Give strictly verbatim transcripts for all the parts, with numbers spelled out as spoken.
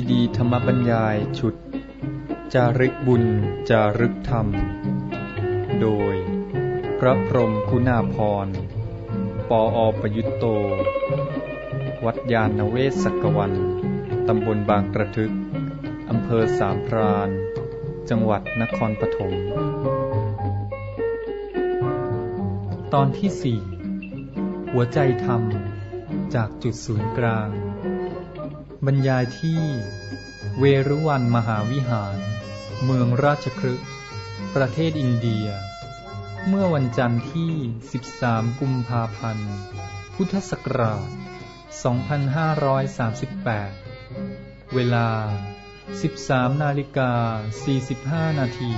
ดีธรรมบรรยายชุดจารึกบุญจารึกธรรมโดยพระพรหมคุณาภรณ์ปออประยุตโตวัดยาณเวศกวันตำบลบางกระทึกอำเภอสามพรานจังหวัดนครปฐมตอนที่สี่หัวใจธรรมจากจุดศูนย์กลางบรรยายที่เวรุวันมหาวิหารเมืองราชคฤห์ประเทศอินเดียเมื่อวันจันทร์ที่สิบสามกุมภาพันธ์พุทธศักราชสองพันห้าร้อยสามสิบแปดเวลา สิบสามนาฬิกาสี่สิบห้านาที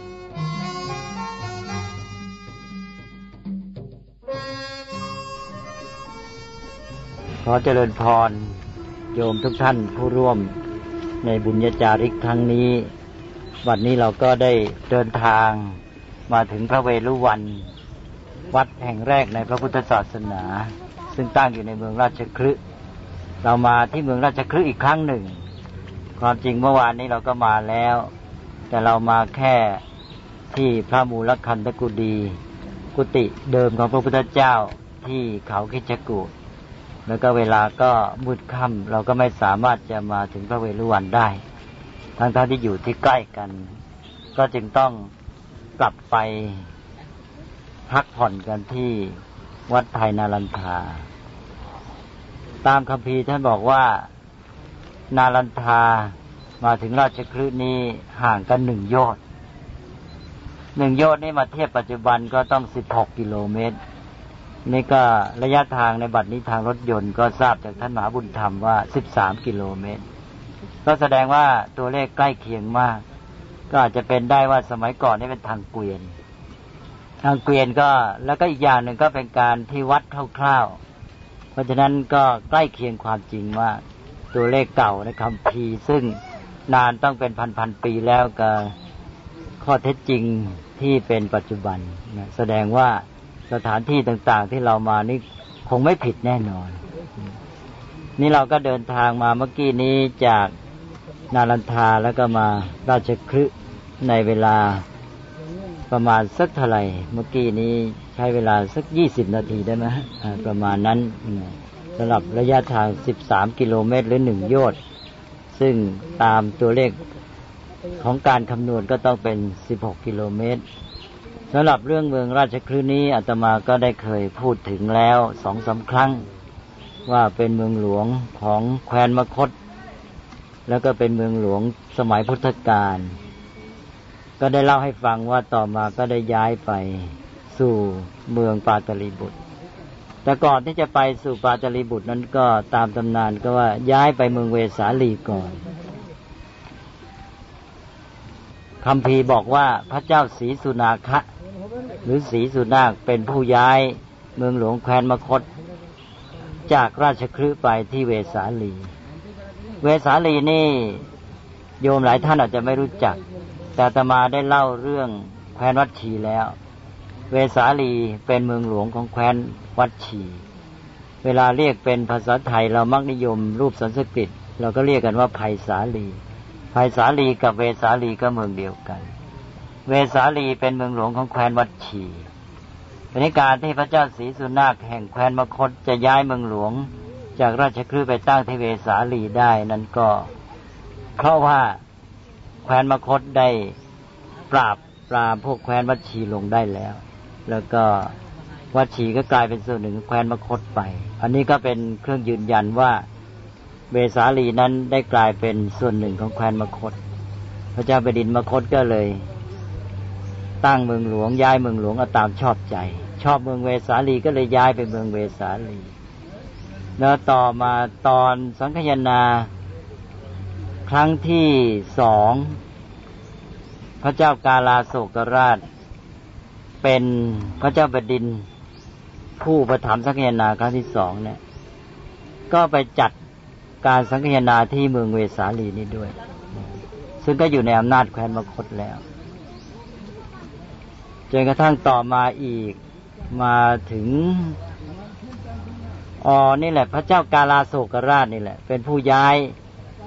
ขอเจริญพรโยมทุกท่านผู้ร่วมในบุญญาจาริกครั้งนี้วันนี้เราก็ได้เดินทางมาถึงพระเวรุวันวัดแห่งแรกในพระพุทธศาสนาซึ่งตั้งอยู่ในเมืองราชคฤห์เรามาที่เมืองราชคฤห์อีกครั้งหนึ่งความจริงเมื่อวานนี้เราก็มาแล้วแต่เรามาแค่ที่พระมูลคันธกุฎีกุฏิเดิมของพระพุทธเจ้าที่เขาคิชกูฏแล้วก็เวลาก็มืดค่ำเราก็ไม่สามารถจะมาถึงพระเวรุวันได้ทั้งๆที่อยู่ที่ใกล้กันก็จึงต้องกลับไปพักผ่อนกันที่วัดไทยนารันทาตามคัมภีร์ท่านบอกว่านารันทามาถึงราชคฤห์นี้ห่างกันหนึ่งโยชน์หนึ่งโยชน์นี่มาเทียบปัจจุบันก็ต้องสิบหกกิโลเมตรนี่ก็ระยะทางในบัดนี้ทางรถยนต์ก็ทราบจากท่านมหาบุญธรรมว่าสิบสามกิโลเมตรก็แสดงว่าตัวเลขใกล้เคียงมากก็อาจจะเป็นได้ว่าสมัยก่อนนี่เป็นทางเกวียนทางเกวียนก็แล้วก็อีกอย่างหนึ่งก็เป็นการที่วัดคร่าวๆเพราะฉะนั้นก็ใกล้เคียงความจริงว่าตัวเลขเก่าในคัมภีร์ซึ่งนานต้องเป็นพันๆปีแล้วก็ข้อเท็จจริงที่เป็นปัจจุบันนะแสดงว่าสถานที่ต่างๆที่เรามานี่คงไม่ผิดแน่นอนนี่เราก็เดินทางมาเมื่อกี้นี้จากนารันทาแล้วก็มาราชคฤห์ในเวลาประมาณสักเท่าไหร่เมื่อกี้นี้ใช้เวลาสักยี่สิบนาทีได้ไหมประมาณนั้นสำหรับระยะทางสิบสามกิโลเมตรหรือหนึ่งโยชน์ซึ่งตามตัวเลขของการคำนวณก็ต้องเป็นสิบหกกิโลเมตรสำหรับเรื่องเมืองราชคฤห์นี้อาตมาก็ได้เคยพูดถึงแล้ว สองสาม ครั้งว่าเป็นเมืองหลวงของแคว้นมคธแล้วก็เป็นเมืองหลวงสมัยพุทธกาลก็ได้เล่าให้ฟังว่าต่อมาก็ได้ย้ายไปสู่เมืองปาตลีบุตรแต่ก่อนที่จะไปสู่ปาตลีบุตรนั้นก็ตามตำนานก็ว่าย้ายไปเมืองเวสาลีก่อนคัมภีร์บอกว่าพระเจ้าศรีสุนาคะหรือศรีสุนาคเป็นผู้ย้ายเมืองหลวงแคว้นมคธจากราชคฤห์ไปที่เวสาลีเวสาลีนี่โยมหลายท่านอาจจะไม่รู้จักแต่อาตมาได้เล่าเรื่องแคว้นวัดชีแล้วเวสาลีเป็นเมืองหลวงของแคว้นวัดชีเวลาเรียกเป็นภาษาไทยเรามักนิยมรูปสันสกฤตเราก็เรียกกันว่าไผ่สาลีไผ่สาลีกับเวสาลีก็เมืองเดียวกันเวสาลีเป็นเมืองหลวงของแคว้นวัดชีเป็นการที่พระเจ้าศรีสุนาคแห่งแคว้นมคธจะย้ายเมืองหลวงจากราชคฤห์ไปตั้งที่เวสาลีได้นั้นก็เพราะว่าแคว้นมคธได้ปราบปรามพวกแคว้นวัดชีลงได้แล้วแล้วก็วัดชีก็กลายเป็นส่วนหนึ่งของแคว้นมคธไปอันนี้ก็เป็นเครื่องยืนยันว่าเวสาลีนั้นได้กลายเป็นส่วนหนึ่งของแคว้นมคธพระเจ้าแผ่นดินมคธก็เลยตั้งเมืองหลวงย้ายเมืองหลวงเอาตามชอบใจชอบเมืองเวสาลีก็เลยย้ายไปเมืองเวสาลีแล้วต่อมาตอนสังคายนาครั้งที่สองพระเจ้ากาลาโศกราชเป็นพระเจ้าแผ่นดินผู้ประถมสังคายนาครั้งที่สองเนี่ยก็ไปจัดการสังคายนาที่เมืองเวสาลีนี้ด้วยซึ่งก็อยู่ในอำนาจแคว้นมคธแล้วจนกระทั่งต่อมาอีกมาถึงอ๋อนี่แหละพระเจ้ากาลาโศกราชนี่แหละเป็นผู้ย้าย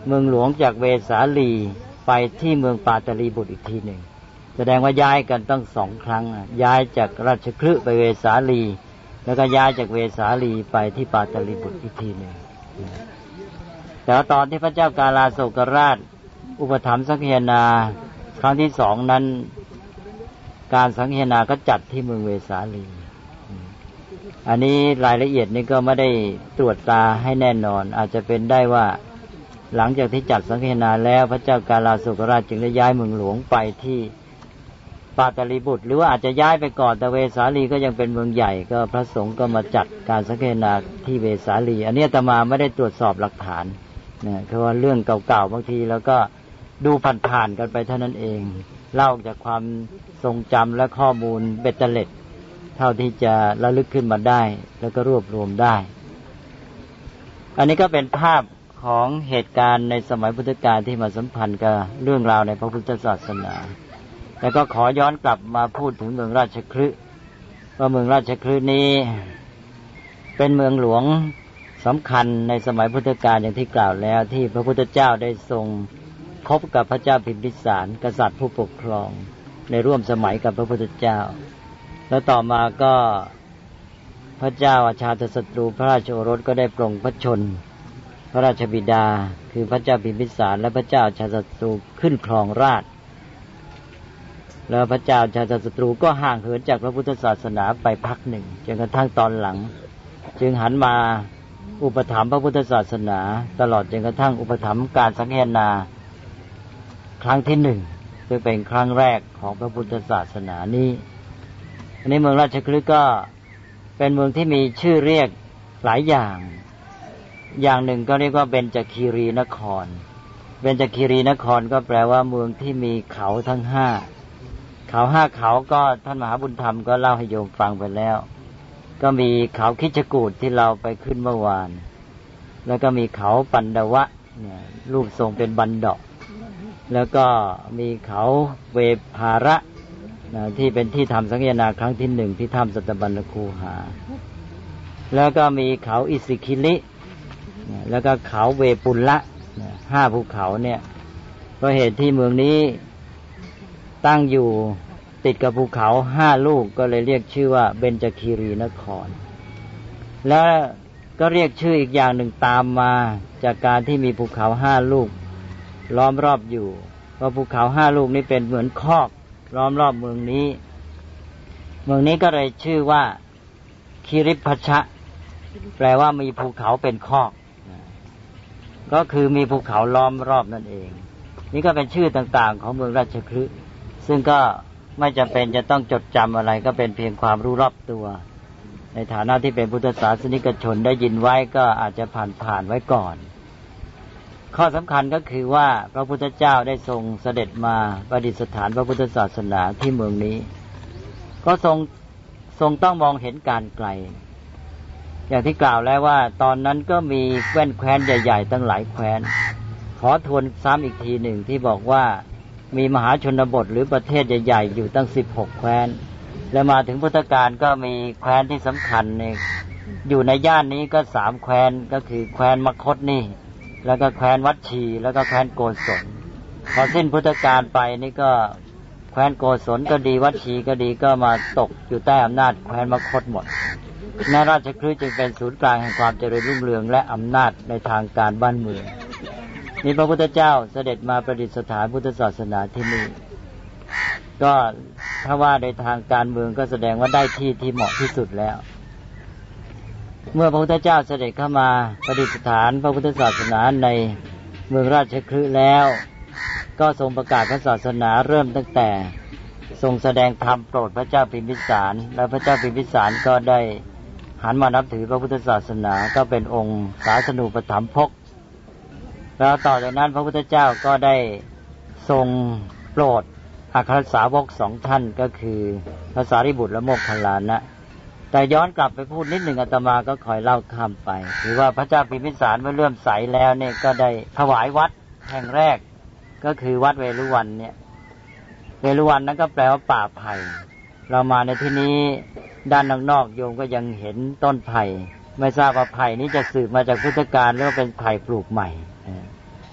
เมืองหลวงจากเวสาลีไปที่เมืองปาตลีบุตรอีกทีหนึ่งแสดงว่าย้ายกันต้องสองครั้งย้ายจากราชคฤห์ไปเวสาลีแล้วก็ย้ายจากเวสาลีไปที่ปาตลีบุตรอีกทีหนึ่งแต่ว่าตอนที่พระเจ้ากาลาโศกราชอุปถัมภ์สังฆนาครั้งที่สองนั้นการสังฆนาก็จัดที่เมืองเวสาลีอันนี้รายละเอียดนี้ก็ไม่ได้ตรวจตาให้แน่นอนอาจจะเป็นได้ว่าหลังจากที่จัดสังฆนาแล้วพระเจ้ากาลาโศกราชจึงได้ย้ายเมืองหลวงไปที่ปาตลีบุตรหรือว่าอาจจะย้ายไปก่อนแต่เวสาลีก็ยังเป็นเมืองใหญ่ก็พระสงฆ์ก็มาจัดการสังฆนาที่เวสาลีอันนี้อาตมาไม่ได้ตรวจสอบหลักฐานนะเพราะว่าเรื่องเก่าๆบางทีแล้วก็ดูผ่านๆกันไปเท่านั้นเองเล่าจากความทรงจำและข้อมูลเบ็ดเตล็ดเท่าที่จะระลึกขึ้นมาได้แล้วก็รวบรวมได้อันนี้ก็เป็นภาพของเหตุการณ์ในสมัยพุทธกาลที่มาสัมพันธ์กับเรื่องราวในพระพุทธศาสนาแล้วก็ขอย้อนกลับมาพูดถึงเมืองราชคฤห์ว่าเมืองราชคฤห์นี้เป็นเมืองหลวงสำคัญในสมัยพุทธกาลอย่างที่กล่าวแล้วที่พระพุทธเจ้าได้ทรงคบกับพระเจ้าพิมพิสารกษัตริย์ผู้ปกครองในร่วมสมัยกับพระพุทธเจ้าแล้วต่อมาก็พระเจ้าอาชาตศัตรูพระราชโอรสก็ได้ปลงพระชนพระราชบิดาคือพระเจ้าพิมพิสารและพระเจ้าอาชาตศัตรูขึ้นครองราชย์แล้วพระเจ้าอาชาตศัตรูก็ห่างเหินจากพระพุทธศาสนาไปพักหนึ่งจนกระทั่งตอนหลังจึงหันมาอุปถัมภ์พระพุทธศาสนาตลอดจนกระทั่งอุปถัมภ์การสังฆนาครั้งที่หนึ่งซึ่งเป็นครั้งแรกของพระพุทธศาสนานี้อันนี้เมืองราชคฤห์ก็เป็นเมืองที่มีชื่อเรียกหลายอย่างอย่างหนึ่งก็เรียกว่าเบญจคีรีนครเบญจคีรีนครก็แปลว่าเมืองที่มีเขาทั้งห้าเขาห้าเขาก็ท่านมหาบุญธรรมก็เล่าให้โยมฟังไปแล้วก็มีเขาคิชกูฏที่เราไปขึ้นเมื่อวานแล้วก็มีเขาปันดวะเนี่ยรูปทรงเป็นบันดาแล้วก็มีเขาเวภาระนะที่เป็นที่ทำสังฆนาครั้งที่หนึ่งที่ถ้ำสัตบัญญคูหาแล้วก็มีเขาอิสิคิลิแล้วก็เขาเวปุลละห้าภูเขาเนี่ยเพราะเหตุที่เมืองนี้ตั้งอยู่ติดกับภูเขาห้าลูกก็เลยเรียกชื่อว่าเบญจคีรีนครแล้วก็เรียกชื่ออีกอย่างหนึ่งตามมาจากการที่มีภูเขาห้าลูกล้อมรอบอยู่เพราะภูเขาห้าลูกนี้เป็นเหมือนคอกล้อมรอบเมืองนี้เมืองนี้ก็เลยชื่อว่าคิริพัชชะแปลว่ามีภูเขาเป็นคอกก็คือมีภูเขาล้อมรอบนั่นเองนี่ก็เป็นชื่อต่างๆของเมืองราชคฤห์ซึ่งก็ไม่จำเป็นจะต้องจดจำอะไรก็เป็นเพียงความรู้รอบตัวในฐานะที่เป็นพุทธศาสนิกชนได้ยินไว้ก็อาจจะผ่านๆไว้ก่อนข้อสำคัญก็คือว่าพระพุทธเจ้าได้ทรงเสด็จมาประดิษฐานพระพุทธศาสนาที่เมืองนี้ก็ทรงทรงต้องมองเห็นการไกลอย่างที่กล่าวแล้วว่าตอนนั้นก็มีแว่นแคว้นใหญ่ๆตั้งหลายแคว้นขอทวนซ้ำอีกทีหนึ่งที่บอกว่ามีมหาชนบทหรือประเทศใหญ่ๆอยู่ตั้งสิบหกแคว้นและมาถึงพุทธกาลก็มีแคว้นที่สำคัญในอยู่ในย่านนี้ก็สามแคว้นก็คือแคว้นมคธนี่แล้วก็แคว้นวัดชีแล้วก็แคว้นโกศลพอสิ้นพุทธกาลไปนี่ก็แคว้นโกศลก็ดีวัดชีก็ดีก็มาตกอยู่ใต้อำนาจแคว้นมคธหมดในราชคฤห์จึงเป็นศูนย์กลางแห่งความเจริญรุ่งเรืองและอำนาจในทางการบ้านเมืองนี่พระพุทธเจ้าเสด็จมาประดิษฐานพุทธศาสนาที่นี่ก็ถ้าว่าในทางการเมืองก็แสดงว่าได้ที่ที่เหมาะที่สุดแล้วเมื่อพระพุทธเจ้าเสด็จเข้ามาประดิษฐานพระพุทธศาสนาในเมืองราชคฤห์แล้วก็ทรงประกาศพระศาสนาเริ่มตั้งแต่ทรงแสดงธรรมโปรดพระเจ้าพิมพิสารและพระเจ้าพิมพิสารก็ได้หันมานับถือพระพุทธศาสนาก็เป็นองค์ศาสนูปถัมภกแล้วต่อจากนั้นพระพุทธเจ้าก็ได้ทรงโปรดอัครสาวกสองท่านก็คือพระสารีบุตรและโมคคัลลานะแต่ย้อนกลับไปพูดนิดหนึ่งอาตมาก็คอยเล่าข้ามไปหรือว่าพระเจ้าพิมพิสารเมื่อเลื่อมใสแล้วเนี่ยก็ได้ถวายวัดแห่งแรกก็คือวัดเวรุวันเนี่ยเวรุวันนั้นก็แปลว่าป่าไผ่เรามาในที่นี้ด้านนอกๆโยมก็ยังเห็นต้นไผ่ไม่ทราบว่าไผ่นี้จะสืบมาจากพุทธกาลหรือว่าเป็นไผ่ปลูกใหม่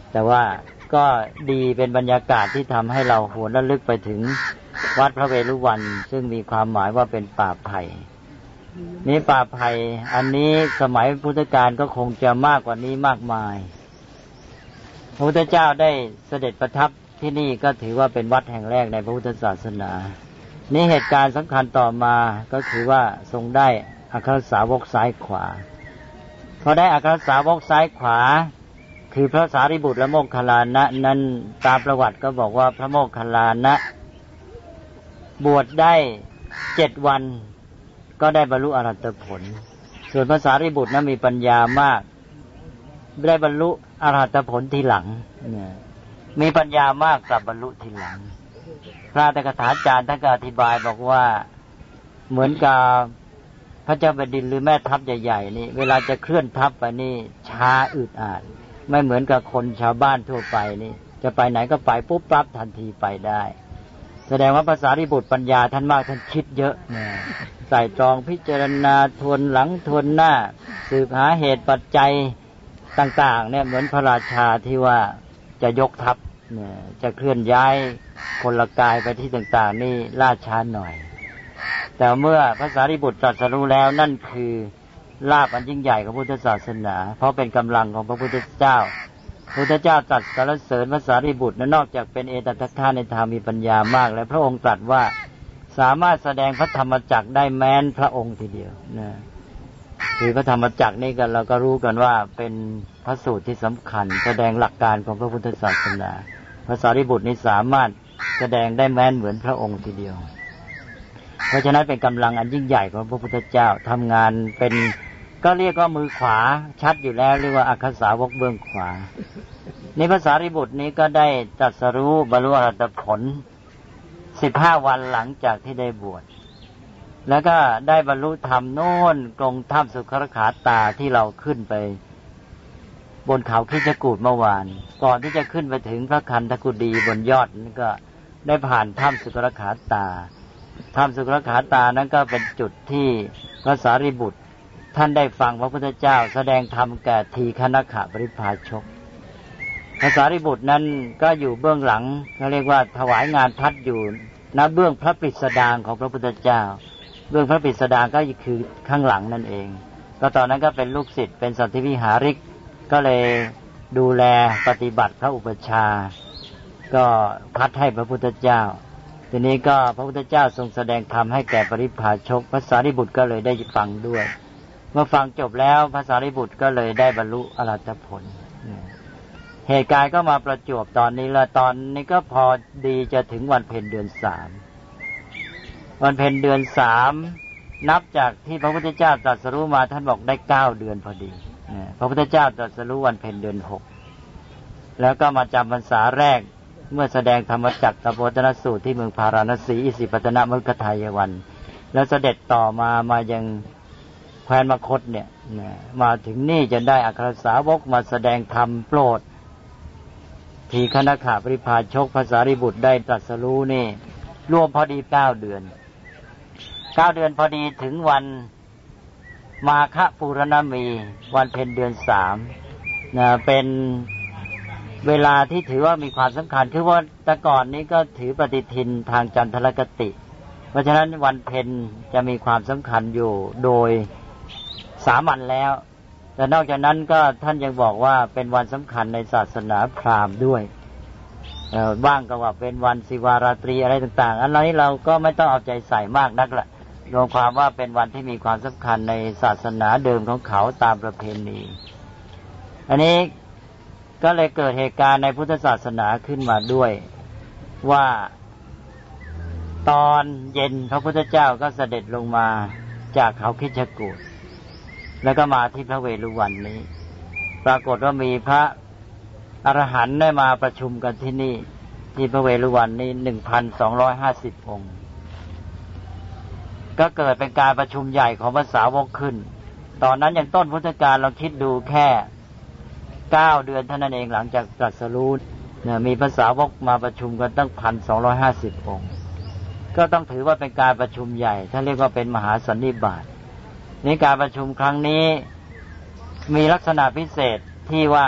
แต่ว่าก็ดีเป็นบรรยากาศที่ทำให้เราหวนระลึกไปถึงวัดพระเวรุวันซึ่งมีความหมายว่าเป็นป่าไผ่นี้ป่าไผ่อันนี้สมัยพุทธกาลก็คงจะมากกว่านี้มากมายพระพุทธเจ้าได้เสด็จประทับที่นี่ก็ถือว่าเป็นวัดแห่งแรกในพระพุทธศาสนานี่เหตุการณ์สำคัญต่อมาก็คือว่าทรงได้อัครสาวกซ้ายขวาพอได้อัครสาวกซ้ายขวาคือพระสารีบุตรและโมคคัลลานะนั้นตามประวัติก็บอกว่าพระโมคคัลลานะบวชได้เจ็ดวันก็ได้บรรลุอรหัตผลส่วนพระสารีบุตรนั้นมีปัญญามากได้บรรลุอรหัตผลทีหลังมีปัญญามากกลับบรรลุทีหลังพระอัตถกถาจารย์ท่านก็อธิบายบอกว่าเหมือนกับพระเจ้าแผ่นดินหรือแม่ทัพใหญ่ๆนี่เวลาจะเคลื่อนทัพไปนี่ช้าอึดอัดไม่เหมือนกับคนชาวบ้านทั่วไปนี่จะไปไหนก็ไปปุ๊บปั๊บทันทีไปได้แสดงว่าพระสารีบุตรปัญญาท่านมากท่านคิดเยอะนะใส่ตรองพิจารณาทวนหลังทวนหน้าสืบหาเหตุปัจจัยต่างๆเนี่ยเหมือนพระราชาที่ว่าจะยกทัพเนี่ยจะเคลื่อนย้ายคนละกายไปที่ต่างๆนี่ล่าช้าหน่อยแต่เมื่อพระสารีบุตรตรัสรู้แล้วนั่นคือลาภอันยิ่งใหญ่ของพุทธศาสนาเพราะเป็นกำลังของพระพุทธเจ้าพระพุทธเจ้าตรัสสรรเสริญพระสารีบุตรนั้นนอกจากเป็นเอตทัคคะในธรรมมีปัญญามากและพระองค์ตรัสว่าสามารถแสดงพระธรรมจักรได้แม้นพระองค์ทีเดียวนะคือพระธรรมจักรนี่กันเราก็รู้กันว่าเป็นพระสูตรที่สำคัญแสดงหลักการของพระพุทธศาสนาพระสารีบุตรนี้สามารถแสดงได้แม้นเหมือนพระองค์ทีเดียวเพราะฉะนั้นเป็นกำลังอันยิ่งใหญ่ของพระพุทธเจ้าทำงานเป็นก็เรียกว่ามือขวาชัดอยู่แล้วเรียกว่าอัคคสาวกเบื้องขวานี่พระสารีบุตรนี้ก็ได้ตรัสรู้บรรลุอรหัตผลสิบห้าวันหลังจากที่ได้บวชแล้วก็ได้บรรลุธรรมโน่นตรงถ้ำสุขรขาตาที่เราขึ้นไปบนเขาคิชกูฏเมื่อวานก่อนที่จะขึ้นไปถึงพระคันธกุฎีบนยอดนี่ก็ได้ผ่านถ้ำสุขรขาตาถ้ำสุขรขาตานั้นก็เป็นจุดที่พระสารีบุตรท่านได้ฟังพระพุทธเจ้าแสดงธรรมแก่ทีฆนขปริพาชกพระสารีบุตรนั้นก็อยู่เบื้องหลังเขาเรียกว่าถวายงานพัดอยู่ณเบื้องพระปริศดางของพระพุทธเจ้าเบื้องพระปริศดางก็คือข้างหลังนั่นเองก็ตอนนั้นก็เป็นลูกศิษย์เป็นสันติวิหาริกก็เลยดูแลปฏิบัติพระอุปชาก็พัดให้พระพุทธเจ้าทีนี้ก็พระพุทธเจ้าทรงแสดงธรรมให้แก่ปริพาชกพระสารีบุตรก็เลยได้ฟังด้วยเมื่อฟังจบแล้วพระสารีบุตรก็เลยได้บรรลุอรหัตผลเหตุการณ์ก็มาประจวบตอนนี้ละตอนนี้ก็พอดีจะถึงวันเพ็ญเดือนสามวันเพ็ญเดือนสามนับจากที่พระพุทธเจ้าตรัสรู้มาท่านบอกได้เก้าเดือนพอดีพระพุทธเจ้าตรัสรู้วันเพ็ญเดือนหกแล้วก็มาจำพรรษาแรกเมื่อแสดงธรรมจักรตโปตนสูตรที่เมืองพาราณสีอิสิปตนมฤคทายวันแล้วเสด็จต่อมามายังแคว้นมคธเนี่ยมาถึงนี่จะได้อัครสาวกมาแสดงธรรมโปรดทีฆนขปริพาชกพระสารีบุตรได้ตรัสรู้นี่รวมพอดีเก้าเดือนเก้าเดือนพอดีถึงวันมาฆปูรณมีวันเพ็ญเดือนสามนะเป็นเวลาที่ถือว่ามีความสำคัญคือว่าแต่ก่อนนี้ก็ถือปฏิทินทางจันทรคติเพราะฉะนั้นวันเพ็ญจะมีความสำคัญอยู่โดยสามัญแล้วแต่นอกจากนั้นก็ท่านยังบอกว่าเป็นวันสำคัญในศาสนาพราหมณ์ด้วยบ้างก็ว่าเป็นวันศิวาราตรีอะไรต่างๆอันนี้เราก็ไม่ต้องเอาใจใส่มากนักละรวมความว่าเป็นวันที่มีความสำคัญในศาสนาเดิมของเขาตามประเพณีอันนี้ก็เลยเกิดเหตุการณ์ในพุทธศาสนาขึ้นมาด้วยว่าตอนเย็นพระพุทธเจ้าก็เสด็จลงมาจากเขาคิชกูฏแล้วก็มาที่พระเวฬุวันนี้ปรากฏว่ามีพระอรหันต์ได้มาประชุมกันที่นี่ที่พระเวฬุวันนี้ หนึ่งพันสองร้อยห้าสิบ องค์ก็เกิดเป็นการประชุมใหญ่ของพระสาวกขึ้นตอนนั้นอย่างต้นพุทธกาลเราคิดดูแค่เก้าเดือนเท่านั้นเองหลังจากตรัสรู้เนี่ยมีพระสาวกมาประชุมกันตั้ง หนึ่งพันสองร้อยห้าสิบ องค์ก็ต้องถือว่าเป็นการประชุมใหญ่ท่านเรียกว่าเป็นมหาสันนิบาตในการประชุมครั้งนี้มีลักษณะพิเศษที่ว่า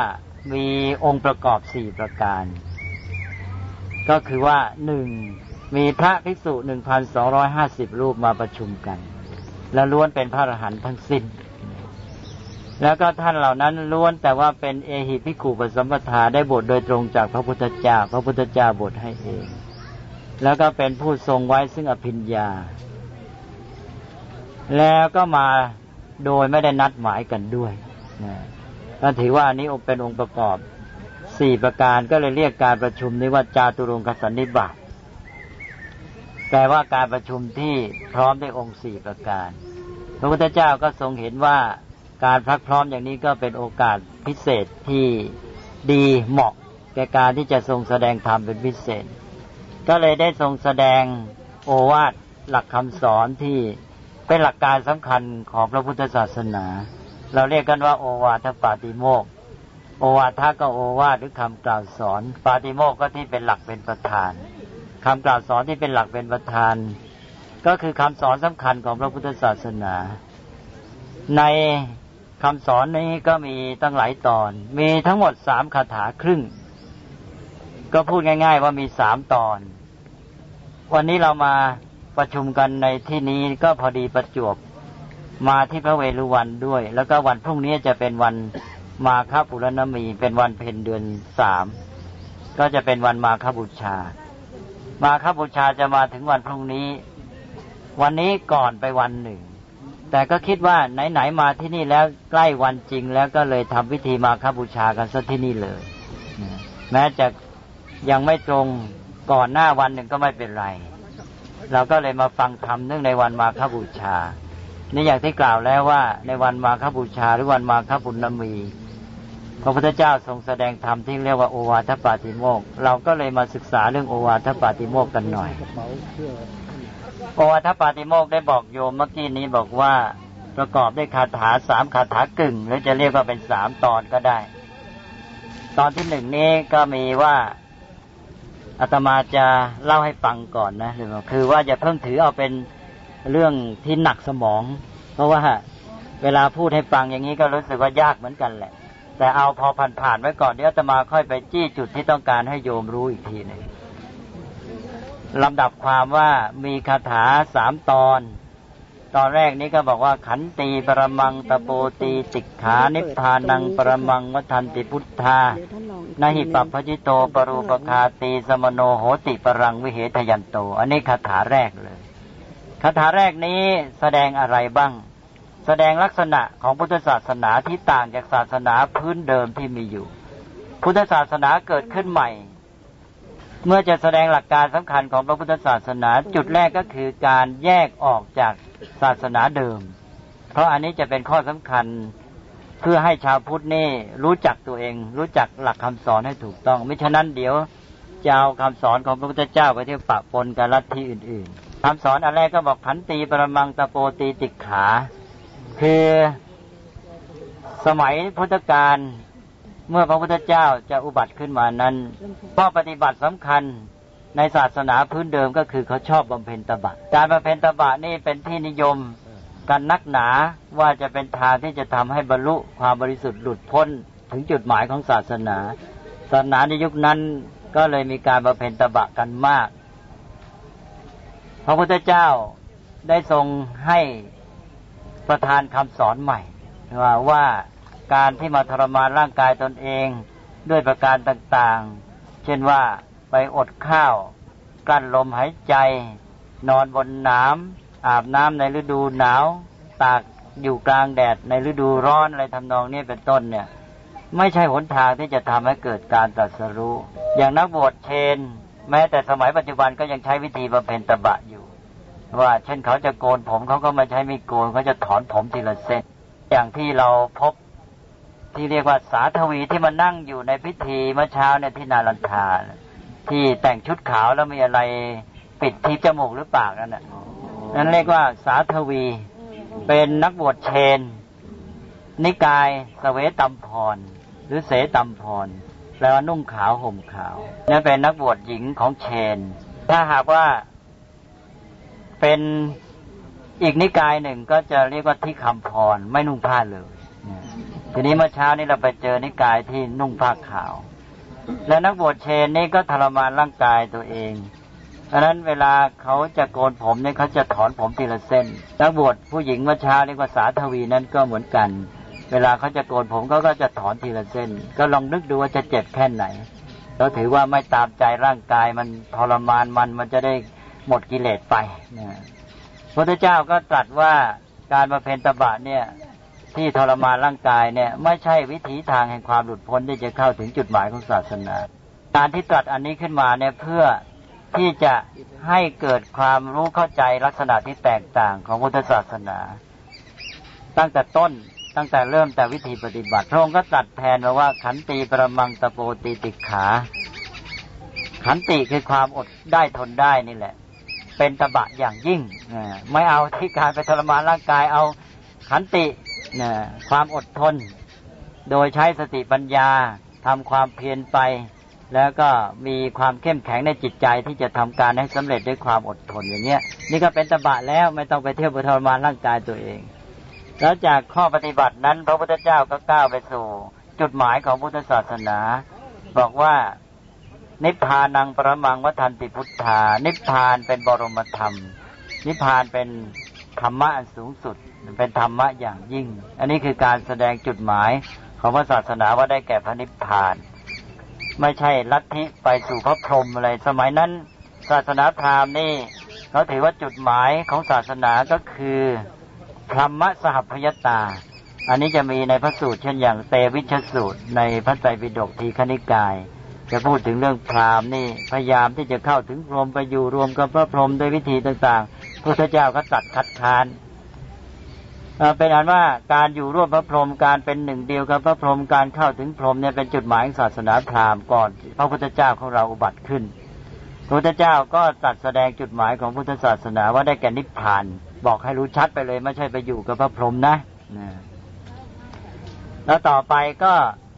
มีองค์ประกอบสี่ประการก็คือว่าหนึ่งมีพระภิกษุ หนึ่งพันสองร้อยห้าสิบ รูปมาประชุมกันและล้วนเป็นพระอรหันต์ทั้งสิ้นแล้วก็ท่านเหล่านั้นล้วนแต่ว่าเป็นเอหิภิกขุปสัมปทาได้บทโดยตรงจากพระพุทธเจ้าพระพุทธเจ้าบทให้เองแล้วก็เป็นผู้ทรงไว้ซึ่งอภิญญาแล้วก็มาโดยไม่ได้นัดหมายกันด้วยนะก็ถือว่านี้เป็นองค์ประกอบสี่ประการก็เลยเรียกการประชุมนี้ว่าจาตุรงคสันนิบาตแปลว่าการประชุมที่พร้อมด้วยองค์สี่ประการพระพุทธเจ้าก็ทรงเห็นว่าการพรักพร้อมอย่างนี้ก็เป็นโอกาสพิเศษที่ดีเหมาะแก่การที่จะทรงแสดงธรรมเป็นพิเศษก็เลยได้ทรงแสดงโอวาทหลักคำสอนที่เป็นหลักการสำคัญของพระพุทธศาสนาเราเรียกกันว่าโอวาทปาติโมกข์โอวาทก็โอวาทหรือคำกล่าวสอนปาติโมกข์ก็ที่เป็นหลักเป็นประธานคำกล่าวสอนที่เป็นหลักเป็นประธานก็คือคำสอนสำคัญของพระพุทธศาสนาในคำสอนนี้ก็มีตั้งหลายตอนมีทั้งหมดสามคาถาครึ่งก็พูดง่ายๆว่ามีสามตอนวันนี้เรามาประชุมกันในที่นี้ก็พอดีประจวบมาที่พระเวฬุวันด้วยแล้วก็วันพรุ่งนี้จะเป็นวันมาฆปุรณมีเป็นวันเพ็ญเดือนสามก็จะเป็นวันมาฆบูชามาฆบูชาจะมาถึงวันพรุ่งนี้วันนี้ก่อนไปวันหนึ่งแต่ก็คิดว่าไหนๆมาที่นี่แล้วใกล้วันจริงแล้วก็เลยทำพิธีมาฆบูชากันซะที่นี่เลยแม้จะยังไม่ตรงก่อนหน้าวันหนึ่งก็ไม่เป็นไรเราก็เลยมาฟังธรรมเนื่องในวันมาฆบูชานี่อย่างที่กล่าวแล้วว่าในวันมาฆบูชาหรือวันมาฆปุณณมีพระพุทธเจ้าทรงแสดงธรรมที่เรียกว่าโอวาทปาติโมกข์เราก็เลยมาศึกษาเรื่องโอวาทปาติโมกข์กันหน่อยโอวาทปาติโมกข์ได้บอกโยมเมื่อกี้นี้บอกว่าประกอบด้วยคาถาสามคาถากึ่งหรือจะเรียกว่าเป็นสามตอนก็ได้ตอนที่หนึ่งนี้ก็มีว่าอาตมาจะเล่าให้ฟังก่อนนะคือว่าอย่าเพิ่งถือเอาเป็นเรื่องที่หนักสมองเพราะว่าเวลาพูดให้ฟังอย่างนี้ก็รู้สึกว่ายากเหมือนกันแหละแต่เอาพอผ่านๆไว้ก่อนเดี๋ยวอาตมาค่อยไปจี้จุดที่ต้องการให้โยมรู้อีกทีหนึ่งลำดับความว่ามีคาถาสามตอนตอนแรกนี้ก็บอกว่าขันติปรมังตะโปตีสิกขานิพพานังปรมังวัฏันติพุทธานะหิปัพพจิโตปรูปคาตีสมโนโหติปรังวิเหทยันโตอันนี้คาถาแรกเลยคาถาแรกนี้แสดงอะไรบ้างแสดงลักษณะของพุทธศาสนาที่ต่างจากศาสนาพื้นเดิมที่มีอยู่พุทธศาสนาเกิดขึ้นใหม่เมื่อจะแสดงหลักการสำคัญของพระพุทธศาสนาจุดแรกก็คือการแยกออกจากศาสนาเดิมเพราะอันนี้จะเป็นข้อสำคัญเพื่อให้ชาวพุทธนี่รู้จักตัวเองรู้จักหลักคำสอนให้ถูกต้องไม่ฉะนั้นเดี๋ยวจะเอาคำสอนของพระพุทธเจ้าไปที่ปะปนกับลัทธิอื่นๆคำสอนอันแรกก็บอกขันติปรมังตะโปตีติกขาคือสมัยพุทธกาลเมื่อพระพุทธเจ้าจะอุบัติขึ้นมานั้นข้อปฏิบัติสำคัญในศาสนาพื้นเดิมก็คือเขาชอบบำเพ็ญตบะการบำเพ็ญตบะนี่เป็นที่นิยมกันนักหนาว่าจะเป็นทางที่จะทำให้บรรลุความบริสุทธิ์หลุดพ้นถึงจุดหมายของศาสนาศาสนาในยุคนั้นก็เลยมีการบำเพ็ญตบะกันมากพระพุทธเจ้าได้ทรงให้ประทานคำสอนใหม่ว่าว่าการที่มาทรมานร่างกายตนเองด้วยประการต่างๆเช่นว่าไปอดข้าวกลั้นลมหายใจนอนบนน้ำอาบน้ำในฤดูหนาวตากอยู่กลางแดดในฤดูร้อนอะไรทำนองนี้เป็นต้นเนี่ยไม่ใช่หนทางที่จะทำให้เกิดการตรัสรู้อย่างนักบวชเชนแม้แต่สมัยปัจจุบันก็ยังใช้วิธีบำเพ็ญตบะอยู่ว่าเช่นเขาจะโกนผมเขาก็ไม่ใช้มีดโกนเขาจะถอนผมทีละเส้นอย่างที่เราพบที่เรียกว่าสาธวีที่มานั่งอยู่ในพิธีเมื่อเช้าเนี่ยที่นาลันทาที่แต่งชุดขาวแล้วมีอะไรปิดที่จมูกหรือปากนั่นน่ะนั่นเรียกว่าสาธวีเป็นนักบวชเชนนิกายสเวตัมพรหรือเสตัมพรแปลว่านุ่งขาวห่มขาวนั่นเป็นนักบวชหญิงของเชนถ้าหากว่าเป็นอีกนิกายหนึ่งก็จะเรียกว่าทิคัมพรไม่นุ่งผ้าเลยทีนี้เมื่อเช้านี้เราไปเจอนิกายที่นุ่งผ้าขาวแล้วนักบวชเชนนี่ก็ทรมานร่างกายตัวเองเพราะนั้นเวลาเขาจะโกนผมเนี่ยเขาจะถอนผมทีละเส้นนักบวชผู้หญิงเมื่อเช้านี่ก็สาทวีนั้นก็เหมือนกันเวลาเขาจะโกนผมเขาก็จะถอนทีละเส้นก็ลองนึกดูว่าจะเจ็บแค่ไหนเราถือว่าไม่ตามใจร่างกายมันทรมานมันมันจะได้หมดกิเลสไปนะพระพุทธเจ้าก็ตรัสว่าการบำเพ็ญตบะเนี่ยที่ทรมานร่างกายเนี่ยไม่ใช่วิถีทางแห่งความหลุดพ้นที่จะเข้าถึงจุดหมายของศาสนาการที่ตรัสอันนี้ขึ้นมาเนี่ยเพื่อที่จะให้เกิดความรู้เข้าใจลักษณะที่แตกต่างของพุทธศาสนาตั้งแต่ต้นตั้งแต่เริ่มแต่วิธีปฏิบัติพระองค์ก็ตรัสแทนมาว่าขันติปรมังตโปติติขาขันติคือความอดได้ทนได้นี่แหละเป็นตบะอย่างยิ่งไม่เอาที่การไปทรมานร่างกายเอาขันติความอดทนโดยใช้สติปัญญาทำความเพียรไปแล้วก็มีความเข้มแข็งในจิตใจที่จะทำการให้สำเร็จด้วยความอดทนอย่างเงี้ยนี่ก็เป็นตบะแล้วไม่ต้องไปเที่ยวไปทรมานร่างกายตัวเองแล้วจากข้อปฏิบัตินั้นพระพุทธเจ้าก็ก้าวไปสู่จุดหมายของพุทธศาสนาบอกว่านิพพานังปรมังวัฏันติพุทธานิพพานเป็นบรมธรรมนิพพานเป็นธรรมะอันสูงสุดเป็นธรรมะอย่างยิ่งอันนี้คือการแสดงจุดหมายของพระศาสนาว่าได้แก่พระนิพพานไม่ใช่ลัทธิไปสู่พระพรหมอะไรสมัยนั้นศาสนาพราหมณ์นี่เขาถือว่าจุดหมายของศาสนาก็คือธรรมะสหพยตาอันนี้จะมีในพระสูตรเช่นอย่างเตวิชสูตรในพระไตรปิฎกทีฆนิกายจะพูดถึงเรื่องพราหมณ์นี่พยายามที่จะเข้าถึงพรหมไปอยู่รวมกับพระพรหมด้วยวิธีต่างๆพระพุทธเจ้าก็ตรัสคัดค้านเป็นอันว่าการอยู่ร่วมพระพรหมการเป็นหนึ่งเดียวกับพระพรหมการเข้าถึงพรหมเนี่ยเป็นจุดหมายของศาสนาพราหมณ์ก่อนพระพุทธเจ้าของเราอุบัติขึ้นพระพุทธเจ้าก็ตรัสแสดงจุดหมายของพุทธศาสนาว่าได้แก่นิพพานบอกให้รู้ชัดไปเลยไม่ใช่ไปอยู่กับพระพรหมนะแล้วต่อไปก็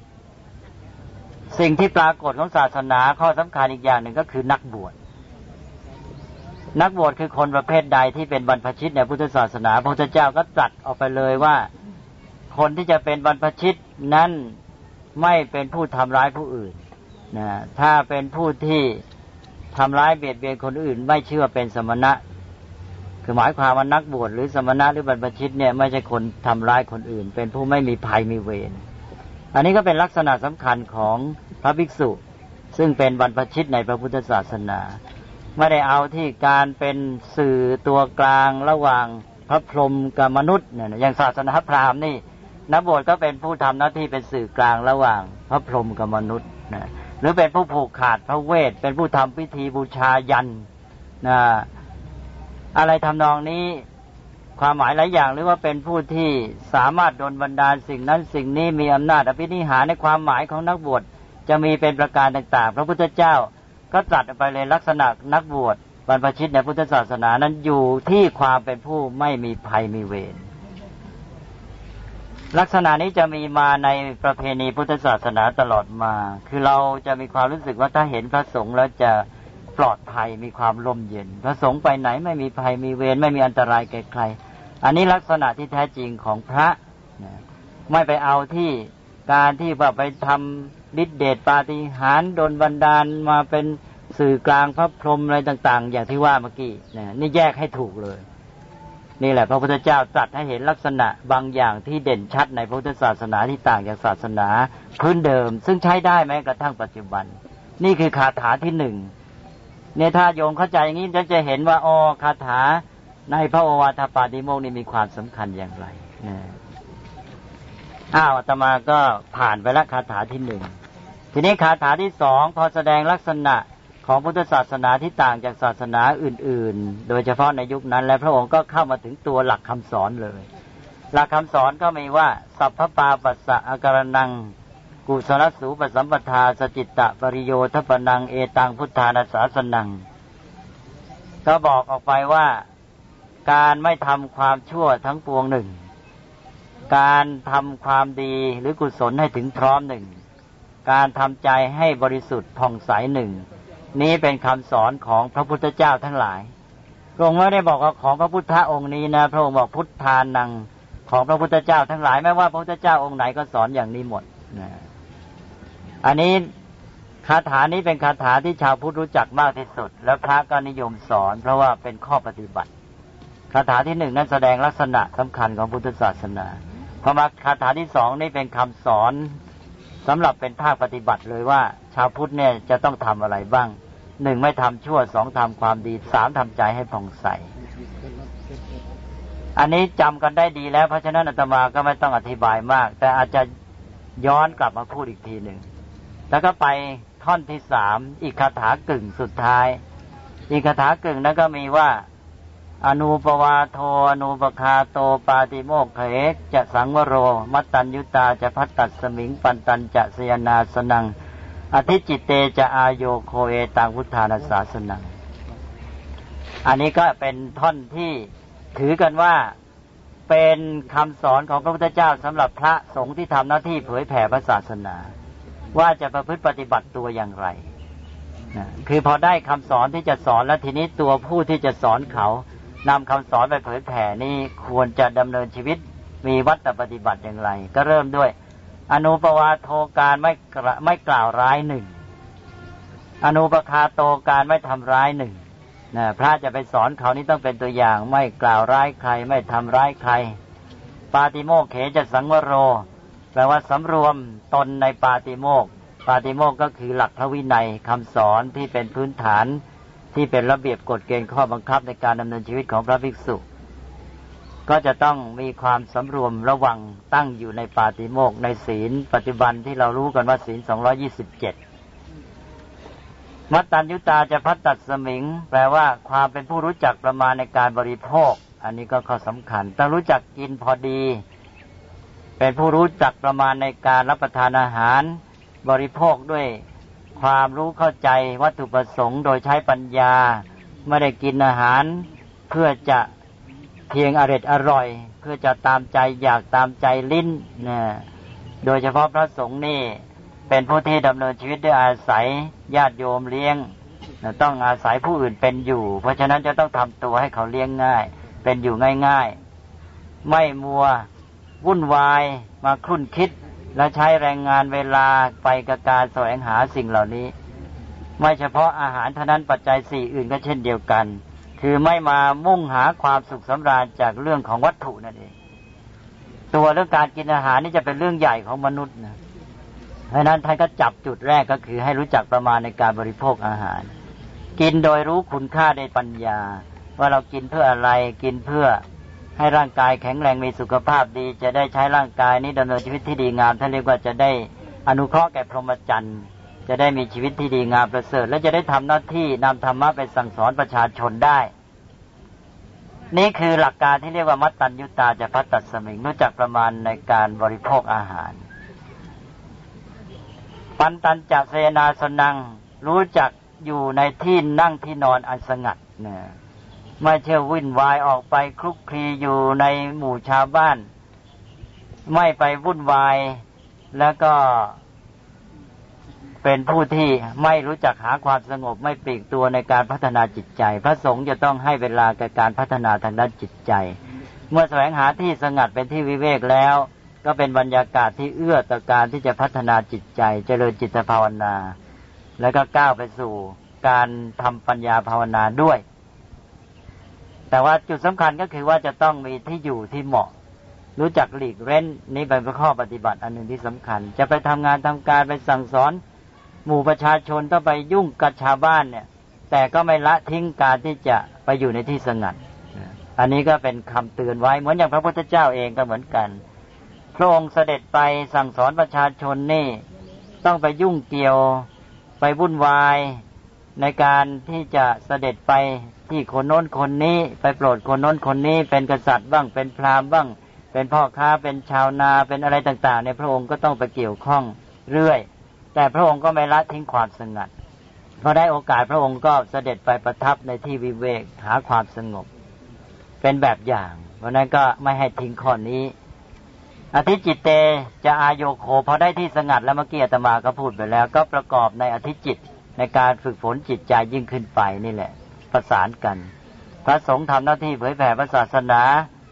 สิ่งที่ปรากฏของศาสนาข้อสำคัญอีกอย่างหนึ่งก็คือนักบวชนักบวชคือคนประเภทใดที่เป็นบรรพชิตในพุทธศาสนาพระพุทธเจ้าก็ตรัสออกไปเลยว่าคนที่จะเป็นบรรพชิตนั้นไม่เป็นผู้ทำร้ายผู้อื่นนะถ้าเป็นผู้ที่ทำร้ายเบียดเบียนคนอื่นไม่เชื่อเป็นสมณะคือหมายความว่านักบวชหรือสมณะหรือบรรพชิตเนี่ยไม่ใช่คนทำร้ายคนอื่นเป็นผู้ไม่มีภัยมีเวรอันนี้ก็เป็นลักษณะสำคัญของพระภิกษุซึ่งเป็นบรรพชิตในพระพุทธศาสนาไม่ได้เอาที่การเป็นสื่อตัวกลางระหว่างพระพรหมกับมนุษย์เนี่ยอย่างศาสนาพราหมณ์นี่นักบวชก็เป็นผู้ทำหน้าที่เป็นสื่อกลางระหว่างพระพรหมกับมนุษย์นะหรือเป็นผู้ผูกขาดพระเวทเป็นผู้ทำพิธีบูชายันนะอะไรทำนองนี้ความหมายหลายอย่างหรือว่าเป็นผู้ที่สามารถดลบันดาลสิ่งนั้นสิ่งนี้มีอำนาจอภินิหารในความหมายของนักบวชจะมีเป็นประการต่างๆพระพุทธเจ้าก็ตรัสไปเลยลักษณะนักบวชบรรพชิตในพุทธศาสนานั้นอยู่ที่ความเป็นผู้ไม่มีภัยมีเวรลักษณะนี้จะมีมาในประเพณีพุทธศาสนาตลอดมาคือเราจะมีความรู้สึกว่าถ้าเห็นพระสงฆ์แล้วจะปลอดภัยมีความร่มเย็นพระสงฆ์ไปไหนไม่มีภัยมีเวรไม่มีอันตรายแก่ใครอันนี้ลักษณะที่แท้จริงของพระไม่ไปเอาที่การที่ว่าไปทำฤทธิเดชปาฏิหาริย์ดลบันดาลมาเป็นสื่อกลางพระพรหมอะไรต่างๆอย่างที่ว่าเมื่อกี้นี่แยกให้ถูกเลยนี่แหละพระพุทธเจ้าตรัสให้เห็นลักษณะบางอย่างที่เด่นชัดในพุทธศาสนาที่ต่างจากศาสนาพื้นเดิมซึ่งใช้ได้แม้กระทั่งปัจจุบันนี่คือคาถาที่หนึ่งเนี่ยถ้าโยมเข้าใจอย่างนี้จะเห็นว่าอ๋อคาถาในพระโอวาทปาติโมกข์นี่มีความสำคัญอย่างไรนะอ้าวอาตมาก็ผ่านไปแล้วคาถาที่หนึ่งทีนี้คาถาที่สองพอแสดงลักษณะของพุทธศาสนาที่ต่างจากศาสนาอื่นๆโดยเฉพาะในยุคนั้นและพระองค์ก็เข้ามาถึงตัวหลักคำสอนเลยหลักคำสอนก็มีว่าสัพพปาปัสสะอาการนังกุศลสูปสัมปทาสจิตตะปริโยทัปนังเอตังพุทธานาสาสนังก็บอกออกไปว่าการไม่ทำความชั่วทั้งปวงหนึ่งการทำความดีหรือกุศลให้ถึงพร้อมหนึ่งการทำใจให้บริสุทธิ์ผ่องใสหนึ่งนี้เป็นคำสอนของพระพุทธเจ้าทั้งหลายพระองค์ไม่ได้บอกว่าของพระพุทธองค์นี้นะพระองค์บอกพุทธานังของพระพุทธเจ้าทั้งหลายไม่ว่าพระพุทธเจ้าองค์ไหนก็สอนอย่างนี้หมดนะอันนี้คาถานี้เป็นคาถาที่ชาวพุทธรู้จักมากที่สุดแล้วพระก็นิยมสอนเพราะว่าเป็นข้อปฏิบัติคาถาที่หนึ่งนั้นแสดงลักษณะสำคัญของพุทธศาสนาพอมาคาถาที่สองนี่เป็นคำสอนสำหรับเป็นภาคปฏิบัติเลยว่าชาวพุทธเนี่ยจะต้องทำอะไรบ้างหนึ่งไม่ทำชั่วสองทำความดีสามทำใจให้ผ่องใสอันนี้จำกันได้ดีแล้วเพราะฉะนั้นอาตมาก็ไม่ต้องอธิบายมากแต่อาจจะย้อนกลับมาพูดอีกทีหนึ่งแล้วก็ไปท่อนที่สามอีกคาถากึ่งสุดท้ายอีกคาถากึ่งนั้นก็มีว่าอนุปวาโทอนุปคาโตปาติโมกเขจะสังวโรมัตตัญญุตาจะพัตตัสมิงปันตัญจะสยนาสนังอธิจิตเตจะอาโยโคเอตังพุทธานาสาสนังอันนี้ก็เป็นท่อนที่ถือกันว่าเป็นคำสอนของพระพุทธเจ้าสำหรับพระสงฆ์ที่ทำหน้าที่เผยแผ่พระศาสนาว่าจะประพฤติปฏิบัติตัวอย่างไรนะคือพอได้คำสอนที่จะสอนแล้วทีนี้ตัวผู้ที่จะสอนเขานำคำสอนไปเผยแผ่นี่ควรจะดำเนินชีวิตมีวัตถปฏิบัติอย่างไรก็เริ่มด้วยอนุปวาโทการไม่ไม่กล่าวร้ายหนึ่งอนุปคาโตการไม่ทำร้ายหนึ่งนะพระจะไปสอนเขานี่ต้องเป็นตัวอย่างไม่กล่าวร้ายใครไม่ทำร้ายใครปาติโมกเขจะสังวโรแปลว่าสำรวมตนในปาติโมกข์ปาติโมกข์ก็คือหลักพระวินัยคำสอนที่เป็นพื้นฐานที่เป็นระเบียบกฎเกณฑ์ข้อบังคับในการดำเนินชีวิตของพระภิกษุก็จะต้องมีความสำรวมระวังตั้งอยู่ในปาติโมกข์ในศีลปัจจุบันที่เรารู้กันว่าศีลสองร้อยยี่สิบเจ็ดมัตตัญญุตาจะพัตตัสมิงแปลว่าความเป็นผู้รู้จักประมาณในการบริโภคอันนี้ก็ข้อสำคัญต้องรู้จักกินพอดีเป็นผู้รู้จักประมาณในการรับประทานอาหารบริโภคด้วยความรู้เข้าใจวัตถุประสงค์โดยใช้ปัญญาไม่ได้กินอาหารเพื่อจะเพียงอร่อยอร่อยเพื่อจะตามใจอยากตามใจลิ้นนะโดยเฉพาะพระสงฆ์นี่เป็นผู้ที่ดำเนินชีวิตด้วยอาศัยญาติโยมเลี้ยงต้องอาศัยผู้อื่นเป็นอยู่เพราะฉะนั้นจะต้องทำตัวให้เขาเลี้ยงง่ายเป็นอยู่ง่ายๆไม่มัววุ่นวายมาครุ่นคิดและใช้แรงงานเวลาไปกับการแสวงหาสิ่งเหล่านี้ไม่เฉพาะอาหารเท่านั้นปัจจัยสี่อื่นก็เช่นเดียวกันคือไม่มามุ่งหาความสุขสำราญจากเรื่องของวัตถุนั่นเองตัวเรื่องการกินอาหารนี่จะเป็นเรื่องใหญ่ของมนุษย์นะเพราะนั้นท่านก็จับจุดแรกก็คือให้รู้จักประมาณในการบริโภคอาหารกินโดยรู้คุณค่าในปัญญาว่าเรากินเพื่ออะไรกินเพื่อให้ร่างกายแข็งแรงมีสุขภาพดีจะได้ใช้ร่างกายนี้ดำเนินชีวิตที่ดีงามท่านเรียกว่าจะได้อนุเคราะห์แก่พรหมจรรย์จะได้มีชีวิตที่ดีงามประเสริฐและจะได้ทำหน้าที่นำธรรมะไปสั่งสอนประชาชนได้นี่คือหลักการที่เรียกว่ามัตตัญญุตาจะพัตตัสมิงรู้จักประมาณในการบริโภคอาหารปันตัญจะเสนาสนังรู้จักอยู่ในที่นั่งที่นอนอันสงัดนะไม่เชื่อวุ่นวายออกไปคลุกคลีอยู่ในหมู่ชาวบ้านไม่ไปวุ่นวายแล้วก็เป็นผู้ที่ไม่รู้จักหาความสงบไม่ปลีกตัวในการพัฒนาจิตใจพระสงฆ์จะต้องให้เวลากับการพัฒนาทางด้านจิตใจเมื่อแสวงหาที่สงัดเป็นที่วิเวกแล้วก็เป็นบรรยากาศที่เอื้อต่อการที่จะพัฒนาจิตใจเจริญจิตภาวนาแล้วก็ก้าวไปสู่การทำปัญญาภาวนาด้วยแต่ว่าจุดสำคัญก็คือว่าจะต้องมีที่อยู่ที่เหมาะรู้จักหลีกเร้นนี่เป็นข้อปฏิบัติอันหนึ่งที่สำคัญจะไปทำงานทำการไปสั่งสอนหมู่ประชาชนต้องไปยุ่งกับชาวบ้านเนี่ยแต่ก็ไม่ละทิ้งการที่จะไปอยู่ในที่สงัดอันนี้ก็เป็นคำเตือนไว้เหมือนอย่างพระพุทธเจ้าเองก็เหมือนกันพระองค์เสด็จไปสั่งสอนประชาชนนี่ต้องไปยุ่งเกี่ยวไปวุ่นวายในการที่จะเสด็จไปที่คนโน้นคนนี้ไปโปรดคนโน้นคนนี้เป็นกษัตริย์บ้างเป็นพราหมณ์บ้างเป็นพ่อค้าเป็นชาวนาเป็นอะไรต่างๆเนี่ยพระองค์ก็ต้องไปเกี่ยวข้องเรื่อยแต่พระองค์ก็ไม่ละทิ้งความสงัดพอได้โอกาสพระองค์ก็เสด็จไปประทับในที่วิเวกหาความสงบเป็นแบบอย่างเพราะนั้นก็ไม่ให้ทิ้งข้อนี้อธิจิตเตจะอาโยโคพอได้ที่สงัดแล้วเมื่อกี้อาตมาก็พูดไปแล้วก็ประกอบในอธิจิตในการฝึกฝนจิตใจยิ่งขึ้นไปนี่แหละประสานกันพระสงฆ์ทำหน้าที่เผยแผ่พระศาสนา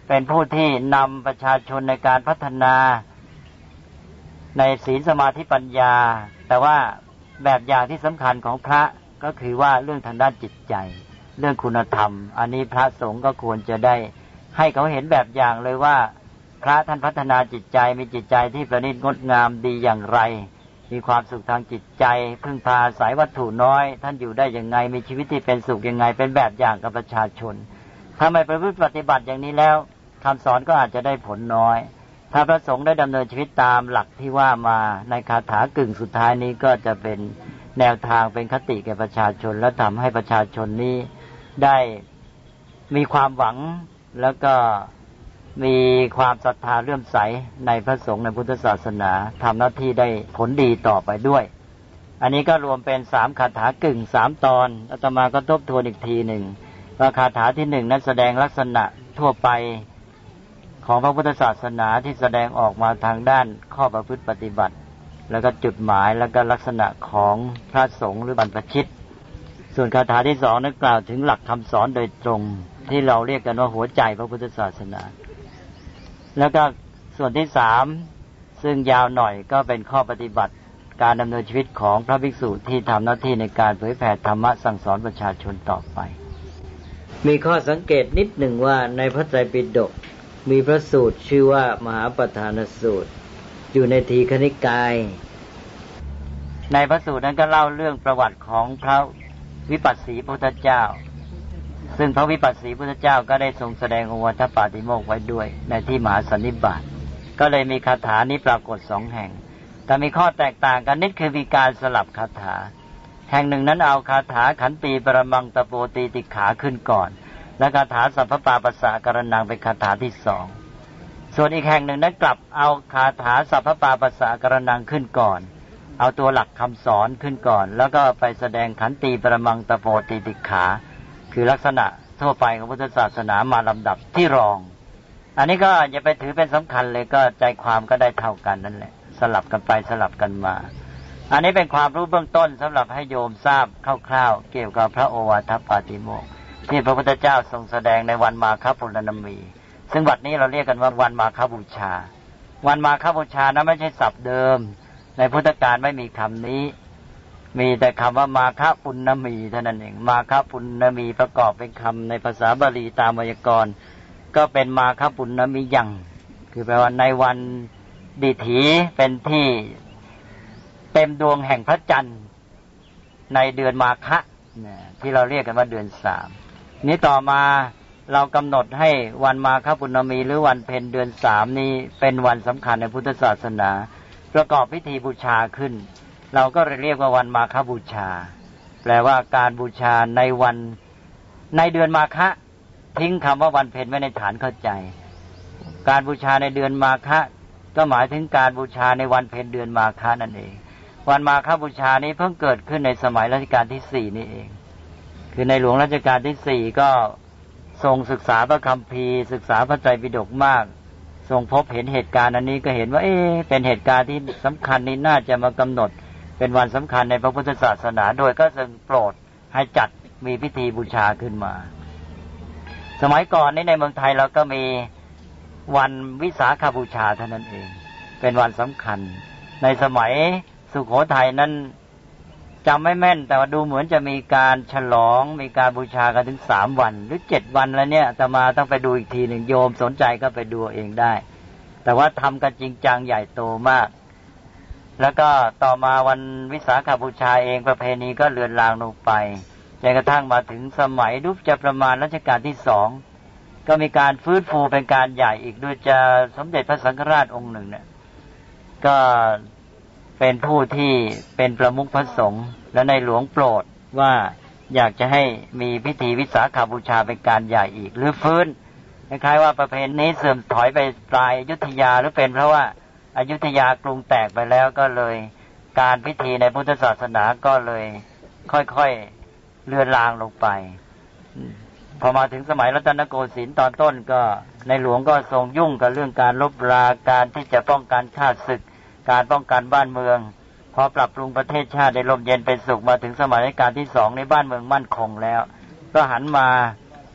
เป็นผู้ที่นำประชาชนในการพัฒนาในศีลสมาธิปัญญาแต่ว่าแบบอย่างที่สำคัญของพระก็คือว่าเรื่องทางด้านจิตใจเรื่องคุณธรรมอันนี้พระสงฆ์ก็ควรจะได้ให้เขาเห็นแบบอย่างเลยว่าพระท่านพัฒนาจิตใจมีจิตใจที่ประณีตงดงามดีอย่างไรมีความสุขทางจิตใจพึ่งพาอาศัยวัตถุน้อยท่านอยู่ได้ยังไงมีชีวิตที่เป็นสุขยังไงเป็นแบบอย่างกับประชาชนถ้าไม่ประพฤติปฏิบัติอย่างนี้แล้วคำสอนก็อาจจะได้ผลน้อยถ้าพระสงฆ์ได้ดำเนินชีวิตตามหลักที่ว่ามาในคาถากึ่งสุดท้ายนี้ก็จะเป็นแนวทางเป็นคติแก่ประชาชนและทำให้ประชาชนนี้ได้มีความหวังแล้วก็มีความศรัทธาเลื่อมใสในพระสงฆ์ในพุทธศาสนาทำหน้าที่ได้ผลดีต่อไปด้วยอันนี้ก็รวมเป็นสามคาถากึ่งสามตอนอาตมาก็ทบทวนอีกทีหนึ่งว่าคาถาที่หนึ่งนั้นแสดงลักษณะทั่วไปของพระพุทธศาสนาที่แสดงออกมาทางด้านข้อประพฤติปฏิบัติแล้วก็จุดหมายแล้วก็ลักษณะของพระสงฆ์หรือบรรพชิตส่วนคาถาที่สองนั้นกล่าวถึงหลักคำสอนโดยตรงที่เราเรียกกันว่าหัวใจพระพุทธศาสนาแล้วก็ส่วนที่สามซึ่งยาวหน่อยก็เป็นข้อปฏิบัติการดำเนินชีวิตของพระภิกษุที่ทำหน้าที่ในการเผยแผ่ธรรมะสั่งสอนประชาชนต่อไปมีข้อสังเกตนิดหนึ่งว่าในพระไตรปิฎกมีพระสูตรชื่อว่ามหาปฐานสูตรอยู่ในทีฆนิกายในพระสูตรนั้นก็เล่าเรื่องประวัติของพระวิปัสสีพุทธเจ้าซึ่งพระวิปัสสีพุทธเจ้าก็ได้ทรงแสดงโอวาทปาติโมกข์ไว้ด้วยในที่มหาสันนิบาตก็เลยมีคาถานี้ปรากฏสองแห่งแต่มีข้อแตกต่างกันนิดคือมีการสลับคาถาแห่งหนึ่งนั้นเอาคาถาขันติปรมังตโปตีติขาขึ้นก่อนและคาถาสัพพปาปัสสะกรณังเป็นคาถาที่สองส่วนอีกแห่งหนึ่งนั้นกลับเอาคาถาสัพพปาปัสสะกรณังขึ้นก่อนเอาตัวหลักคำสอนขึ้นก่อนแล้วก็ไปแสดงขันติปรมังตโปตีติขาคือลักษณะทั่วไปของพุทธศาสนามาลำดับที่รองอันนี้ก็อย่าไปถือเป็นสำคัญเลยก็ใจความก็ได้เท่ากันนั่นแหละสลับกันไปสลับกันมาอันนี้เป็นความรู้เบื้องต้นสำหรับให้โยมทราบคร่าวๆเกี่ยวกับพระโอวาทปาติโมกข์ที่พระพุทธเจ้าทรงแสดงในวันมาฆปุณณมีซึ่งวันนี้เราเรียกกันว่าวันมาฆบูชาวันมาฆบูชานั้นไม่ใช่ศัพท์เดิมในพุทธกาลไม่มีคำนี้มีแต่คำว่ามาฆปุณณมีเท่านั้นเองมาฆปุณณมีประกอบเป็นคำในภาษาบาลีตามไวยากรณ์ก็เป็นมาฆปุณณมียังคือแปลว่าในวันดิถีเป็นที่เต็มดวงแห่งพระจันทร์ในเดือนมาฆะที่เราเรียกกันว่าเดือนสามนี้ต่อมาเรากำหนดให้วันมาฆปุณณมีหรือวันเพ็ญเดือนสามนี้เป็นวันสำคัญในพุทธศาสนาประกอบพิธีบูชาขึ้นเราก็เรียกว่าวันมาฆบูชาแปลว่าการบูชาในวันในเดือนมาฆะทิ้งคำว่าวันเพ็ญไว้ในฐานเข้าใจการบูชาในเดือนมาฆะก็หมายถึงการบูชาในวันเพ็ญเดือนมาฆะนั่นเองวันมาฆบูชานี้เพิ่งเกิดขึ้นในสมัยรัชกาลที่สี่นี่เองคือในหลวงรัชกาลที่สี่ก็ทรงศึกษาพระคัมภีร์ศึกษาพระไตรปิฎกมากทรงพบเห็นเหตุการณ์อันนี้ก็เห็นว่าเอ๊ะเป็นเหตุการณ์ที่สำคัญนี้น่าจะมากำหนดเป็นวันสำคัญในพระพุทธศาสนาโดยก็ทรงโปรดให้จัดมีพิธีบูชาขึ้นมาสมัยก่อนนี้ในเมืองไทยเราก็มีวันวิสาขบูชาเท่านั้นเองเป็นวันสำคัญในสมัยสุโขทัยนั้นจำไม่แม่นแต่ว่าดูเหมือนจะมีการฉลองมีการบูชากันถึงสามวันหรือเจ็ดวันแล้วเนี่ยอาตมาต้องไปดูอีกทีหนึ่งโยมสนใจก็ไปดูเองได้แต่ว่าทำกันจริงจังใหญ่โตมากแล้วก็ต่อมาวันวิสาขบูชาเองประเพณีก็เลือนลางลงไปจนกระทั่งมาถึงสมัยรูปจะประมาณรัชกาลที่สองก็มีการฟื้นฟูเป็นการใหญ่อีกด้วยจะสมเด็จพระสังฆราชองค์หนึ่งเนี่ยก็เป็นผู้ที่เป็นประมุขพระสงฆ์และในหลวงโปรดว่าอยากจะให้มีพิธีวิสาขบูชาเป็นการใหญ่อีกหรือฟื้นคล้ายๆว่าประเพณีนี้เสื่อมถอยไปปลายอยุธยาหรือเป็นเพราะว่าอยุธยากรุงแตกไปแล้วก็เลยการพิธีในพุทธศาสนาก็เลยค่อยๆเลือนลางลงไปพอมาถึงสมัยรัตนโกสินทร์ตอนต้นก็ในหลวงก็ทรงยุ่งกับเรื่องการลบราการที่จะป้องกันข้าศึกการป้องกันบ้านเมืองพอปรับปรุงประเทศชาติได้ร่มเย็นเป็นสุขมาถึงสมัยรัชกาลที่สองในบ้านเมืองมั่นคงแล้วก็หันมา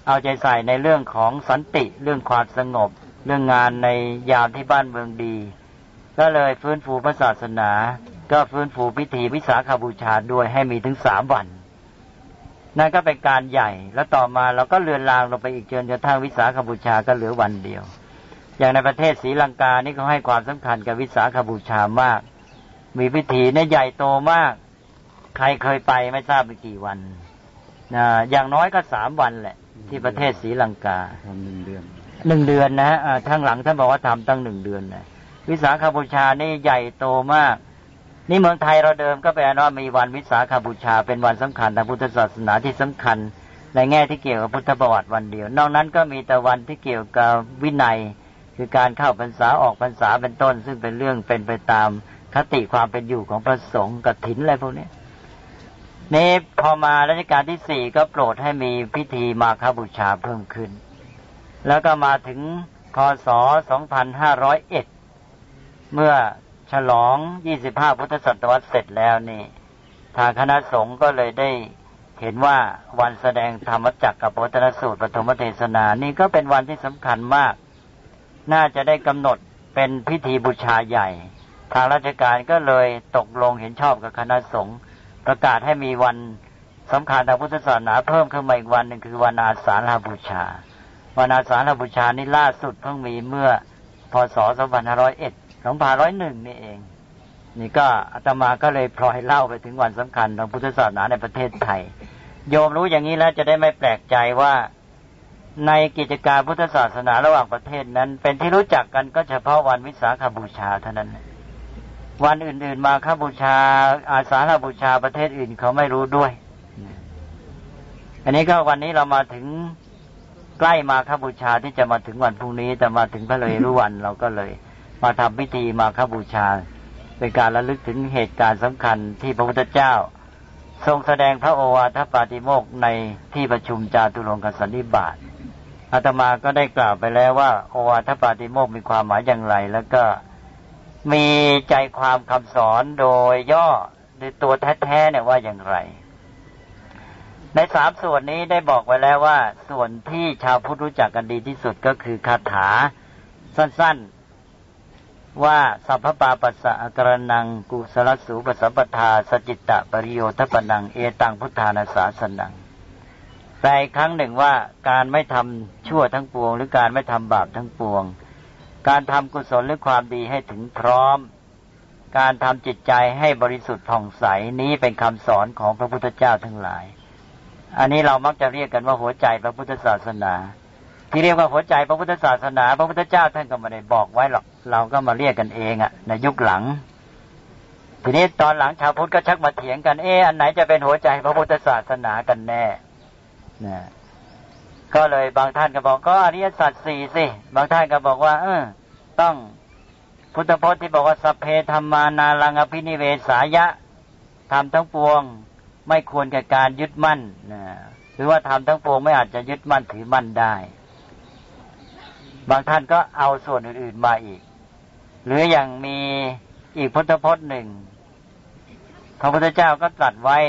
เอาใจใส่ในเรื่องของสันติเรื่องความสงบเรื่องงานในยามที่บ้านเมืองดีก็เลยฟื้นฟูพระศาสนาก็ฟื้นฟูพิธีวิสาขบูชาด้วยให้มีถึงสามวันนั่นก็เป็นการใหญ่แล้วต่อมาเราก็เลือนลางลงไปอีกจนกระทั่งวิสาขบูชาก็เหลือวันเดียวอย่างในประเทศศรีลังกานี่เขาให้ความสำคัญกับวิสาขบูชามากมีพิธีเนี่ยใหญ่โตมากใครเคยไปไม่ทราบไปกี่วันนะอย่างน้อยก็สามวันแหละที่ประเทศศรีลังกาทำหนึ่งเดือนหนึ่งเดือนนะฮะทางหลังท่านบอกว่าทำตั้งหนึ่งเดือนนะวิสาขบูชานี่ใหญ่โตมากนี่เมืองไทยเราเดิมก็แปลว่ามีวันวิสาขบูชาเป็นวันสำคัญทางพุทธศาสนาที่สำคัญในแง่ที่เกี่ยวกับพุทธประวัติวันเดียวนอกนั้นก็มีแต่วันที่เกี่ยวกับวินัยคือการเข้าพรรษาออกพรรษาเป็นต้นซึ่งเป็นเรื่องเป็นไปตามคติความเป็นอยู่ของพระสงฆ์กฐินอะไรพวกนี้นี่พอมารัชกาลที่สี่ก็โปรดให้มีพิธีมาฆบูชาเพิ่มขึ้นแล้วก็มาถึงค.ศ. สองพันห้าร้อยเอ็ดเมื่อฉลองยี่สิบห้าพุทธศตวรรษเสร็จแล้วนี่ทางคณะสงฆ์ก็เลยได้เห็นว่าวันแสดงธรรมจักรกับปวัตตนสูตรปฐมเทศนานี่ก็เป็นวันที่สำคัญมากน่าจะได้กำหนดเป็นพิธีบูชาใหญ่ทางราชการก็เลยตกลงเห็นชอบกับคณะสงฆ์ประกาศให้มีวันสำคัญทางพุทธศาสนาเพิ่มขึ้นมาอีกวันหนึ่งคือวันอาสาฬหบูชาวันอาสาฬหบูชานี่ล่าสุดเพิ่งมีเมื่อพ.ศ. สองพันห้าร้อยเอ็ด สองพันห้าร้อยหนึ่งนี่เองนี่ก็อาตมาก็เลยพลอยเล่าไปถึงวันสำคัญทางพุทธศาสนาในประเทศไทยโยมรู้อย่างนี้แล้วจะได้ไม่แปลกใจว่าในกิจการพุทธศาสนาระหว่างประเทศนั้นเป็นที่รู้จักกันก็เฉพาะวันวิสาขบูชาเท่านั้นวันอื่นๆมาฆบูชาอาสาฬบูชาประเทศอื่นเขาไม่รู้ด้วยอันนี้ก็วันนี้เรามาถึงใกล้มาฆบูชาที่จะมาถึงวันพรุ่งนี้แต่มาถึงพระเลยรู้วันเราก็เลยมาทำพิธีมาฆบูชาเป็นการระลึกถึงเหตุการณ์สำคัญที่พระพุทธเจ้าทรงแสดงพระโอวาทปาติโมกข์ในที่ประชุมจาตุรงกสันนิบาตอาตมาก็ได้กล่าวไปแล้วว่าโอวาทปาติโมกข์มีความหมายอย่างไรแล้วก็มีใจความคำสอนโดยย่อในตัวแท้ๆเนี่ยว่าอย่างไรในสามส่วนนี้ได้บอกไว้แล้วว่าส่วนที่ชาวพุทธรู้จักกันดีที่สุดก็คือคาถาสั้นๆว่าสัพพปาปัสสะกรณังกุศลสูปสัมปทาสจิตตปริโยทปนังเอตังพุทธานาสาสนังแต่อีกครั้งหนึ่งว่าการไม่ทำชั่วทั้งปวงหรือการไม่ทำบาปทั้งปวงการทำกุศลหรือความดีให้ถึงพร้อมการทำจิตใจให้บริสุทธิ์ผ่องใสนี้เป็นคำสอนของพระพุทธเจ้าทั้งหลายอันนี้เรามักจะเรียกกันว่าหัวใจพระพุทธศาสนาที่เรียกว่าหัวใจพระพุทธศาสนาพระพุทธเจ้าท่านก็ไม่ได้บอกไว้หรอกเราก็มาเรียกกันเองอ่ะในยุคหลังทีนี้ตอนหลังชาวพุทธก็ชักมาเถียงกันเอออันไหนจะเป็นหัวใจพระพุทธศาสนากันแน่นะก็เลยบางท่านก็บอกก็อริยสัจสี่สิบางท่านก็บอกว่าเออต้องพุทธพจน์ที่บอกว่าสัพเพธัมมานารังอภินิเวสายะทำทั้งปวงไม่ควรแก่การยึดมั่นนะหรือว่าทำทั้งปวงไม่อาจจะยึดมั่นถือมั่นได้บางท่านก็เอาส่วนอื่นๆมาอีกหรืออย่างมีอีกพุทธพจน์หนึ่งพระพุทธเจ้าก็ตรัสไว้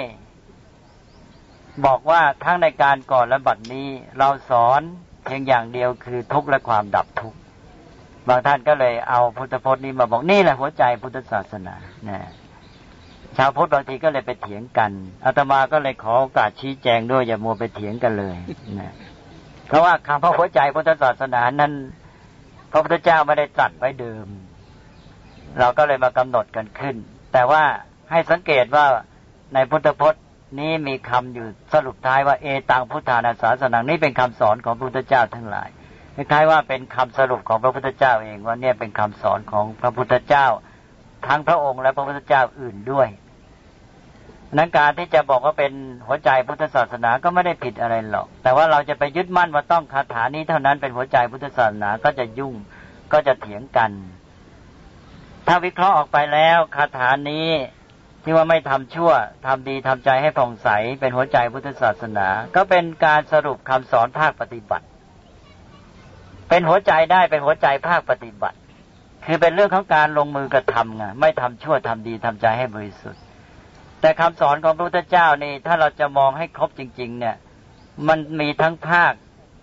บอกว่าทั้งในการก่อนและบัดนี้เราสอนเพียงอย่างเดียวคือทุกข์และความดับทุกข์บางท่านก็เลยเอาพุทธพจน์นี้มาบอกนี่แหละหัวใจพุทธศาสนานะชาวพุทธบางทีก็เลยไปเถียงกันอาตมาก็เลยขอโอกาสชี้แจงด้วยอย่ามัวไปเถียงกันเลยนะเพราะว่าคำว่าหัวใจพุทธศาสนานั้นพระพุทธเจ้าไม่ได้ตรัสไว้เดิมเราก็เลยมากำหนดกันขึ้นแต่ว่าให้สังเกตว่าในพุทธพจน์นี้มีคำอยู่สรุปท้ายว่าเอตังพุทธานาสาสนังนี่เป็นคำสอนของพระพุทธเจ้าทั้งหลายคล้ายๆว่าเป็นคำสรุปของพระพุทธเจ้าเองว่าเนี่ยเป็นคำสอนของพระพุทธเจ้าทั้งพระองค์และพระพุทธเจ้าอื่นด้วยนั้นการที่จะบอกว่าเป็นหัวใจพุทธศาสนาก็ไม่ได้ผิดอะไรหรอกแต่ว่าเราจะไปยึดมั่นว่าต้องคาถานี้เท่านั้นเป็นหัวใจพุทธศาสนาก็จะยุ่งก็จะเถียงกันถ้าวิเคราะห์ออกไปแล้วคาถานี้ที่ว่าไม่ทำชั่วทำดีทำใจให้ผ่องใสเป็นหัวใจพุทธศาสนาก็เป็นการสรุปคำสอนภาคปฏิบัติเป็นหัวใจได้เป็นหัวใจภาคปฏิบัติคือเป็นเรื่องของการลงมือกระทำไงไม่ทำชั่วทำดีทำใจให้บริสุทธิ์แต่คำสอนของพระพุทธเจ้านี่ถ้าเราจะมองให้ครบจริงๆเนี่ยมันมีทั้งภาค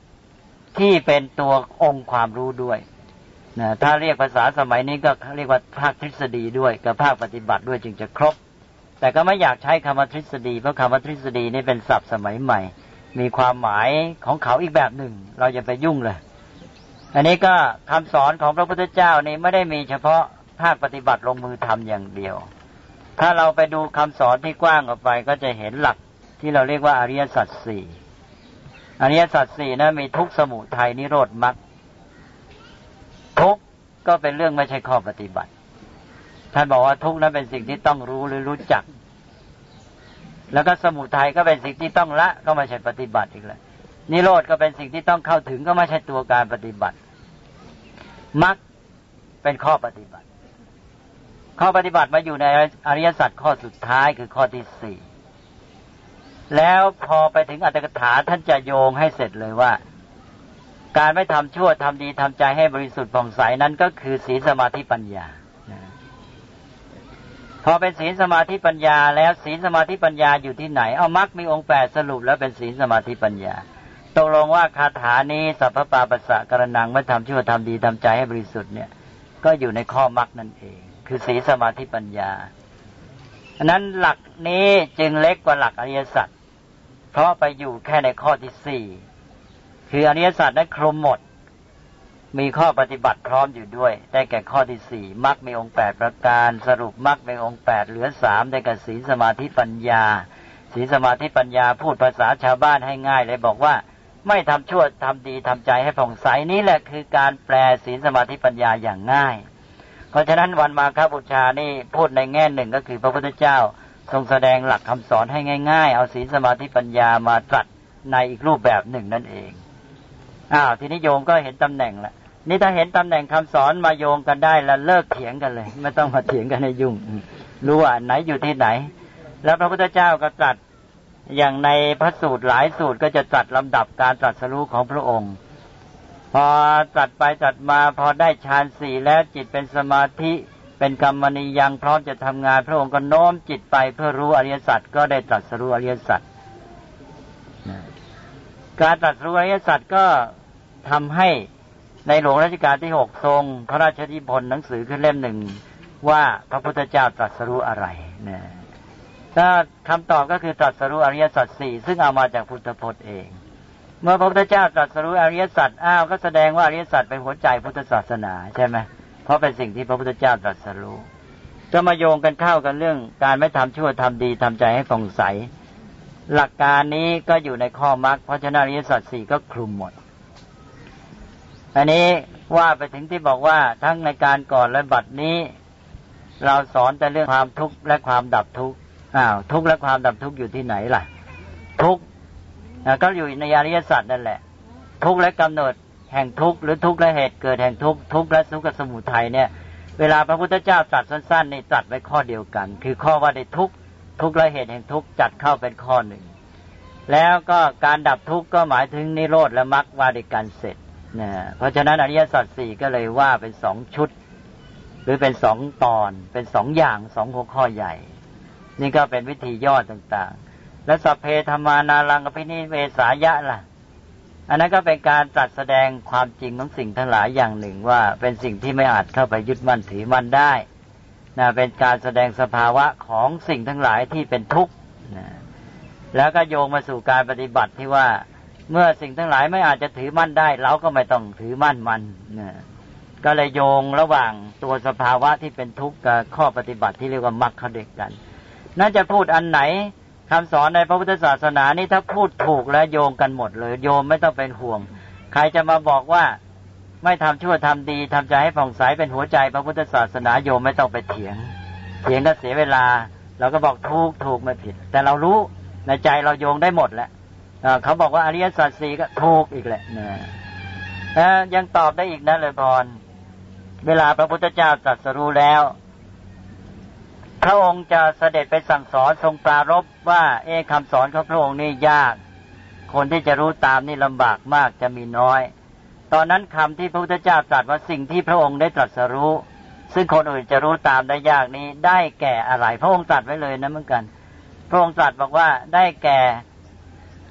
ที่เป็นตัวองค์ความรู้ด้วยนะถ้าเรียกภาษาสมัยนี้ก็เรียกว่าภาคทฤษฎีด้วยกับภาคปฏิบัติด้วยจึงจะครบแต่ก็ไม่อยากใช้คำว่าทฤษฎีเพราะคำว่าทฤษฎีนี่เป็นศัพท์สมัยใหม่มีความหมายของเขาอีกแบบหนึ่งเราอย่าไปยุ่งเลยอันนี้ก็คำสอนของพระพุทธเจ้านี่ไม่ได้มีเฉพาะภาคปฏิบัติลงมือทำอย่างเดียวถ้าเราไปดูคำสอนที่กว้างออกไปก็จะเห็นหลักที่เราเรียกว่าอริยสัจสี่อริยสัจสี่นะมีทุกข์สมุทัยนิโรธมรรคทุกข์ก็เป็นเรื่องไม่ใช่ข้อปฏิบัติท่านบอกว่าทุกข์นั้นเป็นสิ่งที่ต้องรู้หรือรู้จักแล้วก็สมุทัยก็เป็นสิ่งที่ต้องละก็ไม่ใช่ปฏิบัติอีกแล้วนิโรธก็เป็นสิ่งที่ต้องเข้าถึงก็ไม่ใช่ตัวการปฏิบัติมรรคเป็นข้อปฏิบัติข้อปฏิบัติมาอยู่ในอริยสัจข้อสุดท้ายคือข้อที่สี่แล้วพอไปถึงอัตถกถาท่านจะโยงให้เสร็จเลยว่าการไม่ทำชั่วทำดีทำใจให้บริสุทธิ์ผ่องใสนั้นก็คือศีลสมาธิปัญญาพอเป็นศีลสมาธิปัญญาแล้วศีลสมาธิปัญญาอยู่ที่ไหนเอามรรคมีองค์แปดสรุปแล้วเป็นศีลสมาธิปัญญาตกลงว่าคาถานี้สัพพปาปัสสะกรณังไม่ทำชั่วทำดีทำใจให้บริสุทธิ์เนี่ยก็อยู่ในข้อมรรคนั่นเองคือศีลสมาธิปัญญาอันนั้นหลักนี้จึงเล็กกว่าหลักอริยสัจเพราะไปอยู่แค่ในข้อที่สี่คืออริยสัจนั้นคลุมหมดมีข้อปฏิบัติพร้อมอยู่ด้วยได้แก่ข้อที่สี่มรรคมีองค์แปดประการสรุปมรรคมีองค์แปดเหลือสามได้แก่ศีลสมาธิปัญญาศีลสมาธิปัญญาพูดภาษาชาวบ้านให้ง่ายเลยบอกว่าไม่ทำชั่วทำดีทำใจให้ผ่องใสนี่แหละคือการแปลศีลสมาธิปัญญาอย่างง่ายเพราะฉะนั้นวันมาฆบูชานี่พูดในแง่หนึ่งก็คือพระพุทธเจ้าทรงแสดงหลักคำสอนให้ง่ายๆเอาศีลสมาธิปัญญามาตรัสในอีกรูปแบบหนึ่งนั่นเองอ้าวทีนี้โยมก็เห็นตำแหน่งละนี่ถ้าเห็นตำแหน่งคำสอนมาโยงกันได้แล้วเลิกเถียงกันเลยไม่ต้องมาเถียงกันให้ยุ่งรู้ว่าไหนอยู่ที่ไหนแล้วพระพุทธเจ้าก็ตรัสอย่างในพระสูตรหลายสูตรก็จะตรัสลำดับการตรัสรู้ของพระองค์พอตรัสไปตรัสมาพอได้ฌานสี่แล้วจิตเป็นสมาธิเป็นกรรมนิยังพร้อมจะทำงานพระองค์ก็โน้มจิตไปเพื่อรู้อริยสัจก็ได้ตรัสรู้อริยสัจการตรัสรู้อริยสัจก็ทำให้ในหลวงรัชกาลที่หกทรงพระราชนิพนธ์หนังสือขึ้นเล่มหนึ่งว่าพระพุทธเจ้าตรัสรู้อะไรนะถ้าคำตอบก็คือตรัสรู้อริยสัจสี่ซึ่งเอามาจากพุทธพจน์เองเมื่อพระพุทธเจ้าตรัสรู้อริยสัจอ้าวก็แสดงว่าอริยสัจเป็นหัวใจพุทธศาสนาใช่ไหมเพราะเป็นสิ่งที่พระพุทธเจ้าตรัสรู้จะมาโยงกันเข้ากันเรื่องการไม่ทำชั่วทำดีทำใจให้ผ่องใสหลักการนี้ก็อยู่ในข้อมรรคเพราะฉะนั้นอริยสัจสี่ก็คลุมหมดอันนี้ว่าไปถึงที่บอกว่าทั้งในการก่อนและบัดนี้เราสอนแต่เรื่องความทุกข์และความดับทุกข์อ้าวทุกข์และความดับทุกข์อยู่ที่ไหนล่ะทุกข์ก็อยู่ในอริยสัจนั่นแหละทุกข์และกำเนิดแห่งทุกข์หรือทุกข์และเหตุเกิดแห่งทุกข์ทุกข์และทุกขสมุทัยเนี่ยเวลาพระพุทธเจ้าตรัสสั้นๆนี่ตรัสไว้ข้อเดียวกันคือข้อว่าได้ทุกข์ทุกข์และเหตุแห่งทุกข์จัดเข้าเป็นข้อหนึ่งแล้วก็การดับทุกข์ก็หมายถึงนิโรธและมรรคว่าด้วยกันเสร็จนะเพราะฉะนั้นอริยสัจสี่ก็เลยว่าเป็นสองชุดหรือเป็นสองตอนเป็นสองอย่างสองหัวข้อใหญ่นี่ก็เป็นวิธีย่อต่างๆและสัพเพธรรมานารังอภินิเวสายะล่ะอันนั้นก็เป็นการตรัสแสดงความจริงของสิ่งทั้งหลายอย่างหนึ่งว่าเป็นสิ่งที่ไม่อาจเข้าไปยึดมั่นถือมั่นได้นะเป็นการแสดงสภาวะของสิ่งทั้งหลายที่เป็นทุกข์นะแล้วก็โยงมาสู่การปฏิบัติที่ว่าเมื่อสิ่งทั้งหลายไม่อาจจะถือมั่นได้เราก็ไม่ต้องถือมั่นมันนะก็เลยโยงระหว่างตัวสภาวะที่เป็นทุกข์กับข้อปฏิบัติที่เรียกว่ามรรคเข้าด้วยกันน่าจะพูดอันไหนคำสอนในพระพุทธศาสนานี่ถ้าพูดถูกแล้วโยงกันหมดเลยโยมไม่ต้องเป็นห่วงใครจะมาบอกว่าไม่ทำชั่วทำดีทำใจให้ผ่องใสเป็นหัวใจพระพุทธศาสนาโยมไม่ต้องไปเถียงเถียงก็เสียเวลาเราก็บอกถูกถูกไม่ผิดแต่เรารู้ในใจเราโยงได้หมดแล้วเขาบอกว่าอริยสัจสี่ก็ถูกอีกแหละนะยังตอบได้อีกนะเลยพรเวลาพระพุทธเจ้าตรัสรู้แล้วพระองค์จะเสด็จไปสั่งสอนทรงปรารภว่าเอ๊ะคำสอนของพระองค์นี่ยากคนที่จะรู้ตามนี่ลำบากมากจะมีน้อยตอนนั้นคำที่พระพุทธเจ้าตรัสว่าสิ่งที่พระองค์ได้ตรัสรู้ซึ่งคนอื่นจะรู้ตามได้ยากนี้ได้แก่อะไรพระองค์ตรัสไว้เลยนะเหมือนกันพระองค์ตรัสบอกว่าได้แก่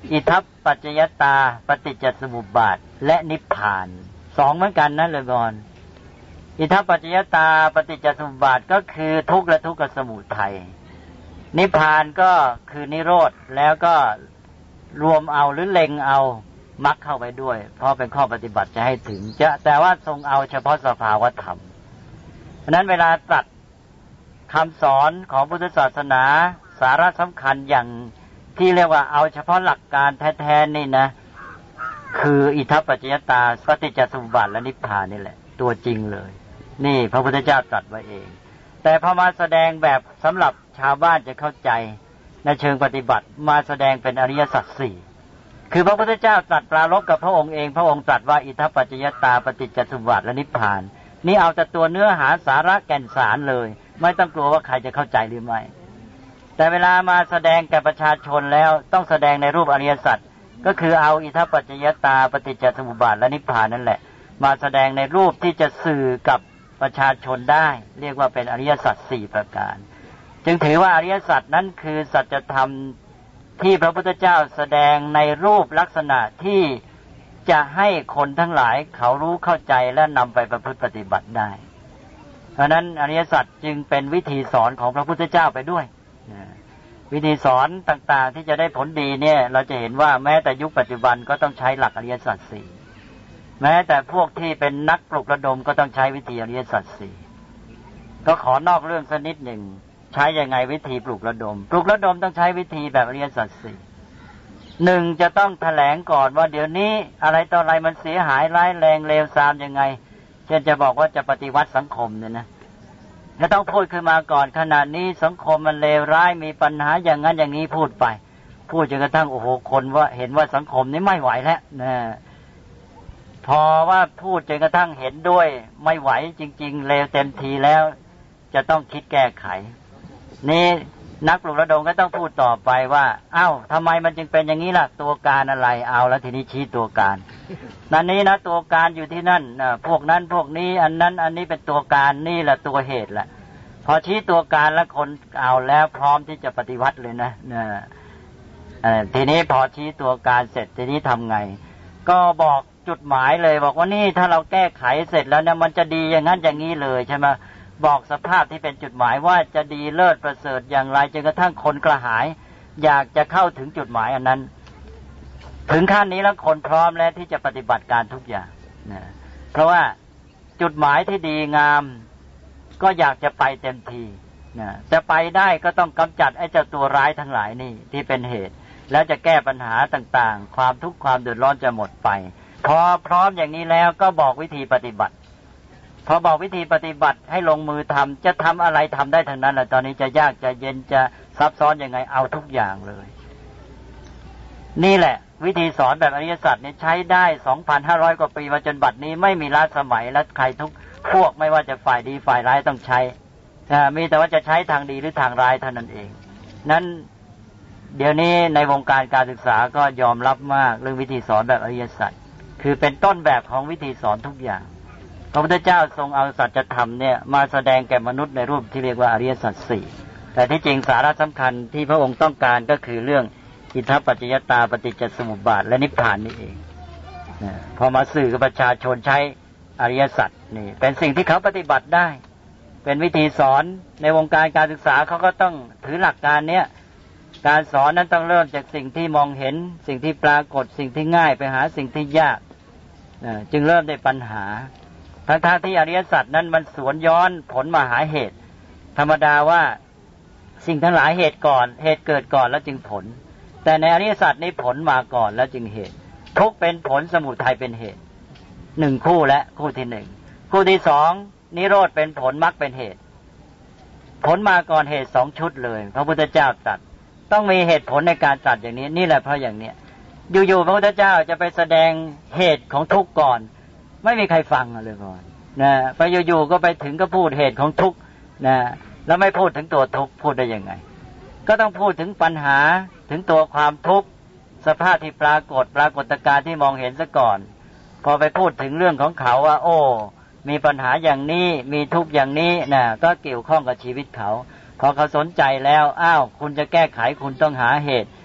อิทัปปัจจยตาปฏิจจสมุปบาทและนิพพานสองเหมือนกันนะเลยก่อนอิทัปปัจจยตาปฏิจจสมุปบาทก็คือทุกข์และทุกขสมุทัยนิพพานก็คือนิโรธแล้วก็รวมเอาหรือเล็งเอามรรคเข้าไปด้วยเพราะเป็นข้อปฏิบัติจะให้ถึงจะแต่ว่าทรงเอาเฉพาะสภาวธรรมเพราะนั้นเวลาตรัสคำสอนของพุทธศาสนาสาระสำคัญอย่างที่เรียกว่าเอาเฉพาะหลักการแท้ๆนี่นะคืออิทัปปัจจยตาปฏิจจสมุปบาทและนิพพานนี่แหละตัวจริงเลยนี่พระพุทธเจ้าตรัสไว้เองแต่พอมาแสดงแบบสำหรับชาวบ้านจะเข้าใจในเชิงปฏิบัติมาแสดงเป็นอริยสัจสี่คือพระพุทธเจ้าตรัสปรารภกับพระองค์เองพระองค์ตรัสว่าอิทัปปัจจยตาปฏิจจสมุปบาทและนิพพานนี่เอาแต่ตัวเนื้อหาสาระแก่นสารเลยไม่ต้องกลัวว่าใครจะเข้าใจหรือไม่แต่เวลามาแสดงแก่ประชาชนแล้วต้องแสดงในรูปอริยสัจก็คือเอาอิทัปปัจจยตาปฏิจจสมุปบาทและนิพพานนั่นแหละมาแสดงในรูปที่จะสื่อกับประชาชนได้เรียกว่าเป็นอริยสัจสี่ประการจึงถือว่าอริยสัจนั้นคือสัจธรรมที่พระพุทธเจ้าแสดงในรูปลักษณะที่จะให้คนทั้งหลายเขารู้เข้าใจและนำไปประพฤติปฏิบัติได้เพราะนั้นอริยสัจจึงเป็นวิธีสอนของพระพุทธเจ้าไปด้วยวิธีสอนต่างๆที่จะได้ผลดีเนี่ยเราจะเห็นว่าแม้แต่ยุคปัจจุบันก็ต้องใช้หลักอริยสัจสี่แม้แต่พวกที่เป็นนักปลุกระดมก็ต้องใช้วิธีอริยสัจสี่ก็ขอนอกเรื่องสักนิดหนึ่งใช้ยังไงวิธีปลุกระดมปลุกระดมต้องใช้วิธีแบบอริยสัจสี่หนึ่งจะต้องแถลงก่อนว่าเดี๋ยวนี้อะไรต่ออะไรมันเสียหายร้ายแรงเลวทรามยังไงเช่นจะบอกว่าจะปฏิวัติสังคมเนี่ยนะจะต้องพูดขึ้นมาก่อนขณะนี้สังคมมันเลวร้ายมีปัญหาอย่างนั้นอย่างนี้พูดไปพูดจนกระทั่งโอ้โหคนว่าเห็นว่าสังคมนี้ไม่ไหวแล้วนะพอว่าพูดจนกระทั่งเห็นด้วยไม่ไหวจริงๆเลวเต็มทีแล้วจะต้องคิดแก้ไขนี่นักปลุกระดมก็ต้องพูดต่อไปว่าเอ้าทำไมมันจึงเป็นอย่างนี้ล่ะตัวการอะไรเอาแล้วทีนี้ชี้ตัวการนั่นนี้นะตัวการอยู่ที่นั่นพวกนั้นพวกนี้อันนั้นอันนี้เป็นตัวการนี่แหละตัวเหตุแหละพอชี้ตัวการแล้วคนเอาแล้วพร้อมที่จะปฏิวัติเลยนะทีนี้พอชี้ตัวการเสร็จทีนี้ทำไงก็บอกจุดหมายเลยบอกว่านี่ถ้าเราแก้ไขเสร็จแล้วเนี่ยมันจะดีอย่างนั้นอย่างนี้เลยใช่ไหมบอกสภาพที่เป็นจุดหมายว่าจะดีเลิศประเสริฐอย่างไรจนกระทั่งคนกระหายอยากจะเข้าถึงจุดหมายอันนั้นถึงขั้นนี้แล้วคนพร้อมแล้วที่จะปฏิบัติการทุกอย่างนะเพราะว่าจุดหมายที่ดีงามก็อยากจะไปเต็มทีนะจะไปได้ก็ต้องกำจัดไอ้เจ้าตัวร้ายทั้งหลายนี่ที่เป็นเหตุแล้วจะแก้ปัญหาต่างๆความทุกข์ความเดือดร้อนจะหมดไปพอพร้อมอย่างนี้แล้วก็บอกวิธีปฏิบัติพอบอกวิธีปฏิบัติให้ลงมือทำจะทำอะไรทำได้ทั้งนั้นแหละตอนนี้จะยากจะเย็นจะซับซ้อนยังไงเอาทุกอย่างเลยนี่แหละวิธีสอนแบบอริยสัจเนี่ยใช้ได้ สองพันห้าร้อย กว่าปีมาจนบัดนี้ไม่มีล้าสมัยและใครทุกพวกไม่ว่าจะฝ่ายดีฝ่ายร้ายต้องใช้มีแต่ว่าจะใช้ทางดีหรือทางร้ายเท่านั้นเองนั้นเดี๋ยวนี้ในวงการการศึกษาก็ยอมรับมากเรื่องวิธีสอนแบบอริยสัจคือเป็นต้นแบบของวิธีสอนทุกอย่างพระพุทธเจ้าทรงเอาสัจธรรมเนี่ยมาแสดงแก่มนุษย์ในรูปที่เรียกว่าอริยสัจสี่แต่ที่จริงสาระสำคัญที่พระองค์ต้องการก็คือเรื่องอิทัปปัจจยตาปฏิจจสมุปบาทและนิพพานนี่เองพอมาสื่อกับประชาชนใช้อริยสัจนี่เป็นสิ่งที่เขาปฏิบัติได้เป็นวิธีสอนในวงการการศึกษาเขาก็ต้องถือหลักการเนี้ยการสอนนั้นต้องเริ่มจากสิ่งที่มองเห็นสิ่งที่ปรากฏสิ่งที่ง่ายไปหาสิ่งที่ยากจึงเริ่มได้ปัญหาทั้งๆที่อริยสัจนั้นมันสวนย้อนผลมาหาเหตุธรรมดาว่าสิ่งทั้งหลายเหตุก่อนเหตุเกิดก่อนแล้วจึงผลแต่ในอริยสัจนี้ผลมาก่อนแล้วจึงเหตุทุกข์เป็นผลสมุทัยเป็นเหตุหนึ่งคู่และคู่ที่หนึ่งคู่ที่สองนิโรธเป็นผลมรรคเป็นเหตุผลมาก่อนเหตุสองชุดเลยพระพุทธเจ้าตรัสต้องมีเหตุผลในการตรัสอย่างนี้นี่แหละเพราะอย่างเนี้ยอยู่ๆพระพุทธเจ้าจะไปแสดงเหตุของทุกข์ก่อนไม่มีใครฟังเลยก่อนนะไปอยู่ๆก็ไปถึงก็พูดเหตุของทุกข์นะแล้วไม่พูดถึงตัวทุกข์พูดได้ยังไงก็ต้องพูดถึงปัญหาถึงตัวความทุกข์สภาพที่ปรากฏปรากฏการณ์ที่มองเห็นซะก่อนพอไปพูดถึงเรื่องของเขาว่าโอ้มีปัญหาอย่างนี้มีทุกข์อย่างนี้นะก็เกี่ยวข้องกับชีวิตเขาพอเขาสนใจแล้วอ้าวคุณจะแก้ไขคุณต้องหาเหตุ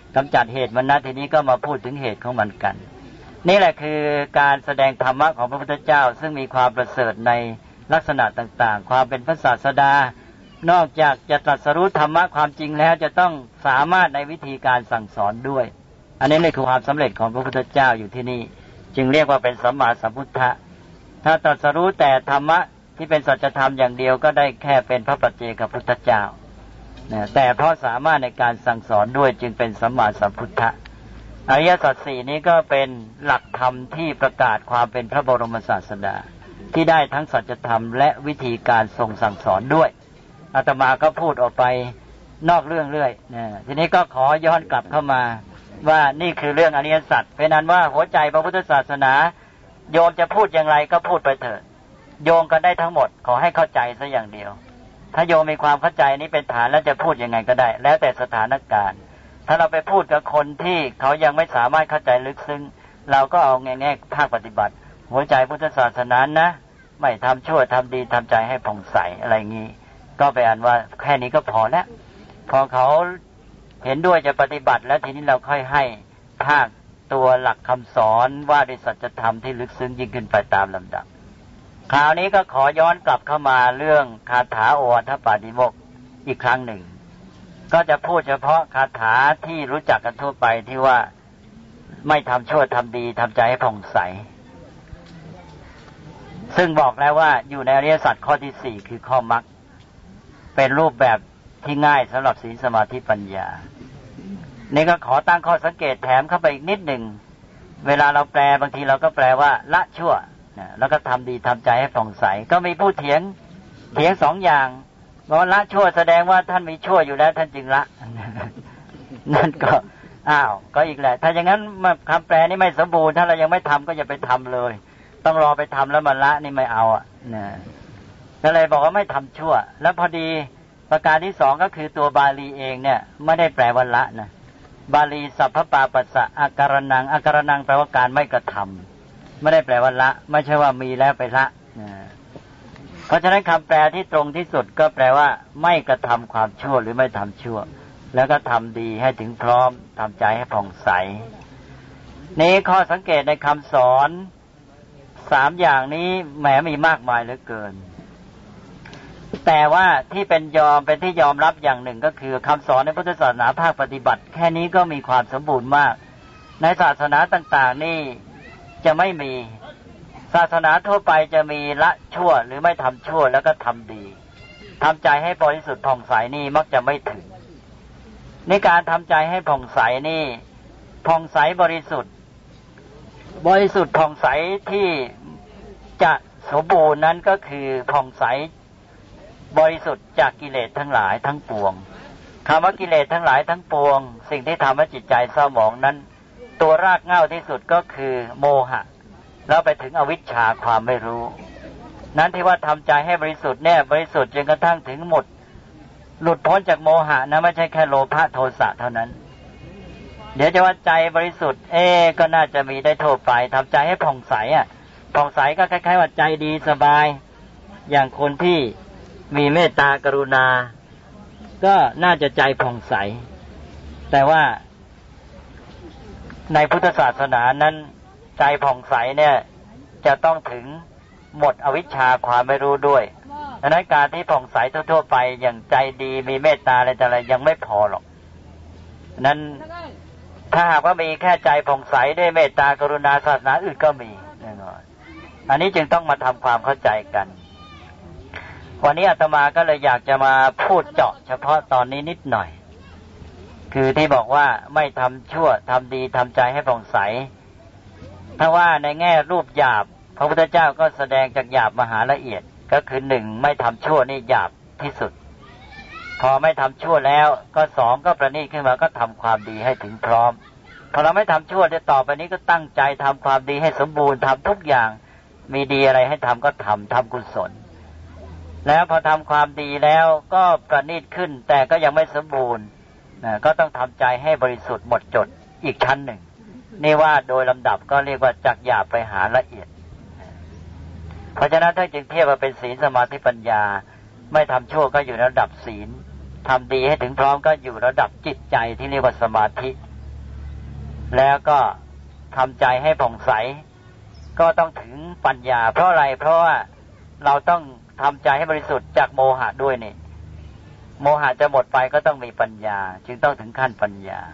กำจัดเหตุมันนะทีนี้ก็มาพูดถึงเหตุของมันกันนี่แหละคือการแสดงธรรมะของพระพุทธเจ้าซึ่งมีความประเสริฐในลักษณะต่างๆความเป็นพระศาสดานอกจากจะตรัสรู้ธรรมะความจริงแล้วจะต้องสามารถในวิธีการสั่งสอนด้วยอันนี้เลยคือความสำเร็จของพระพุทธเจ้าอยู่ที่นี่จึงเรียกว่าเป็นสัมมาสัมพุทธะถ้าตรัสรู้แต่ธรรมะที่เป็นสัจธรรมอย่างเดียวก็ได้แค่เป็นพระปัจเจกพุทธเจ้าแต่เพราะสามารถในการสั่งสอนด้วยจึงเป็นสัมมาสัมพุทธะอริยสัจสี่นี้ก็เป็นหลักธรรมที่ประกาศความเป็นพระบรมศาสดาที่ได้ทั้งสัจธรรมและวิธีการทรงสั่งสอนด้วยอาตมาก็พูดออกไปนอกเรื่องเรื่อยนะทีนี้ก็ขอย้อนกลับเข้ามาว่านี่คือเรื่องอริยสัจเพราะนั้นว่าหัวใจพระพุทธศาสนาโยมจะพูดอย่างไรก็พูดไปเถิดโยงกันได้ทั้งหมดขอให้เข้าใจซะอย่างเดียวถ้าโยมมีความเข้าใจนี้เป็นฐานแล้วจะพูดยังไงก็ได้แล้วแต่สถานการณ์ถ้าเราไปพูดกับคนที่เขายังไม่สามารถเข้าใจลึกซึ้งเราก็เอาแง่ๆภาคปฏิบัติหัวใจพุทธศาสนานะไม่ทำชั่วทำดีทำใจให้ผ่องใสอะไรงี้ก็ไปอ่านว่าแค่นี้ก็พอแล้วพอเขาเห็นด้วยจะปฏิบัติแล้วทีนี้เราค่อยให้ภาคตัวหลักคำสอนว่าด้วยสัจธรรมที่ลึกซึ้งยิ่งขึ้นไปตามลำดับคราวนี้ก็ขอย้อนกลับเข้ามาเรื่องคาถาโออัฏฐปาติโมกข์อีกครั้งหนึ่งก็จะพูดเฉพาะคาถาที่รู้จักกันทั่วไปที่ว่าไม่ทำชั่วทำดีทำใจให้ผ่องใสซึ่งบอกแล้วว่าอยู่ในอริยสัจข้อที่สี่คือข้อมรรคเป็นรูปแบบที่ง่ายสำหรับศีลสมาธิปัญญานี่ก็ขอตั้งข้อสังเกตแถมเข้าไปอีกนิดหนึ่งเวลาเราแปลบางทีเราก็แปลว่าละชั่วแล้วก็ทำดีทำใจให้ผ่องใสก็มีผู้เถียงเถียงสองอย่างบอกว่าละชั่วแสดงว่าท่านมีชั่วอยู่แล้วท่านจึงละนั่นก็อ้าวก็อีกแหละถ้าอย่างนั้นคำแปลนี่ไม่สมบูรณ์ถ้าเรายังไม่ทำก็อย่าไปทำเลยต้องรอไปทำแล้วมาละนี่ไม่เอาอ่ะนะก็เลยบอกว่าไม่ทำชั่วแล้วพอดีประการที่สองก็คือตัวบาลีเองเนี่ยไม่ได้แปลว่าละนะบาลีสัพพปาปัสสะอาการนังอาการนังแปลว่าการไม่กระทำไม่ได้แปลว่าละไม่ใช่ว่ามีแล้วไปละนะเพราะฉะนั้นคำแปลที่ตรงที่สุดก็แปลว่าไม่กระทำความชั่วหรือไม่ทำชั่วแล้วก็ทำดีให้ถึงพร้อมทำใจให้ผ่องใสนี้ข้อสังเกตในคำสอนสามอย่างนี้แหมมีมากมายเหลือเกินแต่ว่าที่เป็นยอมเป็นที่ยอมรับอย่างหนึ่งก็คือคำสอนในพุทธศาสนาภาคปฏิบัติแค่นี้ก็มีความสมบูรณ์มากในศาสนาต่างๆนี่จะไม่มีศาสนาทั่วไปจะมีละชั่วหรือไม่ทำชั่วแล้วก็ทำดีทำใจให้บริสุทธิ์ผ่องใสนี่มักจะไม่ถึงในการทำใจให้ผ่องใสนี่ผ่องใสบริสุทธิ์บริสุทธิ์ผ่องใสที่จะสมบูรณ์นั้นก็คือผ่องใสบริสุทธิ์จากกิเลสทั้งหลายทั้งปวงคำว่ากิเลสทั้งหลายทั้งปวงสิ่งที่ทำให้จิตใจเศร้าหมองนั้นตัวรากเหง้าที่สุดก็คือโมหะแล้วไปถึงอวิชชาความไม่รู้นั้นที่ว่าทำใจให้บริสุทธิ์เนี่ยบริสุทธิ์จนกระทั่งถึงหมดหลุดพ้นจากโมหะนะไม่ใช่แค่โลภะโทสะเท่านั้นเดี๋ยวจะว่าใจบริสุทธิ์เอ๊ก็น่าจะมีได้ทั่วไปทำใจให้ผ่องใสอ่ะผ่องใสก็คล้ายๆว่าใจดีสบายอย่างคนที่มีเมตตากรุณาก็น่าจะใจผ่องใสแต่ว่าในพุทธศาสนานั้นใจผ่องใสเนี่ยจะต้องถึงหมดอวิชชาความไม่รู้ด้วยดังนั้นการที่ผ่องใสทั่วๆไปอย่างใจดีมีเมตตาอะไรแต่อะไรยังไม่พอหรอกนั้นถ้าหากว่ามีแค่ใจผ่องใสด้วยเมตตากรุณาศาสนาอื่นก็มีแน่นอนอันนี้จึงต้องมาทำความเข้าใจกันวันนี้อาตมาก็เลยอยากจะมาพูดเจาะเฉพาะตอนนี้นิดหน่อยคือที่บอกว่าไม่ทำชั่วทำดีทำใจให้ผ่องใสถ้าว่าในแง่รูปหยาบพระพุทธเจ้าก็แสดงจากหยาบมหาละเอียดก็คือหนึ่งไม่ทำชั่วนี่หยาบที่สุดพอไม่ทำชั่วแล้วก็สองก็ประณีตขึ้นมาก็ทำความดีให้ถึงพร้อมพอเราไม่ทำชั่วจะต่อไปนี้ก็ตั้งใจทำความดีให้สมบูรณ์ทำทุกอย่างมีดีอะไรให้ทำก็ทำทำกุศลแล้วพอทำความดีแล้วก็ประณีตขึ้นแต่ก็ยังไม่สมบูรณ์นะก็ต้องทำใจให้บริสุทธิ์หมดจดอีกชั้นหนึ่งนี่ว่าโดยลำดับก็เรียกว่าจากหยาบไปหาละเอียดเพราะฉะนั้นถ้าจึงเทียบว่าเป็นศีลสมาธิปัญญาไม่ทำชั่วก็อยู่ในระดับศีลทำดีให้ถึงพร้อมก็อยู่ระดับจิตใจที่เรียกว่าสมาธิแล้วก็ทำใจให้ผ่องใสก็ต้องถึงปัญญาเพราะอะไรเพราะว่าเราต้องทำใจให้บริสุทธิ์จากโมหะด้วยนี่โมหะจะหมดไปก็ต้องมีปัญญาจึงต้องถึงขั้นปัญญา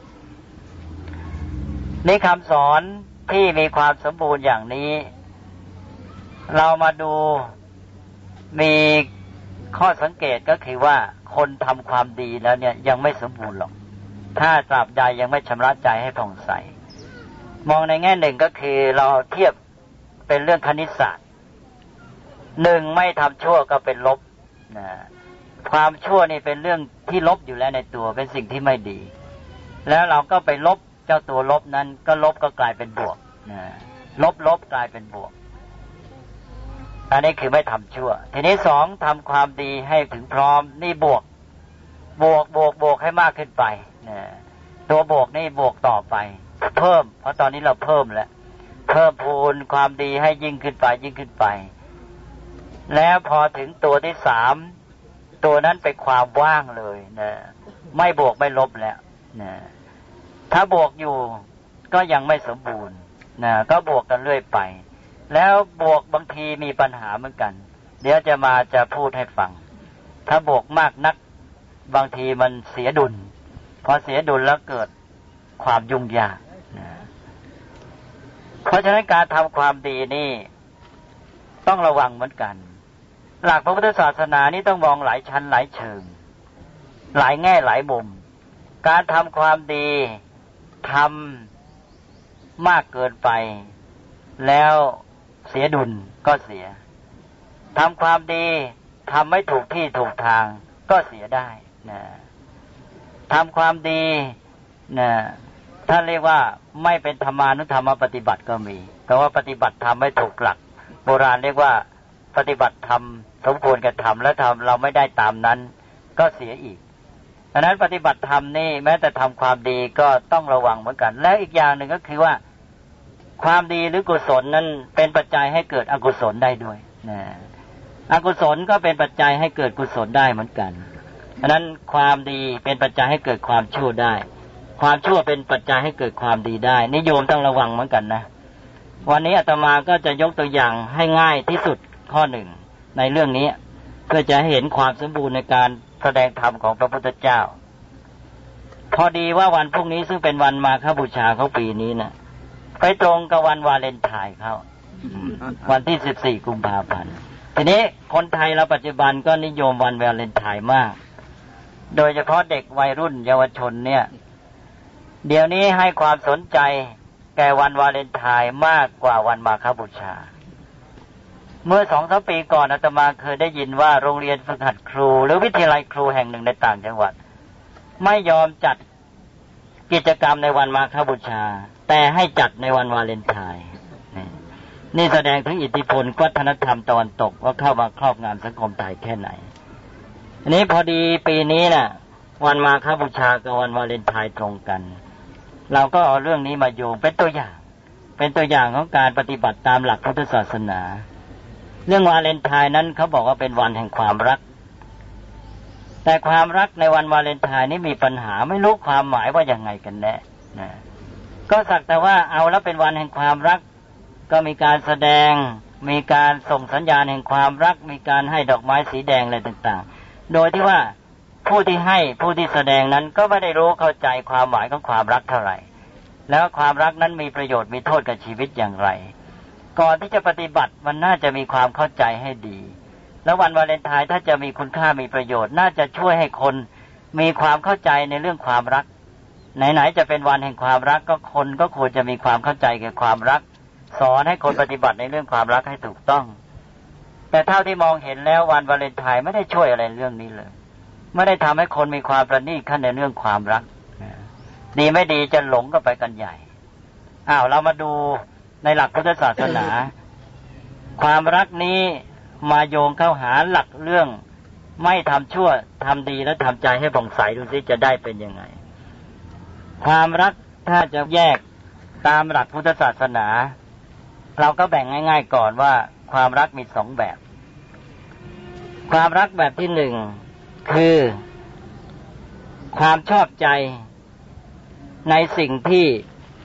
นี่คำสอนที่มีความสมบูรณ์อย่างนี้เรามาดูมีข้อสังเกตก็คือว่าคนทำความดีแล้วเนี่ยยังไม่สมบูรณ์หรอกถ้าตราบใดยังไม่ชำระใจให้ผ่องใสมองในแง่หนึ่งก็คือเราเทียบเป็นเรื่องคณิตศาสตร์หนึ่งไม่ทำชั่วก็เป็นลบนะความชั่วนี่เป็นเรื่องที่ลบอยู่แล้วในตัวเป็นสิ่งที่ไม่ดีแล้วเราก็ไปลบเจ้าตัวลบนั้นก็ลบก็กลายเป็นบวกนะลบลบกลายเป็นบวกอันนี้คือไม่ทำชั่วทีนี้สองทำความดีให้ถึงพร้อมนี่บวกบวกบวกบวกให้มากขึ้นไปนะตัวบวกนี่บวกต่อไปเพิ่มเพราะตอนนี้เราเพิ่มแล้วเพิ่มพูนความดีให้ยิ่งขึ้นไปยิ่งขึ้นไปแล้วพอถึงตัวที่สามตัวนั้นเป็นความว่างเลยนะไม่บวกไม่ลบแล้วนะถ้าบวกอยู่ก็ยังไม่สมบูรณ์นะก็บวกกันเรื่อยไปแล้วบวกบางทีมีปัญหาเหมือนกันเดี๋ยวจะมาจะพูดให้ฟังถ้าบวกมากนักบางทีมันเสียดุลพอเสียดุลแล้วเกิดความยุ่งยากนะเพราะฉะนั้นการทำความดีนี่ต้องระวังเหมือนกันหลักพระพุทธศาสนานี่ต้องมองหลายชั้นหลายเชิงหลายแง่หลายมุมการทำความดีทำมากเกินไปแล้วเสียดุลก็เสียทำความดีทำไม่ถูกที่ถูกทางก็เสียได้นะทำความดีนะท่านเรียกว่าไม่เป็นธรรมานุธรรมปฏิบัติก็มีแต่ว่าปฏิบัติธรรมไม่ถูกหลักโบราณเรียกว่าปฏิบัติธรรมสมควรกับธรรมแล้วทำเราไม่ได้ตามนั้นก็เสียอีกดังนั้นปฏิบัติธรรมนี่แม้แต่ทำความดีก็ต้องระวังเหมือนกันและอีกอย่างหนึ่งก็คือว่าความดีหรือกุศลนั้นเป็นปัจจัยให้เกิดอกุศลได้ด้วยนะอกุศลก็เป็นปัจจัยให้เกิดกุศลได้เหมือนกันดังนั้นความดีเป็นปัจจัยให้เกิดความชั่วได้ความชั่วเป็นปัจจัยให้เกิดความดีได้นิยมต้องระวังเหมือนกันนะวันนี้อาตมาก็จะยกตัวอย่างให้ง่ายที่สุดข้อหนึ่งในเรื่องนี้เพื่อจะเห็นความสมบูรณ์ในการแสดงธรรมของพระพุทธเจ้าพอดีว่าวันพรุ่งนี้ซึ่งเป็นวันมาฆบูชาของปีนี้นะไปตรงกับวันวาเลนไทน์เขาวันที่สิบสี่กุมภาพันธ์ทีนี้คนไทยเราปัจจุบันก็นิยมวันวาเลนไทน์มากโดยเฉพาะเด็กวัยรุ่นเยาวชนเนี่ยเดี๋ยวนี้ให้ความสนใจแก่วันวาเลนไทน์มากกว่าวันมาฆบูชาเมื่อสองสามปีก่อนอาตมาเคยได้ยินว่าโรงเรียนฝึกหัดครูหรือวิทยาลัยครูแห่งหนึ่งในต่างจังหวัดไม่ยอมจัดกิจกรรมในวันมาฆบูชาแต่ให้จัดในวันวาเลนไทน์นี่แสดงถึงอิทธิพลวัฒนธรรมตะวันตกว่าเข้ามาครอบงำสังคมไทยแค่ไหนอันนี้พอดีปีนี้น่ะวันมาฆบูชากับวันวาเลนไทน์ตรงกันเราก็เอาเรื่องนี้มาโยงเป็นตัวอย่างเป็นตัวอย่างของการปฏิบัติตามหลักพุทธศาสนาเรื่องวาเลนไทน์นั้นเขาบอกว่าเป็นวันแห่งความรักแต่ความรักในวันวาเลนไทน์นี่มีปัญหาไม่รู้ความหมายว่ายังไงกันแน่นะก็สักแต่ว่าเอาแล้วเป็นวันแห่งความรักก็มีการแสดงมีการส่งสัญญาณแห่งความรักมีการให้ดอกไม้สีแดงอะไรต่างๆโดยที่ว่าผู้ที่ให้ผู้ที่แสดงนั้นก็ไม่ได้รู้เข้าใจความหมายของความรักเท่าไหร่แล้วความรักนั้นมีประโยชน์มีโทษกับชีวิตอย่างไรก่อนที่จะปฏิบัติมันน่าจะมีความเข้าใจให้ดีแล้ววันวาเลนไทน์ถ้าจะมีคุณค่ามีประโยชน์น่าจะช่วยให้คนมีความเข้าใจในเรื่องความรักไหนๆจะเป็นวันแห่งความรักก็คนก็ควรจะมีความเข้าใจเกี่ยวกับความรักสอนให้คนปฏิบัติในเรื่องความรักให้ถูกต้องแต่เท่าที่มองเห็นแล้ววันวาเลนไทน์ไม่ได้ช่วยอะไรเรื่องนี้เลยไม่ได้ทำให้คนมีความประณีตขั้นในเรื่องความรักดีไม่ดีจะหลงก็ไปกันใหญ่อ้าวเรามาดูในหลักพุทธศาสนาความรักนี้มาโยงเข้าหาหลักเรื่องไม่ทำชั่วทำดีและทำใจให้ผ่องใสดูสิจะได้เป็นยังไงความรักถ้าจะแยกตามหลักพุทธศาสนาเราก็แบ่งง่ายๆก่อนว่าความรักมีสองแบบความรักแบบที่หนึ่งคือความชอบใจในสิ่งที่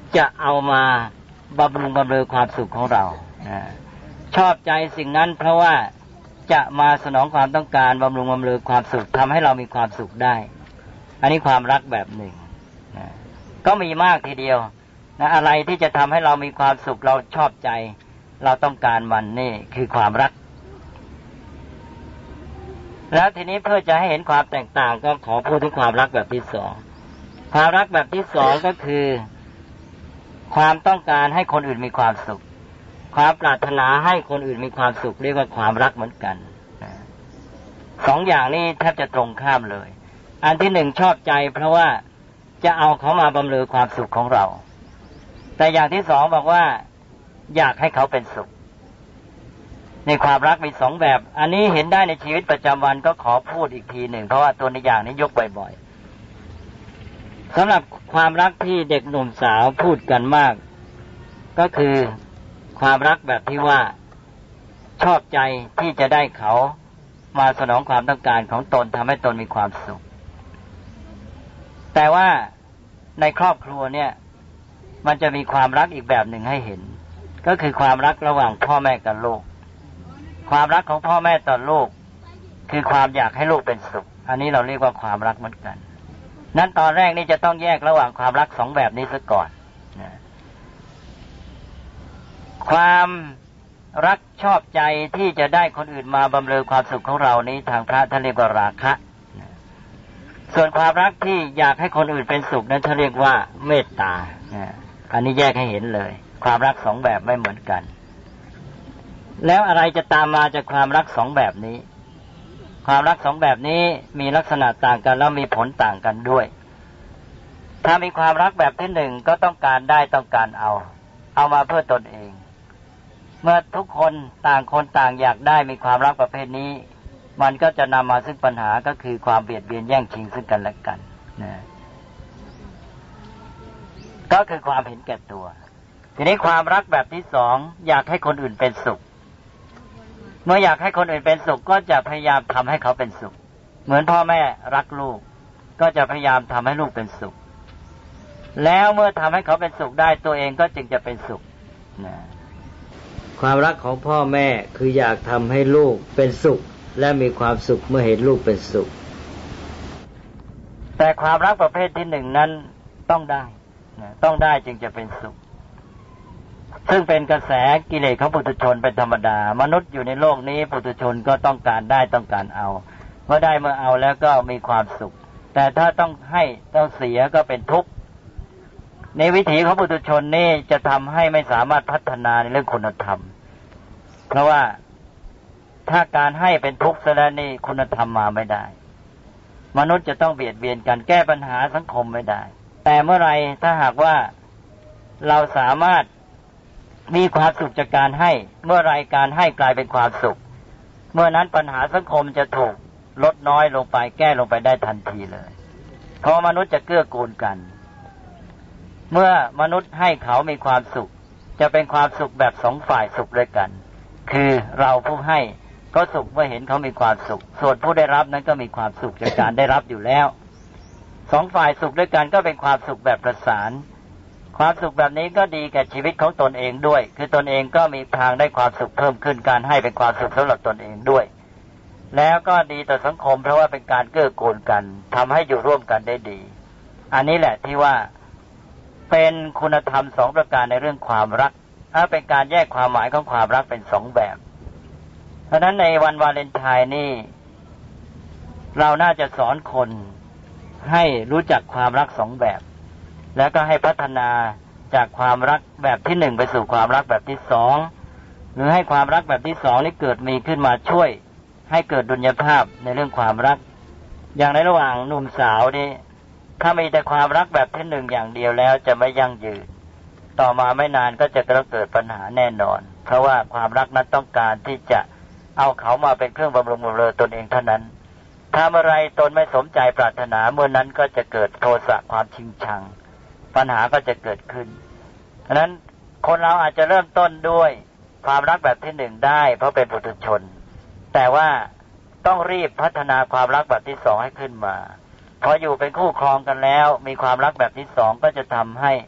จะเอามาบำรุงบำเรอความสุขของเราชอบใจสิ่งนั้นเพราะว่าจะมาสนองความต้องการบำรุงบำเรอความสุขทำให้เรามีความสุขได้อันนี้ความรักแบบหนึ่งนะก็มีมากทีเดียวนะอะไรที่จะทำให้เรามีความสุขเราชอบใจเราต้องการมันนี่คือความรักแล้วทีนี้เพื่อจะให้เห็นความแตกต่างก็ขอพูดถึงความรักแบบที่สองความรักแบบที่สองก็คือความต้องการให้คนอื่นมีความสุขความปรารถนาให้คนอื่นมีความสุขเรียกว่าความรักเหมือนกันสองอย่างนี้แทบจะตรงข้ามเลยอันที่หนึ่งชอบใจเพราะว่าจะเอาเขามาบำเรอความสุขของเราแต่อย่างที่สองบอกว่าอยากให้เขาเป็นสุขในความรักมีสองแบบอันนี้เห็นได้ในชีวิตประจำวันก็ขอพูดอีกทีหนึ่งเพราะว่าตัวในอย่างนี้ยกบ่อยๆสำหรับความรักที่เด็กหนุ่มสาวพูดกันมากก็คือความรักแบบที่ว่าชอบใจที่จะได้เขามาสนองความต้องการของตนทำให้ตนมีความสุขแต่ว่าในครอบครัวเนี่ยมันจะมีความรักอีกแบบหนึ่งให้เห็นก็คือความรักระหว่างพ่อแม่กับลูกความรักของพ่อแม่ต่อลูกคือความอยากให้ลูกเป็นสุขอันนี้เราเรียกว่าความรักเหมือนกันนั้นตอนแรกนี่จะต้องแยกระหว่างความรักสองแบบนี้ซะก่อนนะความรักชอบใจที่จะได้คนอื่นมาบำเรอความสุขของเรานี้ทางพระท่านเรียกว่าราคะส่วนความรักที่อยากให้คนอื่นเป็นสุขนั้นท่านเรียกว่าเมตตาอันนี้แยกให้เห็นเลยความรักสองแบบไม่เหมือนกันแล้วอะไรจะตามมาจากความรักสองแบบนี้ความรักสองแบบนี้มีลักษณะต่างกันแล้วมีผลต่างกันด้วยถ้ามีความรักแบบที่หนึ่งก็ต้องการได้ต้องการเอาเอามาเพื่อตนเองเมื่อทุกคนต่างคนต่างอยากได้มีความรักประเภทนี้มันก็จะนำมาซึ่งปัญหาก็คือความเบียดเบียนแย่งชิงซึ่งกันและกันนะก็คือความเห็นแก่ตัวทีนี้ความรักแบบที่สองอยากให้คนอื่นเป็นสุขเมื่ออยากให้คนอื่นเป็นสุขก็จะพยายามทำให้เขาเป็นสุขเหมือนพ่อแม่รักลูกก็จะพยายามทำให้ลูกเป็นสุขแล้วเมื่อทำให้เขาเป็นสุขได้ตัวเองก็จึงจะเป็นสุขนะความรักของพ่อแม่คืออยากทำให้ลูกเป็นสุขและมีความสุขเมื่อเห็นลูกเป็นสุขแต่ความรักประเภทที่หนึ่งนั้นต้องได้นะต้องได้จึงจะเป็นสุขซึ่งเป็นกระแสกิเลสของปุถุชนเป็นธรรมดามนุษย์อยู่ในโลกนี้ปุถุชนก็ต้องการได้ต้องการเอาเมื่อได้เมื่อเอาแล้วก็มีความสุขแต่ถ้าต้องให้ต้องเสียก็เป็นทุกข์ในวิถีของปุถุชนนี่จะทำให้ไม่สามารถพัฒนาในเรื่องคุณธรรมเพราะว่าถ้าการให้เป็นทุกข์ซะแล้วนี่คุณธรรมมาไม่ได้มนุษย์จะต้องเบียดเบียนกันแก้ปัญหาสังคมไม่ได้แต่เมื่อไรถ้าหากว่าเราสามารถมีความสุขจากการให้เมื่อไรการให้กลายเป็นความสุขเมื่อนั้นปัญหาสังคมจะถูกลดน้อยลงไปแก้ลงไปได้ทันทีเลยเพราะมนุษย์จะเกื้อกูลกันเมื่อมนุษย์ให้เขามีความสุขจะเป็นความสุขแบบสองฝ่ายสุขด้วยกันคือเราผู้ให้ก็สุขเมื่อเห็นเขามีความสุขส่วนผู้ได้รับนั้นก็มีความสุขจากการได้รับอยู่แล้วสองฝ่ายสุขด้วยกันก็เป็นความสุขแบบประสานความสุขแบบนี้ก็ดีแก่ชีวิตของตนเองด้วยคือตนเองก็มีทางได้ความสุขเพิ่มขึ้นการให้เป็นความสุขสำหรับตนเองด้วยแล้วก็ดีต่อสังคมเพราะว่าเป็นการเกื้อกูลกันทำให้อยู่ร่วมกันได้ดีอันนี้แหละที่ว่าเป็นคุณธรรมสองประการในเรื่องความรักถ้าเป็นการแยกความหมายของความรักเป็นสองแบบเพราะฉะนั้นในวันวาเลนไทน์นี่เราน่าจะสอนคนให้รู้จักความรักสองแบบแล้วก็ให้พัฒนาจากความรักแบบที่หนึ่งไปสู่ความรักแบบที่สองหรือให้ความรักแบบที่สองนี้เกิดมีขึ้นมาช่วยให้เกิดดุลยภาพในเรื่องความรักอย่างในระหว่างหนุ่มสาวนี่ถ้ามีแต่ความรักแบบที่หนึ่งอย่างเดียวแล้วจะไม่ยั่งยืนต่อมาไม่นานก็จะเกิดปัญหาแน่นอนเพราะว่าความรักนั้นต้องการที่จะเอาเขามาเป็นเครื่องบำรุงบำเรอตนเองเท่านั้นถ้าเมื่อไรตนไม่สมใจปรารถนาเมื่อนั้นก็จะเกิดโทสะความชิงชังปัญหาก็จะเกิดขึ้นฉะนั้นคนเราอาจจะเริ่มต้นด้วยความรักแบบที่หนึ่งได้เพราะเป็นปุถุชนแต่ว่าต้องรีบพัฒนาความรักแบบที่สองให้ขึ้นมาพออยู่เป็นคู่ครองกันแล้วมีความรักแบบที่สองก็จะทำให้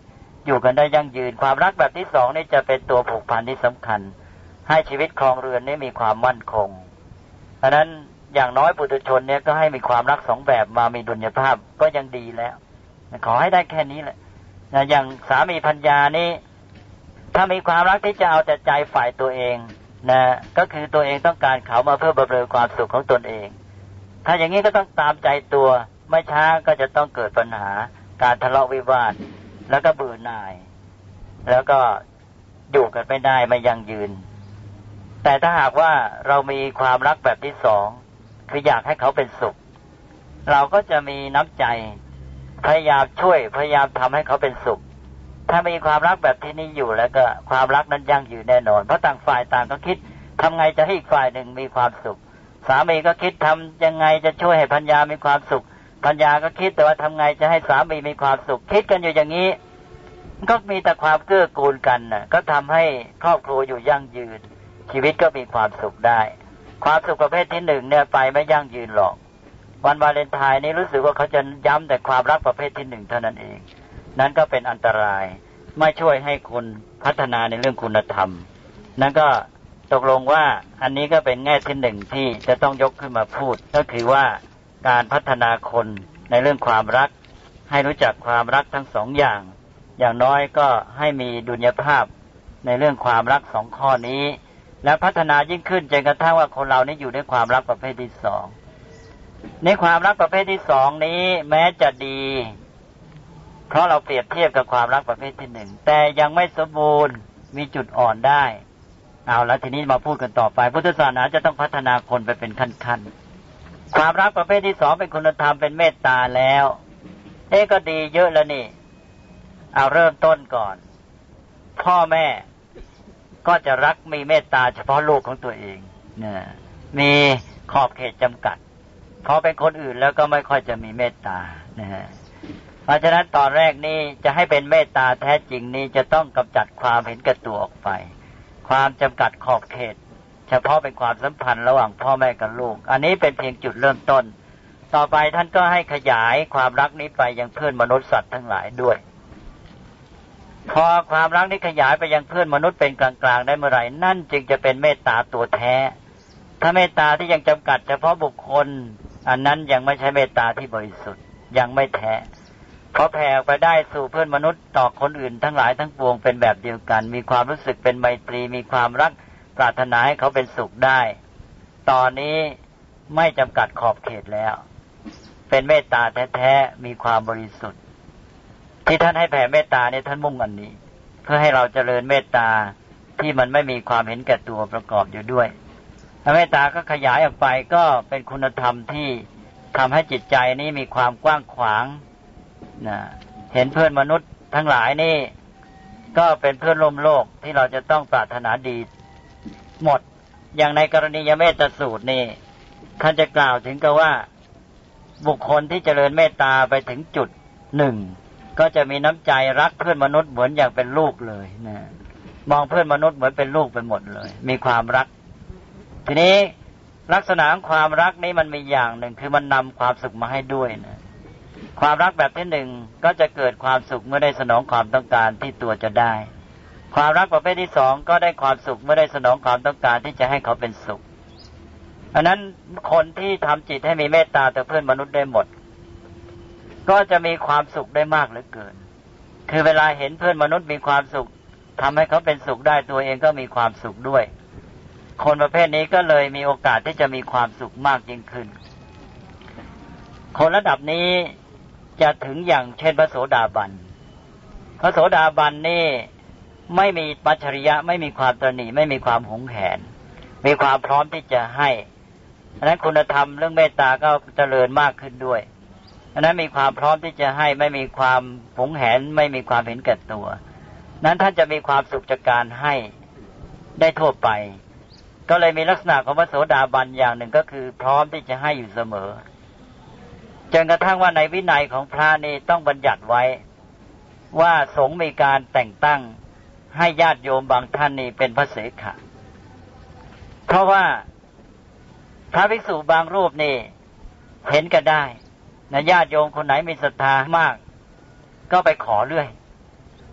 อยู่กันได้ยั่งยืนความรักแบบที่สองนี่จะเป็นตัวผูกพันที่สำคัญให้ชีวิตครองเรือนนี้มีความมั่นคงเพราะนั้นอย่างน้อยปุถุชนเนี่ยก็ให้มีความรักสองแบบมามีดุลยภาพก็ยังดีแล้วขอให้ได้แค่นี้แหละนะอย่างสามีภรรยานี่ถ้ามีความรักที่จะเอาแต่ใจฝ่ายตัวเองนะก็คือตัวเองต้องการเขามาเพื่อบำเรอความสุขของตนเองถ้าอย่างนี้ก็ต้องตามใจตัวไม่ช้าก็จะต้องเกิดปัญหาการทะเลาะวิวาทแล้วก็เบื่อหน่ายแล้วก็อยู่กันไม่ได้ไม่ยั่งยืนแต่ถ้าหากว่าเรามีความรักแบบที่สองคืออยากให้เขาเป็นสุขเราก็จะมีน้ำใจพยายามช่วยพยายามทำให้เขาเป็นสุขถ้ามีความรักแบบที่นี้อยู่แล้วก็ความรักนั้นยั่งยืนแน่นอนเพราะต่างฝ่ายต่างก็คิดทำไงจะให้อีกฝ่ายหนึ่งมีความสุขสามีก็คิดทำยังไงจะช่วยให้ภรรยามีความสุขภรรยาก็คิดแต่ว่าทำไงจะให้สามีมีความสุขคิดกันอยู่อย่างนี้ก็มีแต่ความเกื้อกูลกันน่ะก็ทำให้ครอบครัวอยู่ยั่งยืนชีวิตก็มีความสุขได้ความสุขประเภทที่หนึ่งเนี่ยไปไม่ยั่งยืนหรอกวันวาเลนไทน์นี้รู้สึกว่าเขาจะย้ำแต่ความรักประเภทที่หนึ่งเท่านั้นเองนั่นก็เป็นอันตรายไม่ช่วยให้คนพัฒนาในเรื่องคุณธรรมนั่นก็ตกลงว่าอันนี้ก็เป็นแง่ที่หนึ่งที่จะต้องยกขึ้นมาพูดก็คือว่าการพัฒนาคนในเรื่องความรักให้รู้จักความรักทั้งสองอย่างอย่างน้อยก็ให้มีดุลยภาพในเรื่องความรักสองข้อนี้และพัฒนายิ่งขึ้นจนกระทั่งว่าคนเรานี้อยู่ในความรักประเภทที่สองในความรักประเภทที่สองนี้แม้จะดีเพราะเราเปรียบเทียบกับความรักประเภทที่หนึ่งแต่ยังไม่สมบูรณ์มีจุดอ่อนได้เอาละทีนี้มาพูดกันต่อไปพุทธศาสนาจะต้องพัฒนาคนไปเป็นขั้นๆความรักประเภทที่สองเป็นคุณธรรมเป็นเมตตาแล้วเอ๊ะก็ดีเยอะแล้วนี่เอาเริ่มต้นก่อนพ่อแม่ก็จะรักมีเมตตาเฉพาะลูกของตัวเองนะมีขอบเขตจำกัดพอเป็นคนอื่นแล้วก็ไม่ค่อยจะมีเมตตานะฮะเพราะฉะนั้นตอนแรกนี่จะให้เป็นเมตตาแท้จริงนี่จะต้องกำจัดความเห็นแก่ตัวออกไปความจำกัดขอบเขตเฉพาะเป็นความสัมพันธ์ระหว่างพ่อแม่กับลูกอันนี้เป็นเพียงจุดเริ่มต้นต่อไปท่านก็ให้ขยายความรักนี้ไปยังเพื่อนมนุษย์สัตว์ทั้งหลายด้วยพอความรักนี้ขยายไปยังเพื่อนมนุษย์เป็นกลางๆได้เมื่อไหร่นั่นจึงจะเป็นเมตตาตัวแท้ถ้าเมตตาที่ยังจำกัดเฉพาะบุคคลอันนั้นยังไม่ใช่เมตตาที่บริสุทธิ์ยังไม่แท้พอแผ่ไปได้สู่เพื่อนมนุษย์ต่อคนอื่นทั้งหลายทั้งปวงเป็นแบบเดียวกันมีความรู้สึกเป็นไมตรีมีความรักปรารถนาให้เขาเป็นสุขได้ตอนนี้ไม่จำกัดขอบเขตแล้วเป็นเมตตาแท้ๆมีความบริสุทธิ์ที่ท่านให้แผ่เมตตาเนี่ยท่านมุ่งอันนี้เพื่อให้เราเจริญเมตตาที่มันไม่มีความเห็นแก่ตัวประกอบอยู่ด้วยเมตตาก็ขยายออกไปก็เป็นคุณธรรมที่ทำให้จิตใจนี้มีความกว้างขวางนะเห็นเพื่อนมนุษย์ทั้งหลายนี่ก็เป็นเพื่อนร่วมโลกที่เราจะต้องปรารถนาดีหมดอย่างในกรณียเมตตาสูตรนี่ท่านจะกล่าวถึงกับว่าบุคคลที่เจริญเมตตาไปถึงจุดหนึ่งก็จะมีน้ำใจรักเพื่อนมนุษย์เหมือนอย่างเป็นลูกเลยนะมองเพื่อนมนุษย์เหมือนเป็นลูกไปหมดเลยมีความรักทีนี้ลักษณะของความรักนี้มันมีอย่างหนึ่งคือมันนำความสุขมาให้ด้วยนะความรักแบบที่หนึ่งก็จะเกิดความสุขเมื่อได้สนองความต้องการที่ตัวจะได้ความรักประเภทที่สองก็ได้ความสุขเมื่อได้สนองความต้องการที่จะให้เขาเป็นสุขอันนั้นคนที่ทำจิตให้มีเมตตาต่อเพื่อนมนุษย์ได้หมดก็จะมีความสุขได้มากเหลือเกินคือเวลาเห็นเพื่อนมนุษย์มีความสุขทำให้เขาเป็นสุขได้ตัวเองก็มีความสุขด้วยคนประเภทนี้ก็เลยมีโอกาสที่จะมีความสุขมากยิ่งขึ้นคนระดับนี้จะถึงอย่างเช่นพระโสดาบันพระโสดาบันนี่ไม่มีปัจฉริยะไม่มีความตระหนี่ไม่มีความหวงแหนมีความพร้อมที่จะให้ดังนั้นคุณธรรมเรื่องเมตตาก็เจริญมากขึ้นด้วยดังนั้นมีความพร้อมที่จะให้ไม่มีความหวงแหนไม่มีความเห็นแก่ตัวนั้นท่านจะมีความสุขจากการให้ได้ทั่วไปก็เลยมีลักษณะของพระโสดาบันอย่างหนึ่งก็คือพร้อมที่จะให้อยู่เสมอจนกระทั่งว่าในวินัยของพระนี่ต้องบัญญัติไว้ว่าสงฆ์มีการแต่งตั้งให้ญาติโยมบางท่านนี่เป็นพระเสขะเพราะว่าพระภิกษุบางรูปนี่เห็นกันได้นะญาติโยมคนไหนมีศรัทธามากก็ไปขอเรื่อย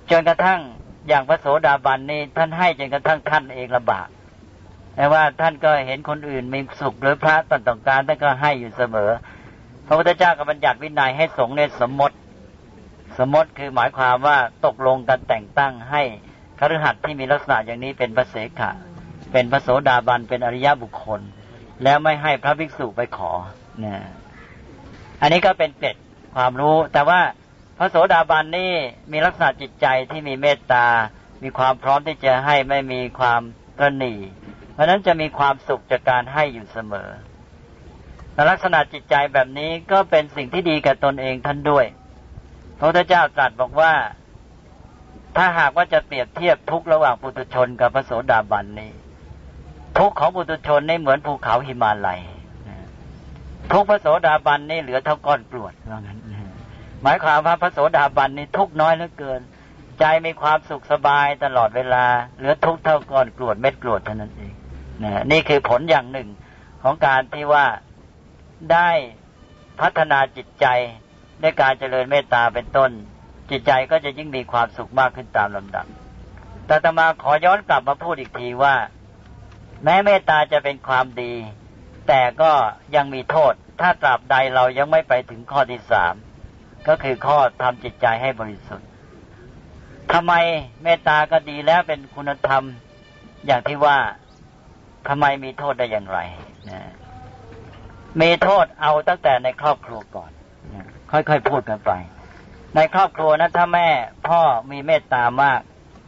จนกระทั่งอย่างพระโสดาบันนี่ท่านให้จนกระทั่งท่านเองลำบากแต่ว่าท่านก็เห็นคนอื่นมีสุขหรือพระตนต้องการท่านก็ให้อยู่เสมอพระพุทธเจ้าก็บัญญัติวินัยให้สงฆ์ในสมมติสมมติคือหมายความว่าตกลงกันแต่งตั้งให้คฤหัสถ์ที่มีลักษณะอย่างนี้เป็นพระเสขะเป็นพระโสดาบันเป็นอริยบุคคลแล้วไม่ให้พระภิกษุไปขอนะอันนี้ก็เป็นเกร็ดความรู้แต่ว่าพระโสดาบันนี่มีลักษณะจิตใจที่มีเมตตามีความพร้อมที่จะให้ไม่มีความตระหนี่เพราะนั้นจะมีความสุขจากการให้อยู่เสมอลักษณะจิตใจแบบนี้ก็เป็นสิ่งที่ดีกับตนเองท่านด้วยพระพุทธเจ้าตรัสบอกว่าถ้าหากว่าจะเปรียบเทียบทุกข์ระหว่างปุถุชนกับพระโสดาบันนี่ทุกข์ของปุถุชนนี่เหมือนภูเขาหิมาลัยทุกข์พระโสดาบันนี่เหลือเท่าก้อนกรวดว่างั้นหมายความว่าพระโสดาบันนี่ทุกข์น้อยเหลือเกินใจมีความสุขสบายตลอดเวลาเหลือทุกข์เท่าก้อนกรวดเม็ดกรวดเท่านั้นเองนะนี่คือผลอย่างหนึ่งของการที่ว่าได้พัฒนาจิตใจด้วยการเจริญเมตตาเป็นต้นจิตใจก็จะยิ่งมีความสุขมากขึ้นตามลำดับแต่อาตมาขอย้อนกลับมาพูดอีกทีว่าแม้เมตตาจะเป็นความดีแต่ก็ยังมีโทษถ้าตราบใดเรายังไม่ไปถึงข้อที่สามก็คือข้อทำจิตใจให้บริสุทธิ์ทำไมเมตตาก็ดีแล้วเป็นคุณธรรมอย่างที่ว่าทำไมมีโทษได้อย่างไรนะมีโทษเอาตั้งแต่ในครอบครัวก่อนนะค่อยๆพูดกันไปในครอบครัวนะถ้าแม่พ่อมีเมตตามาก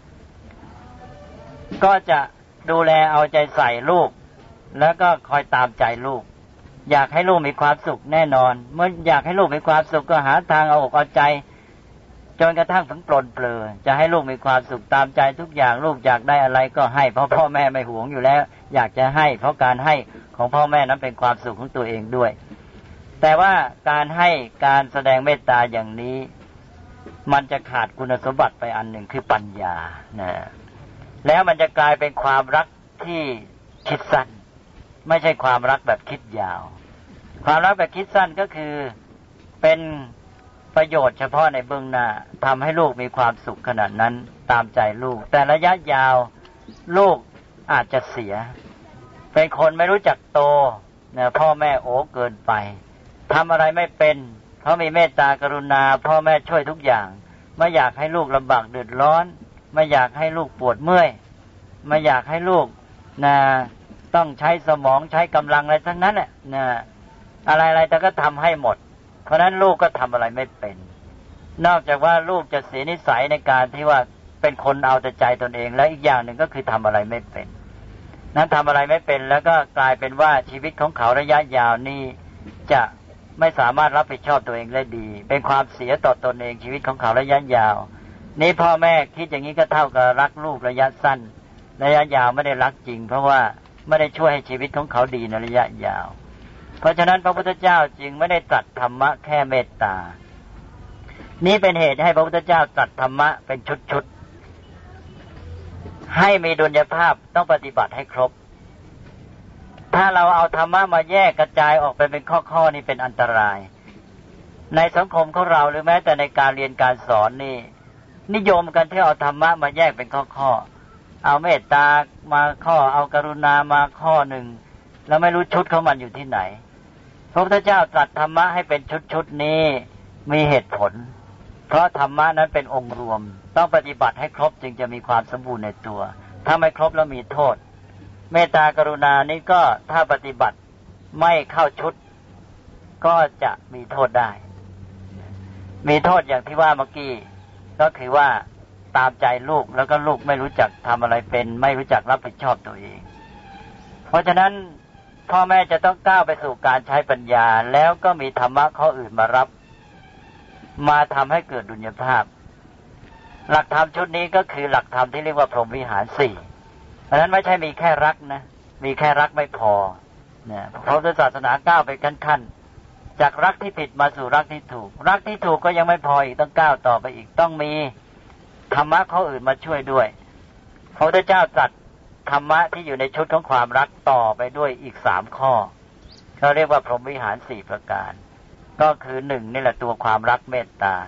ก็จะดูแลเอาใจใส่ลูกแล้วก็คอยตามใจลูกอยากให้ลูกมีความสุขแน่นอนเมื่ออยากให้ลูกมีความสุขก็หาทางเอาอกเอาใจจนกระทั่งถึงปลนเปลือจะให้ลูกมีความสุขตามใจทุกอย่างลูกอยากได้อะไรก็ให้เพราะพ่อแม่ไม่หวงอยู่แล้วอยากจะให้เพราะการให้ของพ่อแม่นั้นเป็นความสุขของตัวเองด้วยแต่ว่าการให้การแสดงเมตตาอย่างนี้มันจะขาดคุณสมบัติไปอันหนึ่งคือปัญญานะแล้วมันจะกลายเป็นความรักที่คิดสั้นไม่ใช่ความรักแบบคิดยาวความรักแบบคิดสั้นก็คือเป็นประโยชน์เฉพาะในเบื้องหน้าทำให้ลูกมีความสุขขนาดนั้นตามใจลูกแต่ระยะยาวลูกอาจจะเสียเป็นคนไม่รู้จักโตนะพ่อแม่โอ้เกินไปทำอะไรไม่เป็นเขามีเมตตากรุณาพ่อแม่ช่วยทุกอย่างไม่อยากให้ลูกลำบากเดือดร้อนไม่อยากให้ลูกปวดเมื่อยไม่อยากให้ลูกนะต้องใช้สมองใช้กำลังอะไรทั้งนั้นแหละนะอะไรๆแต่ก็ทำให้หมดเพราะนั้นลูกก็ทำอะไรไม่เป็นนอกจากว่าลูกจะเสียนิสัยในการที่ว่าเป็นคนเอาแต่ใจตนเองแล้วอีกอย่างหนึ่งก็คือทำอะไรไม่เป็นนั้นทำอะไรไม่เป็นแล้วก็กลายเป็นว่าชีวิตของเขาระยะยาวนี่จะไม่สามารถรับผิดชอบตัวเองได้ดีเป็นความเสียต่อตนเองชีวิตของเขาระยะยาวนี่พ่อแม่คิดอย่างนี้ก็เท่ากับรักลูกระยะสั้นระยะยาวไม่ได้รักจริงเพราะว่าไม่ได้ช่วยให้ชีวิตของเขาดีในระยะยาวเพราะฉะนั้นพระพุทธเจ้าจึงไม่ได้ตรัสธรรมะแค่เมตตานี้เป็นเหตุให้พระพุทธเจ้าตรัสธรรมะเป็นชุดๆให้มีดุลยภาพต้องปฏิบัติให้ครบถ้าเราเอาธรรมะมาแยกกระจายออกไปเป็นข้อๆนี่เป็นอันตรายในสังคมของเราหรือแม้แต่ในการเรียนการสอนนี่นิยมกันที่เอาธรรมะมาแยกเป็นข้อๆเอาเมตตามาข้อเอากรุณามาข้อหนึ่งแล้วไม่รู้ชุดของมันอยู่ที่ไหนพระพุทธเจ้าตรัสธรรมะให้เป็นชุดๆนี้มีเหตุผลเพราะธรรมะนั้นเป็นองค์รวมต้องปฏิบัติให้ครบจึงจะมีความสมบูรณ์ในตัวถ้าไม่ครบแล้วมีโทษเมตตากรุณานี้ก็ถ้าปฏิบัติไม่เข้าชุดก็จะมีโทษได้มีโทษอย่างที่ว่าเมื่อกี้ก็คือว่าตามใจลูกแล้วก็ลูกไม่รู้จักทำอะไรเป็นไม่รู้จักรับผิดชอบตัวเองเพราะฉะนั้นพ่อแม่จะต้องก้าวไปสู่การใช้ปัญญาแล้วก็มีธรรมะข้ออื่นมารับมาทำให้เกิดดุลยภาพหลักธรรมชุดนี้ก็คือหลักธรรมที่เรียกว่าพรหมวิหารสี่เพราะฉะนั้นไม่ใช่มีแค่รักนะมีแค่รักไม่พอเนี่ยเพราะศาสนาก้าวไปขั้นๆจากรักที่ผิดมาสู่รักที่ถูกรักที่ถูกก็ยังไม่พออีกต้องก้าวต่อไปอีกต้องมีธรรมะข้ออื่นมาช่วยด้วยพระพุทธเจ้าตรัสธรรมะที่อยู่ในชุดของความรักต่อไปด้วยอีกสามข้อเขาเรียกว่าพรหมวิหารสี่ประการก็คือหนึ่งนี่แหละตัวความรักเมตตา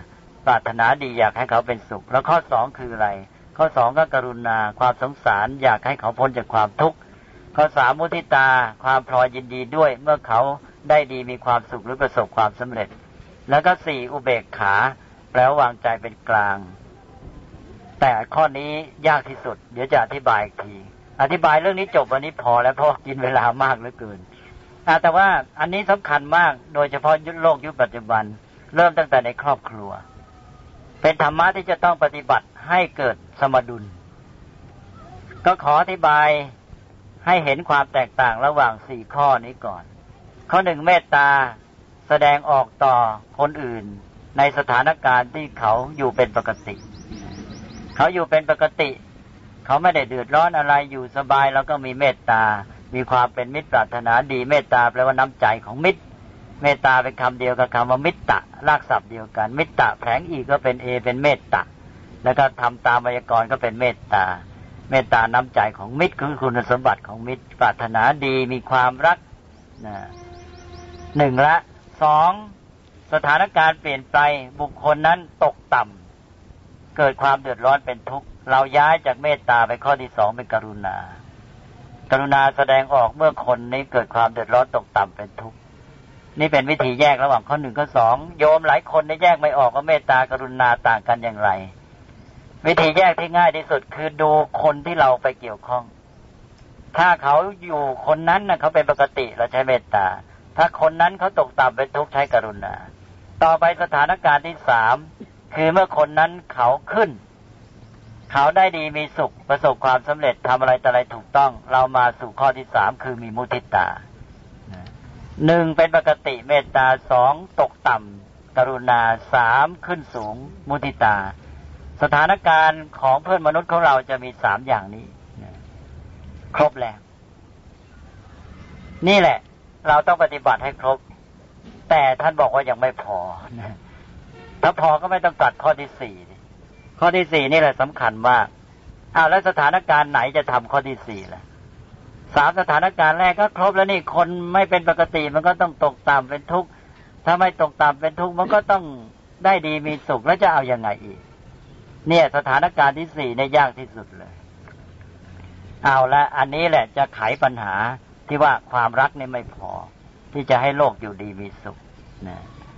ปรารถนาดีอยากให้เขาเป็นสุขแล้วข้อสองคืออะไรข้อสองก็กรุณาความสงสารอยากให้เขาพ้นจากความทุกข์ข้อสามมุทิตาความพลอยยินดีด้วยเมื่อเขาได้ดีมีความสุขหรือประสบความสำเร็จแล้วก็สี่อุเบกขาแปลว่าวางใจเป็นกลางแต่ข้อนี้ยากที่สุดเดี๋ยวจะอธิบายอีกทีอธิบายเรื่องนี้จบวันนี้พอแล้วเพราะกินเวลามากเหลือเกินแต่ว่าอันนี้สำคัญมากโดยเฉพาะยุคโลกยุคปัจจุบันเริ่มตั้งแต่ในครอบครัวเป็นธรรมะที่จะต้องปฏิบัติให้เกิดสมดุลก็ขออธิบายให้เห็นความแตกต่างระหว่างสี่ข้อนี้ก่อนข้อหนึ่งเมตตาแสดงออกต่อคนอื่นในสถานการณ์ที่เขาอยู่เป็นปกติเขาอยู่เป็นปกติเขาไม่ได้เดือดร้อนอะไรอยู่สบายแล้วก็มีเมตตามีความเป็นมิตรปรารถนาดีเมตตาแปลว่าน้ำใจของมิตรเมตตาเป็นคำเดียวกับคำว่ามิตตะรากศัพท์เดียวกันมิตตะแผลงอีกก็เป็นเอเป็นเมตตะแล้วก็ทำตามไวยากรณ์ก็เป็นเมตตาเมตตาน้ำใจของมิตรคือคุณสมบัติของมิตรปรารถนาดีมีความรักนะหนึ่งละสองสถานการณ์เปลี่ยนไปบุคคลนั้นตกต่ำเกิดความเดือดร้อนเป็นทุกข์เราย้ายจากเมตตาไปข้อที่สองเป็นกรุณากรุณาแสดงออกเมื่อคนนี้เกิดความเดือดร้อนตกต่ำเป็นทุกข์นี่เป็นวิธีแยกระหว่างข้อหนึ่งข้อสองโยมหลายคนได้แยกไม่ออกว่าเมตตากรุณาต่างกันอย่างไรวิธีแยกที่ง่ายที่สุดคือดูคนที่เราไปเกี่ยวข้องถ้าเขาอยู่คนนั้นนะเขาเป็นปกติเราใช้เมตตาถ้าคนนั้นเขาตกต่ำเป็นทุกข์ใช้กรุณาต่อไปสถานการณ์ที่สามคือเมื่อคนนั้นเขาขึ้นเขาได้ดีมีสุขประสบความสำเร็จทำอะไรแต่อะไรถูกต้องเรามาสู่ข้อที่สามคือมีมุทิตาหนึ่งเป็นปกติเมตตาสองตกต่ำกรุณาสามขึ้นสูงมุทิตาสถานการณ์ของเพื่อนมนุษย์ของเราจะมีสามอย่างนี้ครบแล้วนี่แหละเราต้องปฏิบัติให้ครบแต่ท่านบอกว่ายังไม่พอถ้าพอก็ไม่ต้องตัดข้อที่สี่ข้อที่สี่นี่แหละสำคัญมากอ้าวแล้วสถานการณ์ไหนจะทำข้อที่สี่ล่ะสามสถานการณ์แรกก็ครบแล้วนี่คนไม่เป็นปกติมันก็ต้องตกต่ำเป็นทุกข์ถ้าไม่ตกต่ำเป็นทุกข์มันก็ต้องได้ดีมีสุขแล้วจะเอายังไงอีกเนี่ยสถานการณ์ที่สี่เนี่ยยากที่สุดเลยเอาละอันนี้แหละจะไขปัญหาที่ว่าความรักนี่ไม่พอที่จะให้โลกอยู่ดีมีสุขนะ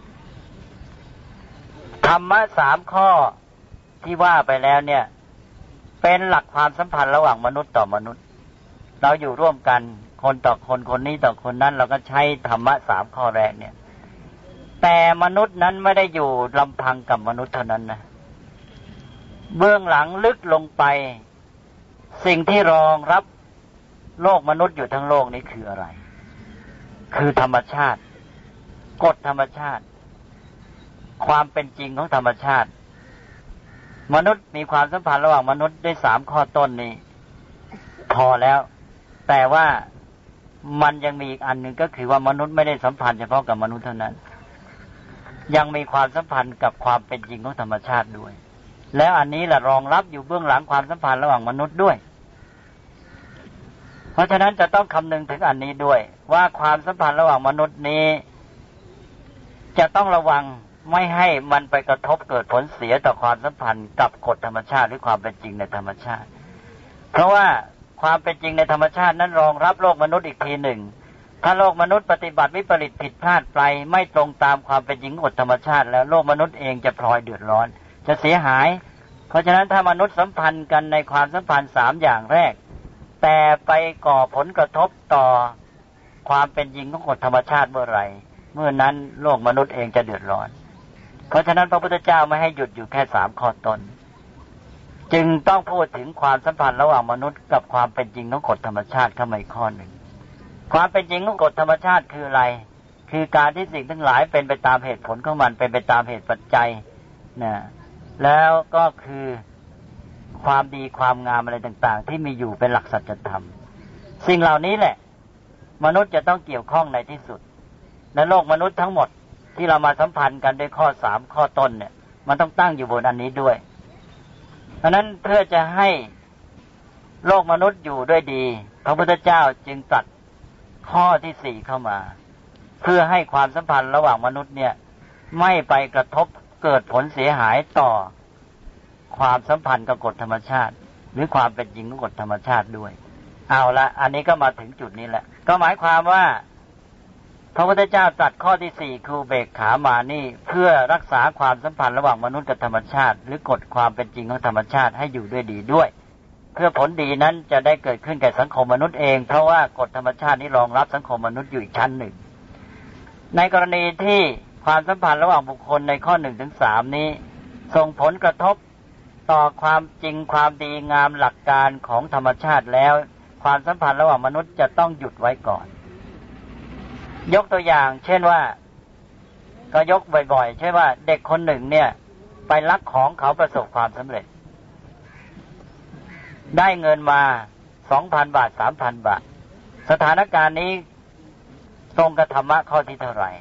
ธรรมะสามข้อที่ว่าไปแล้วเนี่ยเป็นหลักความสัมพันธ์ระหว่างมนุษย์ต่อมนุษย์เราอยู่ร่วมกันคนต่อคนคนนี้ต่อคนนั้นเราก็ใช้ธรรมะสามข้อแรกเนี่ยแต่มนุษย์นั้นไม่ได้อยู่ลำพังกับมนุษย์เท่านั้นนะเบื้องหลังลึกลงไปสิ่งที่รองรับโลกมนุษย์อยู่ทั้งโลกนี้คืออะไรคือธรรมชาติกฎธรรมชาติความเป็นจริงของธรรมชาติมนุษย์มีความสัมพันธ์ระหว่างมนุษย์ด้วยสามข้อต้นนี้พอแล้วแต่ว่ามันยังมีอีกอันหนึ่งก็คือว่ามนุษย์ไม่ได้สัมพันธ์เฉพาะกับมนุษย์เท่านั้นยังมีความสัมพันธ์กับความเป็นจริงของธรรมชาติด้วยแล้วอันนี้แหละรองรับอยู่เบื้องหลังความสัมพันธ์ระหว่างมนุษย์ด้วยเพราะฉะนั้นจะต้องคำนึงถึงอันนี้ด้วยว่าความสัมพันธ์ระหว่างมนุษย์นี้จะต้องระวังไม่ให้มันไปกระทบเกิดผลเสียต่อความสัมพันธ์กับกฎธรรมชาติหรือความเป็นจริงในธรรมชาติเพราะว่าความเป็นจริงในธรรมชาตินั้นรองรับโลกมนุษย์อีกทีหนึ่งถ้าโลกมนุษย์ปฏิบัติวิปริตผิดพลาดไปไม่ตรงตามความเป็นจริงกฎธรรมชาติแล้วโลกมนุษย์เองจะพลอยเดือดร้อนจะเสียหายเพราะฉะนั้นถ้ามนุษย์สัมพันธ์กันในความสัมพันธ์สามอย่างแรกแต่ไปก่อผลกระทบต่อความเป็นจริงของกฎธรรมชาติเมื่อไหร่เมื่อนั้นโลกมนุษย์เองจะเดือดร้อนเพราะฉะนั้นพระพุทธเจ้าไม่ให้หยุดอยู่แค่สามข้อต้นจึงต้องพูดถึงความสัมพันธ์ระหว่างมนุษย์กับความเป็นจริงของกฎธรรมชาติเข้ามาอีกข้อหนึ่งความเป็นจริงของกฎธรรมชาติคืออะไรคือการที่สิ่งทั้งหลายเป็นไปตามเหตุผลของมันเป็นไปตามเหตุปัจจัยนะแล้วก็คือความดีความงามอะไรต่างๆที่มีอยู่เป็นหลักสัจธรรมสิ่งเหล่านี้แหละมนุษย์จะต้องเกี่ยวข้องในที่สุดในโลกมนุษย์ทั้งหมดที่เรามาสัมพันธ์กันด้วยข้อสามข้อต้นเนี่ยมันต้องตั้งอยู่บนอันนี้ด้วยเพราะนั้นเพื่อจะให้โลกมนุษย์อยู่ด้วยดีพระพุทธเจ้าจึงตรัสข้อที่สี่เข้ามาเพื่อให้ความสัมพันธ์ระหว่างมนุษย์เนี่ยไม่ไปกระทบเกิดผลเสียหายต่อความสัมพันธ์กับกฎธรรมชาติหรือความเป็นจริงของกฎธรรมชาติด้วยเอาละอันนี้ก็มาถึงจุดนี้แหละก็หมายความว่าพระพุทธเจ้าตรัสข้อที่สี่คืออุเบกขามานี่เพื่อรักษาความสัมพันธ์ระหว่างมนุษย์กับธรรมชาติหรือกฎความเป็นจริงของธรรมชาติให้อยู่ด้วยดีด้วยเพื่อผลดีนั้นจะได้เกิดขึ้นแก่สังคมมนุษย์เองเพราะว่ากฎธรรมชาตินี้รองรับสังคมมนุษย์อยู่อีกชั้นหนึ่งในกรณีที่ความสัมพันธ์ระหว่างบุคคลในข้อหนึ่งถึงสามนี้ส่งผลกระทบต่อความจริงความดีงามหลักการของธรรมชาติแล้วความสัมพันธ์ระหว่างมนุษย์จะต้องหยุดไว้ก่อนยกตัวอย่างเช่นว่าก็ยกบ่อยๆเช่นว่าเด็กคนหนึ่งเนี่ยไปลักของเขาประสบความสำเร็จได้เงินมา สองพัน บาท สามพัน บาทสถานการณ์นี้ตรงกับธรรมะข้อที่เท่าไหร่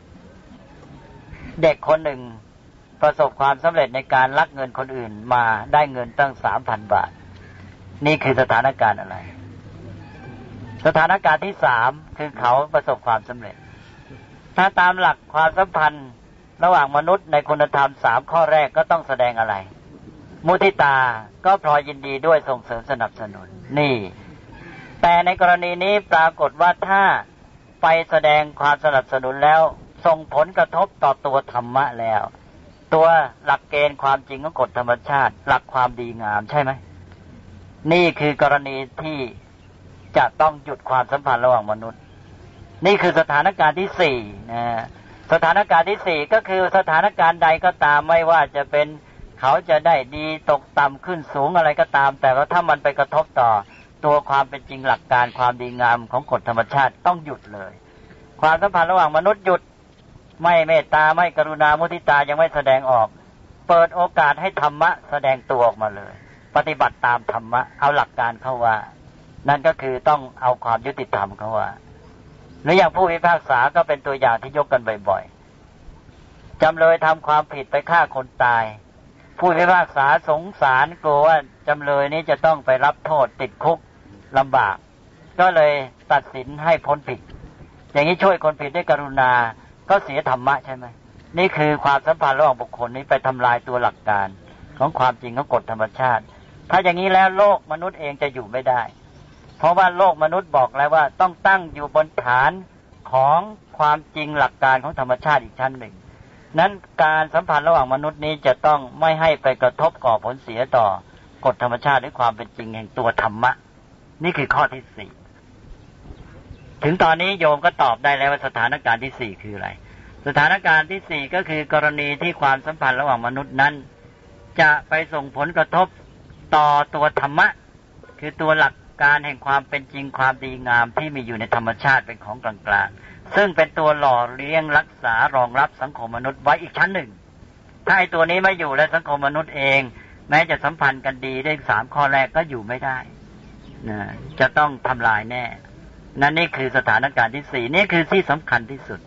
เด็กคนหนึ่งประสบความสำเร็จในการลักเงินคนอื่นมาได้เงินตั้ง สามพัน บาทนี่คือสถานการณ์อะไรสถานการณ์ที่สามคือเขาประสบความสำเร็จถ้าตามหลักความสัมพันธ์ระหว่างมนุษย์ในคุณธรรมสามข้อแรกก็ต้องแสดงอะไรมุทิตาก็พลอยยินดีด้วยส่งเสริมสนับสนุนนี่แต่ในกรณีนี้ปรากฏว่าถ้าไปแสดงความสนับสนุนแล้วส่งผลกระทบต่อตัวธรรมะแล้วตัวหลักเกณฑ์ความจริงของกฎธรรมชาติหลักความดีงามใช่ไหมนี่คือกรณีที่จะต้องหยุดความสัมพันธ์ระหว่างมนุษย์นี่คือสถานการณ์ที่สี่นะสถานการณ์ที่สี่ก็คือสถานการณ์ใดก็ตามไม่ว่าจะเป็นเขาจะได้ดีตกต่ำขึ้นสูงอะไรก็ตามแต่ว่าถ้ามันไปกระทบต่อตัวความเป็นจริงหลักการความดีงามของกฎธรรมชาติต้องหยุดเลยความสัมพันธ์ระหว่างมนุษย์หยุดไม่เมตตาไม่กรุณามุทิตายังไม่แสดงออกเปิดโอกาสให้ธรรมะแสดงตัวออกมาเลยปฏิบัติตามธรรมะเอาหลักการเข้าว่านั่นก็คือต้องเอาความยุติธรรมเข้าว่าหรืออย่างผู้พิพากษาก็เป็นตัวอย่างที่ยกกันบ่อยๆจำเลยทำความผิดไปฆ่าคนตายผู้พิพากษาสงสารกลัวว่าจำเลยนี้จะต้องไปรับโทษติดคุกลำบากก็เลยตัดสินให้พ้นผิดอย่างนี้ช่วยคนผิดด้วยกรุณาก็เสียธรรมะใช่ไหมนี่คือความสัมพันธ์ระหว่างบุคคลนี้ไปทำลายตัวหลักการของความจริงของกฎธรรมชาติถ้าอย่างนี้แล้วโลกมนุษย์เองจะอยู่ไม่ได้เพราะว่าโลกมนุษย์บอกแล้วว่าต้องตั้งอยู่บนฐานของความจริงหลักการของธรรมชาติอีกชั้นหนึ่งนั้นการสัมพันธ์ระหว่างมนุษย์นี้จะต้องไม่ให้ไปกระทบก่อผลเสียต่อกฎธรรมชาติหรือความเป็นจริงแห่งตัวธรรมะนี่คือข้อที่สี่ถึงตอนนี้โยมก็ตอบได้แล้วว่าสถานการณ์ที่สี่คืออะไรสถานการณ์ที่สี่ก็คือกรณีที่ความสัมพันธ์ระหว่างมนุษย์นั้นจะไปส่งผลกระทบต่อตัวธรรมะคือตัวหลักการแห่งความเป็นจริงความดีงามที่มีอยู่ในธรรมชาติเป็นของกลางๆซึ่งเป็นตัวหล่อเลี้ยงรักษารองรับสังคมมนุษย์ไว้อีกชั้นหนึ่งถ้าไอ้ตัวนี้ไม่อยู่และสังคมมนุษย์เองแม้จะสัมพันธ์กันดีได้สามข้อแรกก็อยู่ไม่ได้นะจะต้องทำลายแน่นั่นนี่คือสถานการณ์ที่สี่นี่คือที่สำคัญที่สุด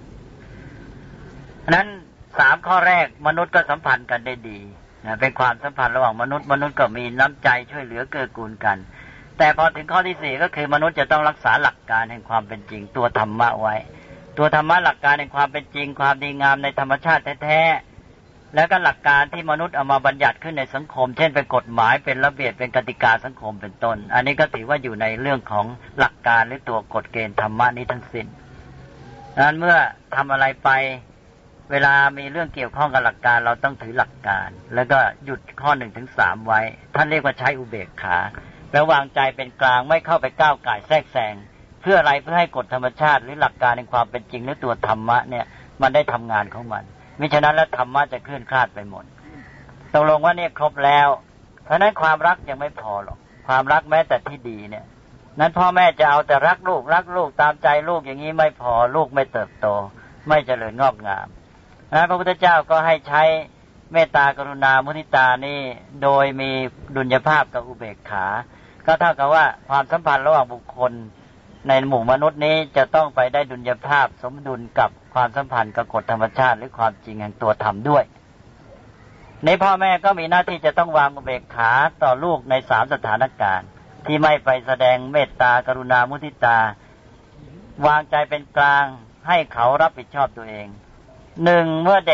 นั้นสามข้อแรกมนุษย์ก็สัมพันธ์กันได้ดีนะเป็นความสัมพันธ์ระหว่างมนุษย์มนุษย์ก็มีน้ำใจช่วยเหลือเกื้อกูลกันแต่พอถึงข้อที่สี่ก็คือมนุษย์จะต้องรักษาหลักการแห่งความเป็นจริงตัวธรรมะไว้ตัวธรรมะหลักการแห่งความเป็นจริงความดีงามในธรรมชาติแท้ๆแล้วก็หลักการที่มนุษย์เอามาบัญญัติขึ้นในสังคมเช่นเป็นกฎหมายเป็นระเบียบเป็นกติกาสังคมเป็นต้นอันนี้ก็ถือว่าอยู่ในเรื่องของหลักการหรือตัวกฎเกณฑ์ธรรมะนี้ทั้งสิ้นดังนั้นเมื่อทำอะไรไปเวลามีเรื่องเกี่ยวข้องกับหลักการเราต้องถือหลักการแล้วก็หยุดข้อหนึ่งถึงสามไว้ท่านเรียกว่าใช้อุเบกขาแล้ววางใจเป็นกลางไม่เข้าไปก้าวก่ายแทรกแซงเพื่ออะไรเพื่อให้กฎธรรมชาติหรือหลักการในความเป็นจริงหรือตัวธรรมะเนี่ยมันได้ทำงานของมันมิฉะนั้นแล้วธรรมะจะเคลื่อนคลาดไปหมดตกลงว่าเนี่ยครบแล้วเพราะนั้นความรักยังไม่พอหรอกความรักแม้แต่ที่ดีเนี่ยนั้นพ่อแม่จะเอาแต่รักลูกรักลูกตามใจลูกอย่างนี้ไม่พอลูกไม่เติบโตไม่เจริญงอกงามนะพระพุทธเจ้าก็ให้ใช้เมตตากรุณามุทิตานี่โดยมีดุลยภาพกับอุเบกขาก็เท่ากับว่าความสัมพันธ์ระหว่างบุคคลในหมู่มนุษย์นี้จะต้องไปได้ดุลยภาพสมดุลกับความสัมพันธ์กับกฎธรรมชาติหรือความจริงแห่งตัวธรรมด้วยในพ่อแม่ก็มีหน้าที่จะต้องวางอุเบกขาต่อลูกในสามสถานการณ์ที่ไม่ไปแสดงเมตตากรุณามุทิตาวางใจเป็นกลางให้เขารับผิดชอบตัวเองหนึ่งเมื่อเด็ก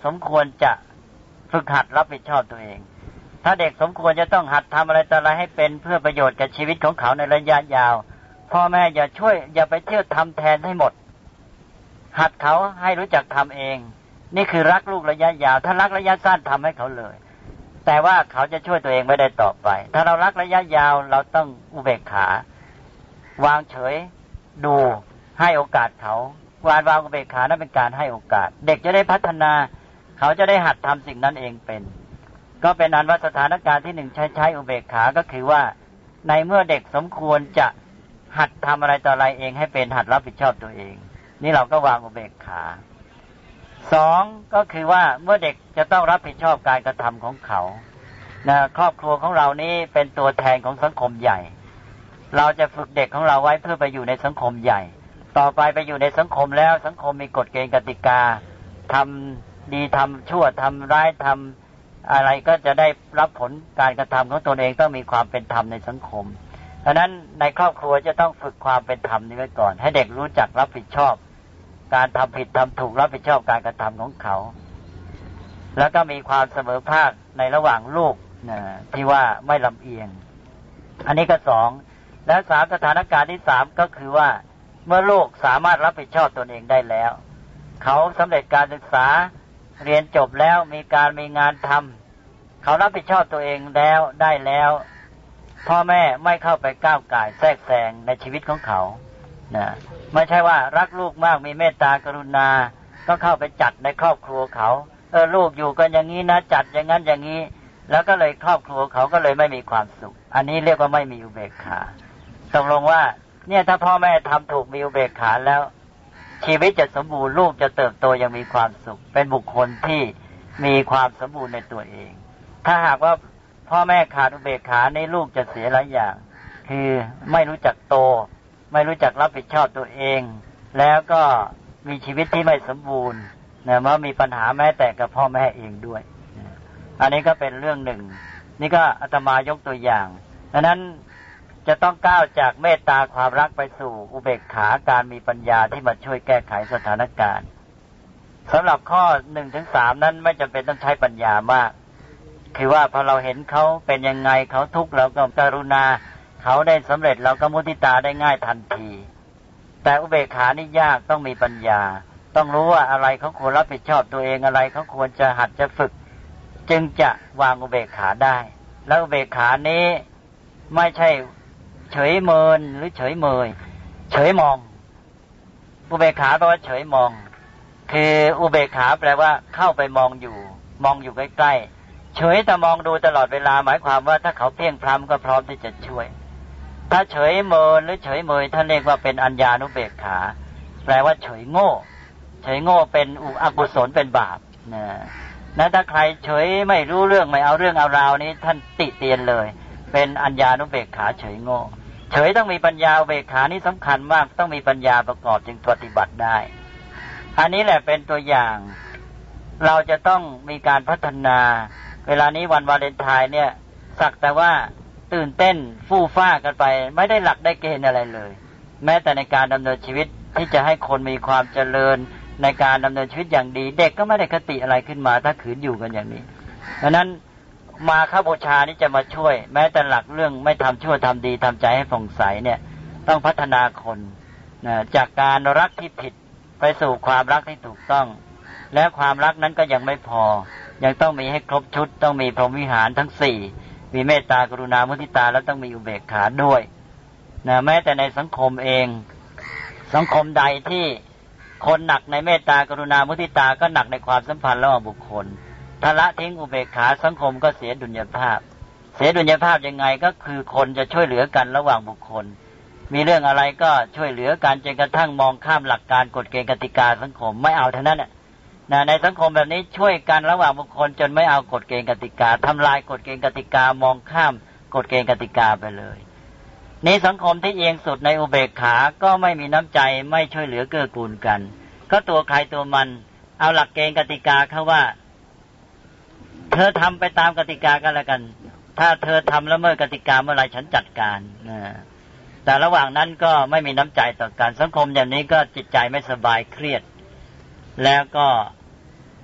สมควรจะฝึกหัดรับผิดชอบตัวเองถ้าเด็กสมควรจะต้องหัดทำอะไรต่ออะไรให้เป็นเพื่อประโยชน์กับชีวิตของเขาในระยะยาวพ่อแม่อย่าช่วยอย่าไปเที่ยวทำแทนให้หมดหัดเขาให้รู้จักทำเองนี่คือรักลูกระยะยาวถ้ารักระยะสั้นทำให้เขาเลยแต่ว่าเขาจะช่วยตัวเองไม่ได้ต่อไปถ้าเรารักระยะยาวเราต้องอุเบกขาวางเฉยดูให้โอกาสเขาวางวางอุเบกขานั้นเป็นการให้โอกาสเด็กจะได้พัฒนาเขาจะได้หัดทำสิ่งนั้นเองเป็นก็เป็นอันว่าสถานการณ์ที่หนึ่งใช้ใช้อุเบกขาก็คือว่าในเมื่อเด็กสมควรจะหัดทำอะไรต่ออะไรเองให้เป็นหัดรับผิดชอบตัวเองนี่เราก็วางอุเบกขาสองก็คือว่าเมื่อเด็กจะต้องรับผิดชอบการกระทำของเขานะครอบครัวของเรานี้เป็นตัวแทนของสังคมใหญ่เราจะฝึกเด็กของเราไว้เพื่อไปอยู่ในสังคมใหญ่ต่อไปไปอยู่ในสังคมแล้วสังคมมีกฎเกณฑ์กติกาทำดีทำชั่วทำร้ายทำอะไรก็จะได้รับผลการกระทำของตนเองต้องมีความเป็นธรรมในสังคมเพราะนั้นในครอบครัวจะต้องฝึกความเป็นธรรมนี้ไว้ก่อนให้เด็กรู้จักรับผิดชอบการทำผิดทำถูกรับผิดชอบการกระทำของเขาแล้วก็มีความเสมอภาคในระหว่างลูกนะที่ว่าไม่ลำเอียงอันนี้ก็สองและสามสถานการณ์ที่สามก็คือว่าเมื่อลูกสามารถรับผิดชอบตนเองได้แล้วเขาสำเร็จการศึกษาเรียนจบแล้วมีการมีงานทำเขารับผิดชอบตัวเองแล้วได้แล้วพ่อแม่ไม่เข้าไปก้าวก่ายแทรกแซงในชีวิตของเขานะไม่ใช่ว่ารักลูกมากมีเมตตากรุณาก็เข้าไปจัดในครอบครัวเขาเออลูกอยู่กันอย่างนี้นะจัดอย่างนั้นอย่างนี้แล้วก็เลยครอบครัวเขาก็เลยไม่มีความสุขอันนี้เรียกว่าไม่มีอุเบกขาตกลงว่าเนี่ยถ้าพ่อแม่ทำถูกมีอุเบกขาแล้วชีวิตจะสมบูรณ์ลูกจะเติบโตยังมีความสุขเป็นบุคคลที่มีความสมบูรณ์ในตัวเองถ้าหากว่าพ่อแม่ขาดอุเบกขาในลูกจะเสียหลายอย่างคือไม่รู้จักโตไม่รู้จักรับผิดชอบตัวเองแล้วก็มีชีวิตที่ไม่สมบูรณ์เนี่ยมันมีปัญหาแม้แต่กับพ่อแม่เองด้วยอันนี้ก็เป็นเรื่องหนึ่งนี่ก็อาตมายกตัวอย่างดังนั้นจะต้องก้าวจากเมตตาความรักไปสู่อุเบกขาการมีปัญญาที่มาช่วยแก้ไขสถานการณ์สำหรับข้อหนึ่งถึงสามนั้นไม่จำเป็นต้องใช้ปัญญามากคือว่าพอเราเห็นเขาเป็นยังไงเขาทุกข์เราก็กรุณาเขาได้สำเร็จเราก็มุทิตาได้ง่ายทันทีแต่อุเบกขานี่ยากต้องมีปัญญาต้องรู้ว่าอะไรเขาควรรับผิดชอบตัวเองอะไรเขาควรจะหัดจะฝึกจึงจะวางอุเบกขาได้แล้วอุเบกขานี้ไม่ใช่เฉยเมินหรือเฉยเมยเฉยมองอุเบกขาแปลว่าเฉยมองคืออุเบกขาแปลว่าเข้าไปมองอยู่มองอยู่ใกล้ๆเฉยแต่มองดูตลอดเวลาหมายความว่าถ้าเขาเพียงพล้ำก็พร้อมที่จะช่วยถ้าเฉยเมินหรือเฉยเมยท่านเรียกว่าเป็นอัญญานุเบกขาแปลว่าเฉยโง่เฉยโง่เป็นอกุศลเป็นบาปนะนะถ้าใครเฉยไม่รู้เรื่องไม่เอาเรื่องเอาราวนี้ท่านติเตียนเลยเป็นอัญญานุเบกขาเฉยโง่เฉยต้องมีปัญญาอุเบกขานี่สำคัญมากต้องมีปัญญาประกอบจึงปฏิบัติได้อันนี้แหละเป็นตัวอย่างเราจะต้องมีการพัฒนาเวลานี้วันวาเลนไทน์เนี่ยสักแต่ว่าตื่นเต้นฟู่ฟ้ากันไปไม่ได้หลักได้เกณฑ์อะไรเลยแม้แต่ในการดำเนินชีวิตที่จะให้คนมีความเจริญในการดำเนินชีวิตอย่างดีเด็กก็ไม่ได้คติอะไรขึ้นมาถ้าขืนอยู่กันอย่างนี้ดังนั้นมาฆบูชานี่จะมาช่วยแม้แต่หลักเรื่องไม่ทำชั่วทำดีทำใจให้ผ่องใสเนี่ยต้องพัฒนาคนนะจากการรักที่ผิดไปสู่ความรักที่ถูกต้องและความรักนั้นก็ยังไม่พอยังต้องมีให้ครบชุดต้องมีพรหมวิหารทั้งสี่มีเมตตากรุณามุทิตาแล้วต้องมีอุเบกขาด้วยนะแม้แต่ในสังคมเองสังคมใดที่คนหนักในเมตตากรุณามุทิตาก็หนักในความสัมพันธ์ระหว่างบุคคลถ้าละทิ้งอุเบกขาสังคมก็เสียดุลยภาพเสียดุลยภาพยังไงก็คือคนจะช่วยเหลือกันระหว่างบุคคลมีเรื่องอะไรก็ช่วยเหลือกันจนกระทั่งมองข้ามหลักการกฎเกณฑ์กติกาสังคมไม่เอาเท่านั้นน่ะนะในสังคมแบบนี้ช่วยกันระหว่างบุคคลจนไม่เอากฎเกณฑ์กติกาทำลายกฎเกณฑ์กติกามองข้ามกฎเกณฑ์กติกาไปเลยนี่สังคมที่เอียงสุดในอุเบกขาก็ไม่มีน้ำใจไม่ช่วยเหลือเกื้อกูลกันก็ตัวใครตัวมันเอาหลักเกณฑ์กติกาเขาว่าเธอทำไปตามกติกากันแล้วกันถ้าเธอทำละเมิดกติกาเมื่อไรฉันจัดการนะแต่ระหว่างนั้นก็ไม่มีน้ำใจต่อกันสังคมอย่างนี้ก็จิตใจไม่สบายเครียดแล้วก็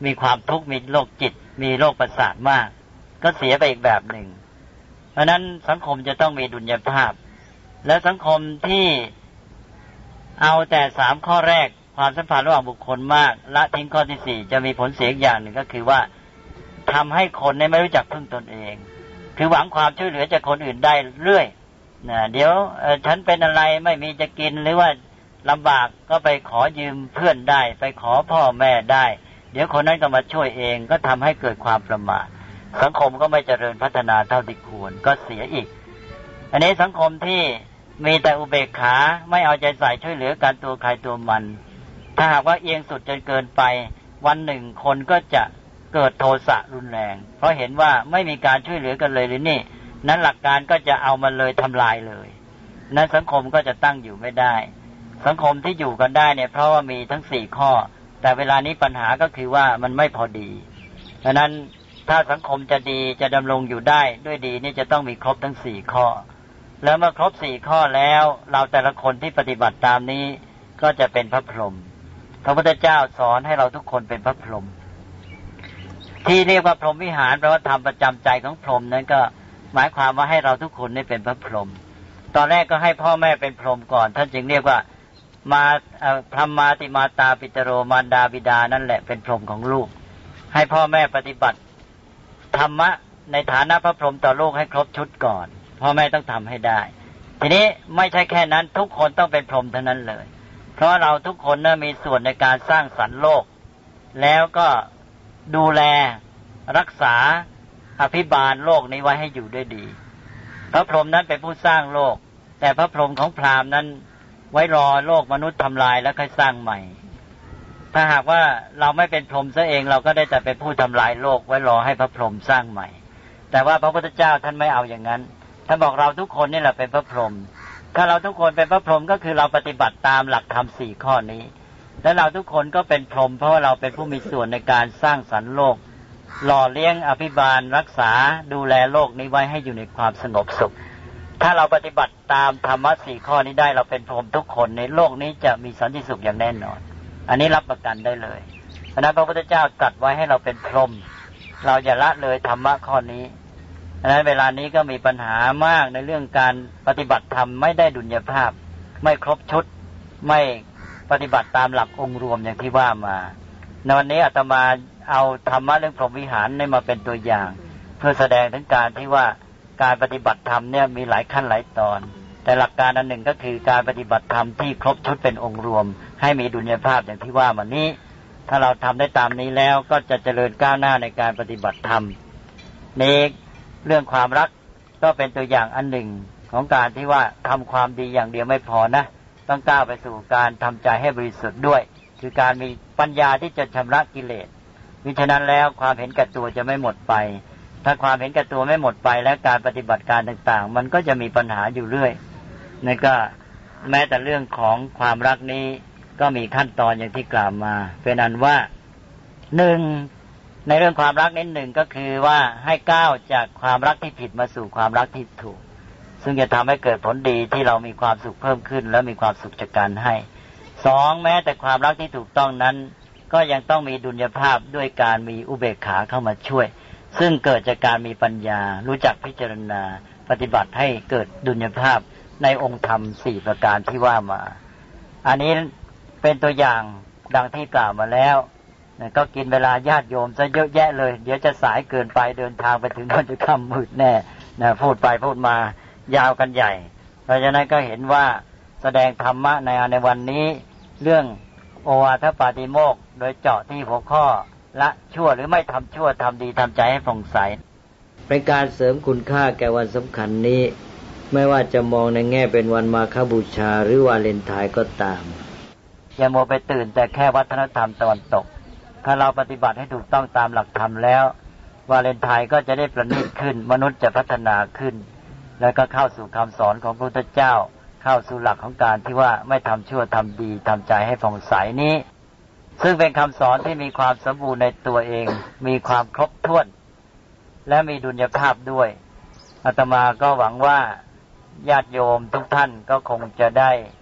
มีความทุกข์มีโรคจิตมีโรคประสาทมากก็เสียไปอีกแบบหนึ่งเพราะนั้นสังคมจะต้องมีดุลยภาพและสังคมที่เอาแต่สามข้อแรกความสัมพันธ์ระหว่างบุคคลมากละทิ้งข้อที่สี่จะมีผลเสียอีกอย่างหนึ่งก็คือว่าทำให้คนไม่รู้จักพึ่งตนเองคือหวังความช่วยเหลือจากคนอื่นได้เรื่อยนะเดี๋ยวฉันเป็นอะไรไม่มีจะกินหรือว่าลำบากก็ไปขอยืมเพื่อนได้ไปขอพ่อแม่ได้เดี๋ยวคนนั้นก็มาช่วยเองก็ทำให้เกิดความประมาทสังคมก็ไม่เจริญพัฒนาเท่าที่ควรก็เสียอีกอันนี้สังคมที่มีแต่อุเบกขาไม่เอาใจใส่ช่วยเหลือกันตัวใครตัวมันถ้าหากว่าเอียงสุดจนเกินไปวันหนึ่งคนก็จะเกิดโทสะรุนแรงเพราะเห็นว่าไม่มีการช่วยเหลือกันเลยหรือนี่นั้นหลักการก็จะเอามันเลยทำลายเลยนั้นสังคมก็จะตั้งอยู่ไม่ได้สังคมที่อยู่กันได้เนี่ยเพราะว่ามีทั้งสี่ข้อแต่เวลานี้ปัญหาก็คือว่ามันไม่พอดีดังนั้นถ้าสังคมจะดีจะดำรงอยู่ได้ด้วยดีนี่จะต้องมีครบทั้งสี่ข้อแล้วเมื่อครบสี่ข้อแล้วเราแต่ละคนที่ปฏิบัติตามนี้ก็จะเป็นพระพรหมพระพุทธเจ้าสอนให้เราทุกคนเป็นพระพรหมที่เรียกว่าพรหมวิหารแปลว่าธรรมประจำใจของพรหมนั้นก็หมายความว่าให้เราทุกคนได้เป็นพระพรหมตอนแรกก็ให้พ่อแม่เป็นพรหมก่อนท่านจึงเรียกว่ามาพรหมาติมาตาปิตโรมารดาบิดานั่นแหละเป็นพรหมของลูกให้พ่อแม่ปฏิบัติธรรมะในฐานะพระพรหมต่อลูกให้ครบชุดก่อนพ่อแม่ต้องทำให้ได้ทีนี้ไม่ใช่แค่นั้นทุกคนต้องเป็นพรหมเท่านั้นเลยเพราะเราทุกคนน่ะมีส่วนในการสร้างสรรค์โลกแล้วก็ดูแลรักษาอภิบาลโลกนี้ไว้ให้อยู่ด้วยดีพระพรหมนั้นเป็นผู้สร้างโลกแต่พระพรหมของพราหมณ์นั้นไว้รอโลกมนุษย์ทำลายแล้วค่อยสร้างใหม่ถ้าหากว่าเราไม่เป็นพรหมซะเองเราก็ได้แต่เป็นผู้ทำลายโลกไว้รอให้พระพรหมสร้างใหม่แต่ว่าพระพุทธเจ้าท่านไม่เอาอย่างนั้นท่านบอกเราทุกคนนี่แหละเป็นพระพรหมถ้าเราทุกคนเป็นพระพรหมก็คือเราปฏิบัติตามหลักธรรมสี่ข้อนี้และเราทุกคนก็เป็นพรหมเพราะว่าเราเป็นผู้มีส่วนในการสร้างสรรค์โลกหล่อเลี้ยงอภิบาลรักษาดูแลโลกนี้ไว้ให้อยู่ในความสงบสุขถ้าเราปฏิบัติตามธรรมะสี่ข้อนี้ได้เราเป็นพรหมทุกคนในโลกนี้จะมีสันติสุขอย่างแน่นอนอันนี้รับประกันได้เลยเพราะนั้นพระพุทธเจ้าตรัสไว้ให้เราเป็นพรหมเราอย่าละเลยธรรมะข้อนี้เพราะนั้นเวลานี้ก็มีปัญหามากในเรื่องการปฏิบัติธรรมไม่ได้ดุลยภาพไม่ครบชุดไม่ปฏิบัติตามหลักองค์รวมอย่างที่ว่ามาในวันนี้อาตมาเอาธรรมะเรื่องพรหมวิหารนี่มาเป็นตัวอย่างเพื่อแสดงถึงการที่ว่าการปฏิบัติธรรมเนี่ยมีหลายขั้นหลายตอนแต่หลักการอันหนึ่งก็คือการปฏิบัติธรรมที่ครบชุดเป็นองค์รวมให้มีดุลยภาพอย่างที่ว่ามานี้ถ้าเราทำได้ตามนี้แล้วก็จะเจริญก้าวหน้าในการปฏิบัติธรรมนี้เรื่องความรักก็เป็นตัวอย่างอันหนึ่งของการที่ว่าทำความดีอย่างเดียวไม่พอนะต้องก้าวไปสู่การทำใจให้บริสุทธิ์ด้วยคือการมีปัญญาที่จะชำระกิเลสมิฉะนั้นแล้วความเห็นแก่ตัวจะไม่หมดไปถ้าความเห็นแก่ตัวไม่หมดไปและการปฏิบัติการต่างๆมันก็จะมีปัญหาอยู่เรื่อยนั่นก็แม้แต่เรื่องของความรักนี้ก็มีขั้นตอนอย่างที่กล่าวมาเป็นอันว่าหนึ่งในเรื่องความรักนิดหนึ่งก็คือว่าให้ก้าวจากความรักที่ผิดมาสู่ความรักที่ถูกซึ่งจะทำให้เกิดผลดีที่เรามีความสุขเพิ่มขึ้นและมีความสุขจากการให้สองแม้แต่ความรักที่ถูกต้องนั้นก็ยังต้องมีดุลยภาพด้วยการมีอุเบกขาเข้ามาช่วยซึ่งเกิดจากการมีปัญญารู้จักพิจารณาปฏิบัติให้เกิดดุลยภาพในองค์ธรรมสี่ประการที่ว่ามาอันนี้เป็นตัวอย่างดังที่กล่าวมาแล้วก็กินเวลาญาติโยมซะเยอะแยะเลยเดี๋ยวจะสายเกินไปเดินทางไปถึงวันจะค่ำมืดแน่นะพูดไปพูดมายาวกันใหญ่เพราะฉะนั้นก็เห็นว่าแสดงธรรมะในในวันนี้เรื่องโอวาทปาติโมกข์โดยเจาะที่หัวข้อละชั่วหรือไม่ทำชั่วทำดีทำใจให้ผ่องใสเป็นการเสริมคุณค่าแก่วันสำคัญนี้ไม่ว่าจะมองในแง่เป็นวันมาฆบูชาหรือวาเลนไทน์ก็ตามอย่ามัวไปตื่นแต่แค่วัฒนธรรมตะวันตกถ้าเราปฏิบัติให้ถูกต้องตามหลักธรรมแล้ววาเลนไทน์ก็จะได้ประณีตขึ้นมนุษย์จะพัฒนาขึ้นแล้วก็เข้าสู่คำสอนของพระพุทธเจ้าเข้าสู่หลักของการที่ว่าไม่ทำชั่วทำดีทำใจให้ผ่องใสนี้ซึ่งเป็นคำสอนที่มีความสมบูรณ์ในตัวเองมีความครบถ้วนและมีดุลยภาพด้วยอาตมาก็หวังว่าญาติโยมทุกท่านก็คงจะได้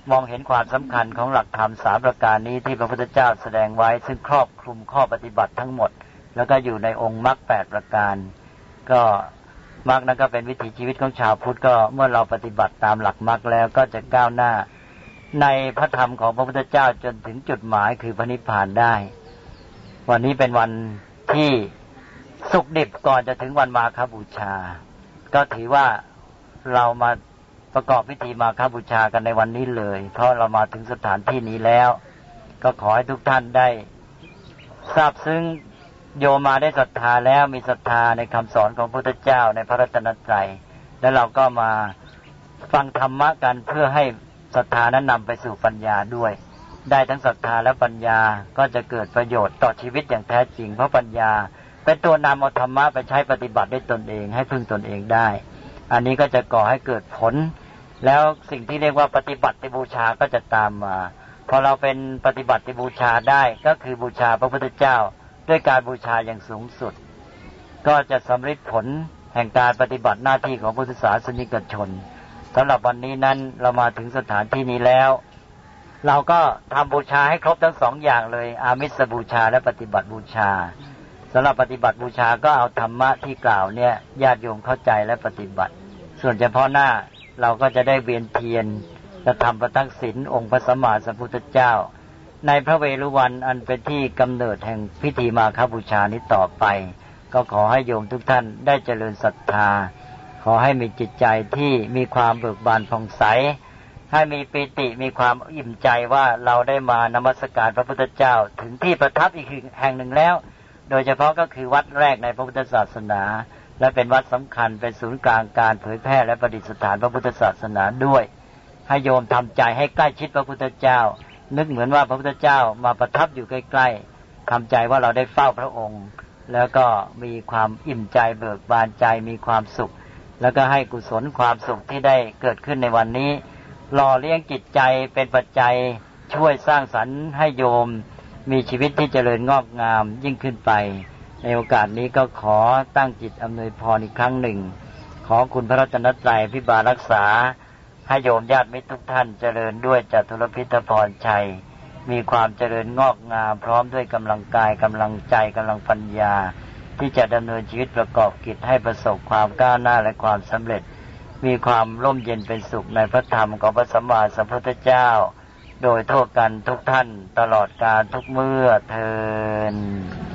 มองเห็นความสำคัญของหลักธรรมสามประการนี้ที่พระพุทธเจ้าแสดงไว้ซึ่งครอบคลุมข้อปฏิบัติทั้งหมดแล้วก็อยู่ในองค์มรรคแปดประการก็มรรคนั้นก็เป็นวิถีชีวิตของชาวพุทธก็เมื่อเราปฏิบัติตามหลักมรรคแล้วก็จะก้าวหน้าในพระธรรมของพระพุทธเจ้าจนถึงจุดหมายคือพระนิพพานได้วันนี้เป็นวันที่สุกดิบก่อนจะถึงวันมาฆบูชาก็ถือว่าเรามาประกอบพิธีมาฆบูชากันในวันนี้เลยเพราะเรามาถึงสถานที่นี้แล้วก็ขอให้ทุกท่านได้ทราบซึ้งโยมมาได้ศรัทธาแล้วมีศรัทธาในคำสอนของพระพุทธเจ้าในพระรัตนตรัยแล้วเราก็มาฟังธรรมะกันเพื่อให้ศรัทธานั้นนำไปสู่ปัญญาด้วยได้ทั้งศรัทธาและปัญญาก็จะเกิดประโยชน์ต่อชีวิตอย่างแท้จริงเพราะปัญญาเป็นตัวนำเอาธรรมะไปใช้ปฏิบัติด้วยตนเองให้พึ่งตนเองได้อันนี้ก็จะก่อให้เกิดผลแล้วสิ่งที่เรียกว่าปฏิบัติบูชาก็จะตามมาพอเราเป็นปฏิบัติบูชาได้ก็คือบูชาพระพุทธเจ้าด้วยการบูชาอย่างสูงสุดก็จะสำเร็จผลแห่งการปฏิบัติหน้าที่ของพุทธศาสนิกชนสำหรับวันนี้นั้นเรามาถึงสถานที่นี้แล้วเราก็ทำบูชาให้ครบทั้งสองอย่างเลยอามิสบูชาและปฏิบัติบูชาสำหรับปฏิบัติบูชาก็เอาธรรมะที่กล่าวเนี่ยญาติโยมเข้าใจและปฏิบัติส่วนเฉพาะหน้าเราก็จะได้เวียนเทียนและทำประทักษิณองค์พระสัมมาสัมพุทธเจ้าในพระเวฬุวันอันเป็นที่กำเนิดแห่งพิธีมาฆบูชานี้ต่อไปก็ขอให้โยมทุกท่านได้เจริญศรัทธาขอให้มีจิตใจที่มีความเบิกบานผ่องใสให้มีปิติมีความอิ่มใจว่าเราได้มานมัสการพระพุทธเจ้าถึงที่ประทับอีกแห่งหนึ่งแล้วโดยเฉพาะก็คือวัดแรกในพระพุทธศาสนาและเป็นวัดสำคัญเป็นศูนย์กลางการเผยแพร่และประดิษฐานพระพุทธศาสนาด้วยให้โยมทำใจให้ใกล้ชิดพระพุทธเจ้านึกเหมือนว่าพระพุทธเจ้ามาประทับอยู่ใกล้ๆทำใจว่าเราได้เฝ้าพระองค์แล้วก็มีความอิ่มใจเบิกบานใจมีความสุขแล้วก็ให้กุศลความสุขที่ได้เกิดขึ้นในวันนี้หล่อเลี้ยงจิตใจเป็นปัจจัยช่วยสร้างสรรค์ให้โยมมีชีวิตที่เจริญงอกงามยิ่งขึ้นไปในโอกาสนี้ก็ขอตั้งจิตอำนวยพรอีกครั้งหนึ่งขอคุณพระรัตนตรัยพิบาลรักษาให้โยมญาติมิตรทุกท่านเจริญด้วยจตุรพิธพรชัยมีความเจริญงอกงามพร้อมด้วยกำลังกายกำลังใจกำลังปัญญาที่จะดำเนินชีวิตประกอบกิจให้ประสบความก้าวหน้าและความสำเร็จมีความร่มเย็นเป็นสุขในพระธรรมของพระสัมมาสัมพุทธเจ้าโดยทั่วกันทุกท่านตลอดกาลทุกเมื่อเทอญ